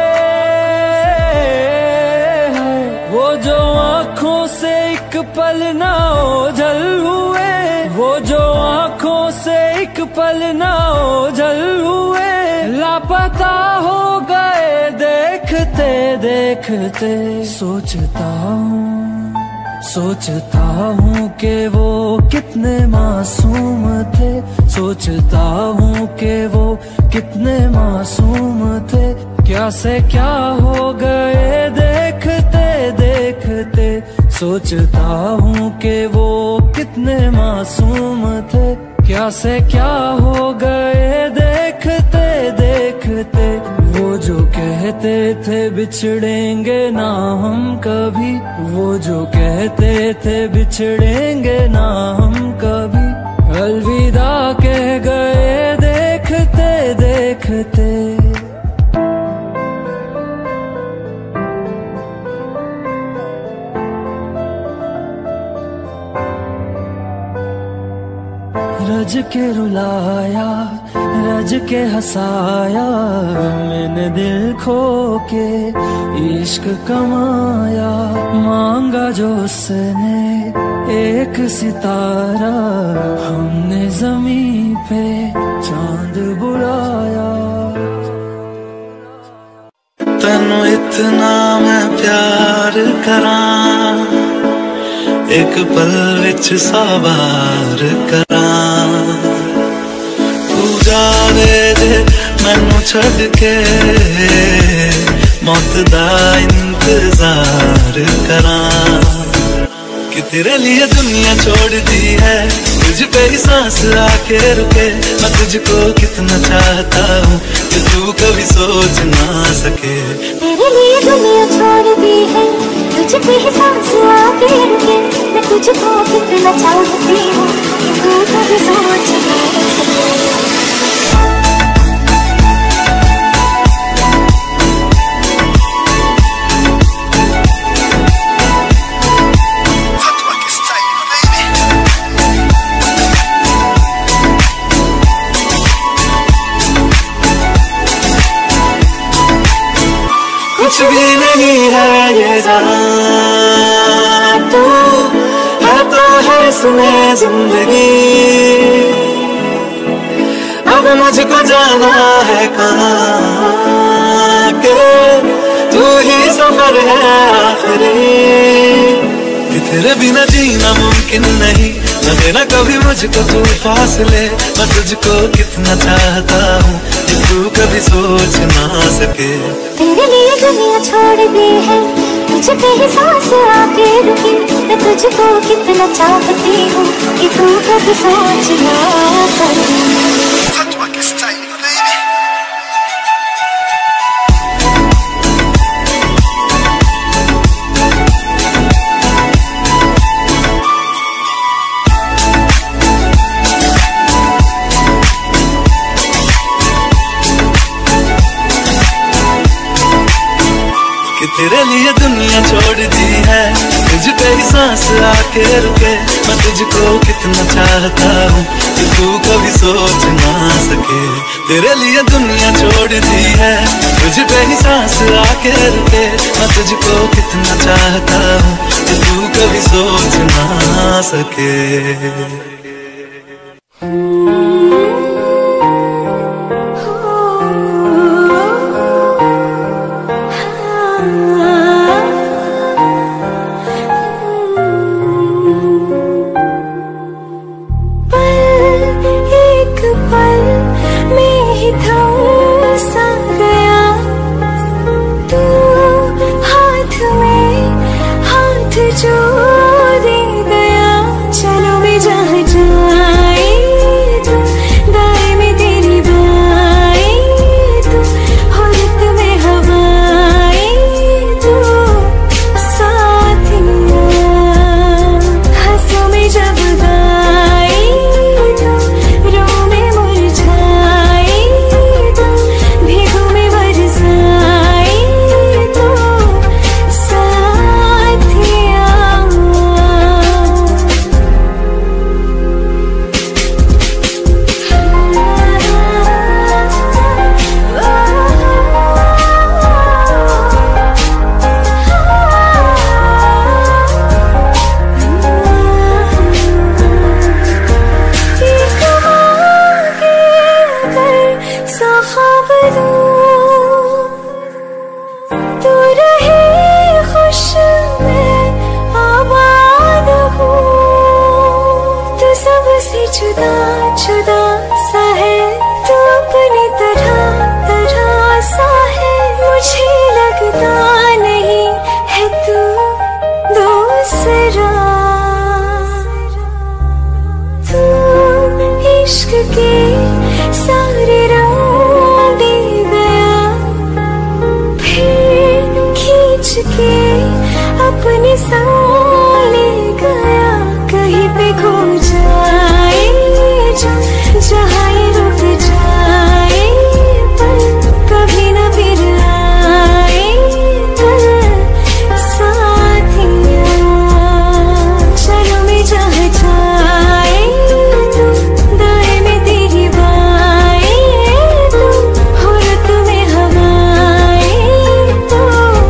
S2: है, वो जो आँखों से एक पल ना ओझल हुए, वो जो आँखों से एक पल ना ओझल हुए, लापता हो गए देखते देखते। सोचता हूँ सोचता हूँ कि वो कितने मासूम थे, सोचता हूँ कि वो कितने मासूम थे। क्या से क्या हो गए देखते देखते, सोचता हूँ कि वो कितने मासूम थे। क्या से क्या हो गए देखते देखते। वो जो कहते थे बिछड़ेंगे ना हम कभी, वो जो कहते थे बिछड़ेंगे ना हम कभी, अलविदा कह गए देखते देखते। रज के रुलाया, रज के हंसाया, मैंने दिल खो के इश्क कमाया। मांगा जो उसने एक सितारा, हमने जमीन पे चांद बुलाया।
S1: तन्नू इतना मैं प्यार करां, एक पल विच सवार करां। तू जावे जे मैनू छड़ के, मौत दा इंतजार करां। कि तेरे लिए दुनिया छोड़ दी है, तुझ पे ही सांस आके रुके। मैं तुझको कितना चाहता हूँ कि तू कभी सोच ना सके।
S3: तेरे लिए दुनिया छोड़ दी है, तुझ पे ही सांस आके रुके। मैं तुझको कितना चाहती हूँ कि तू कभी सोच ना सके।
S1: कुछ भी नहीं है ये जहां, तू है तो है सुने जिंदगी। अब मुझको जाना है कहाँ के, तू ही सफर है आखिरी। कि तेरे बिना जीना मुमकिन नहीं, न देना कभी मुझको तू फासले। मैं तुझको कितना चाहता हूँ कि तू कभी सोच ना सके।
S3: तेरे लिए दुनिया छोड़ दी है, तुझ पे ही सांस आके रुकी। मैं तुझको कितना चाहती हूँ कि तू कभी सोच ना सके।
S1: तेरे लिए दुनिया छोड़ दी है, तुझ पे ही सांस आके रुके। मैं तुझको कितना चाहता हूँ कि तू कभी सोच ना सके। तेरे लिए दुनिया छोड़ दी है, तुझ पे ही सांस आके रुके। मैं तुझको कितना चाहता हूँ कि तू कभी सोच ना सके। अपने संग ले गया, कहीं पे खो जाए जो जहाँ ये रुक जाए, पर कभी न फिर आए पर साथिया। चलो मैं जहाँ जाए तू, दाएं में तेरी बाएं तू, हो रत में हवाएं तो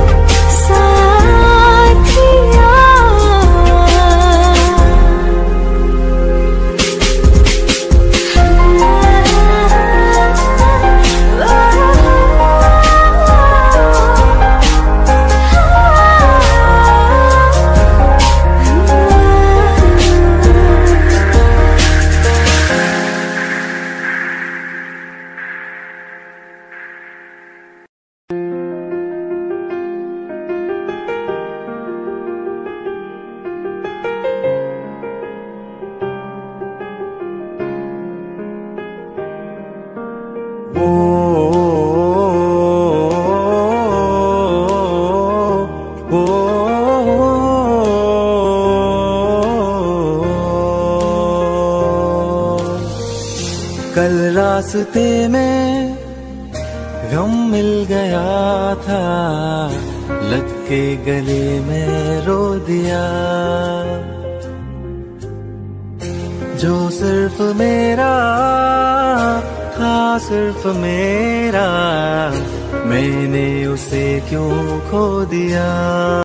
S2: कल रास्ते में गम मिल गया था, लग के गले में रो दिया। जो सिर्फ मेरा था, सिर्फ मेरा, मैंने उसे क्यों खो दिया।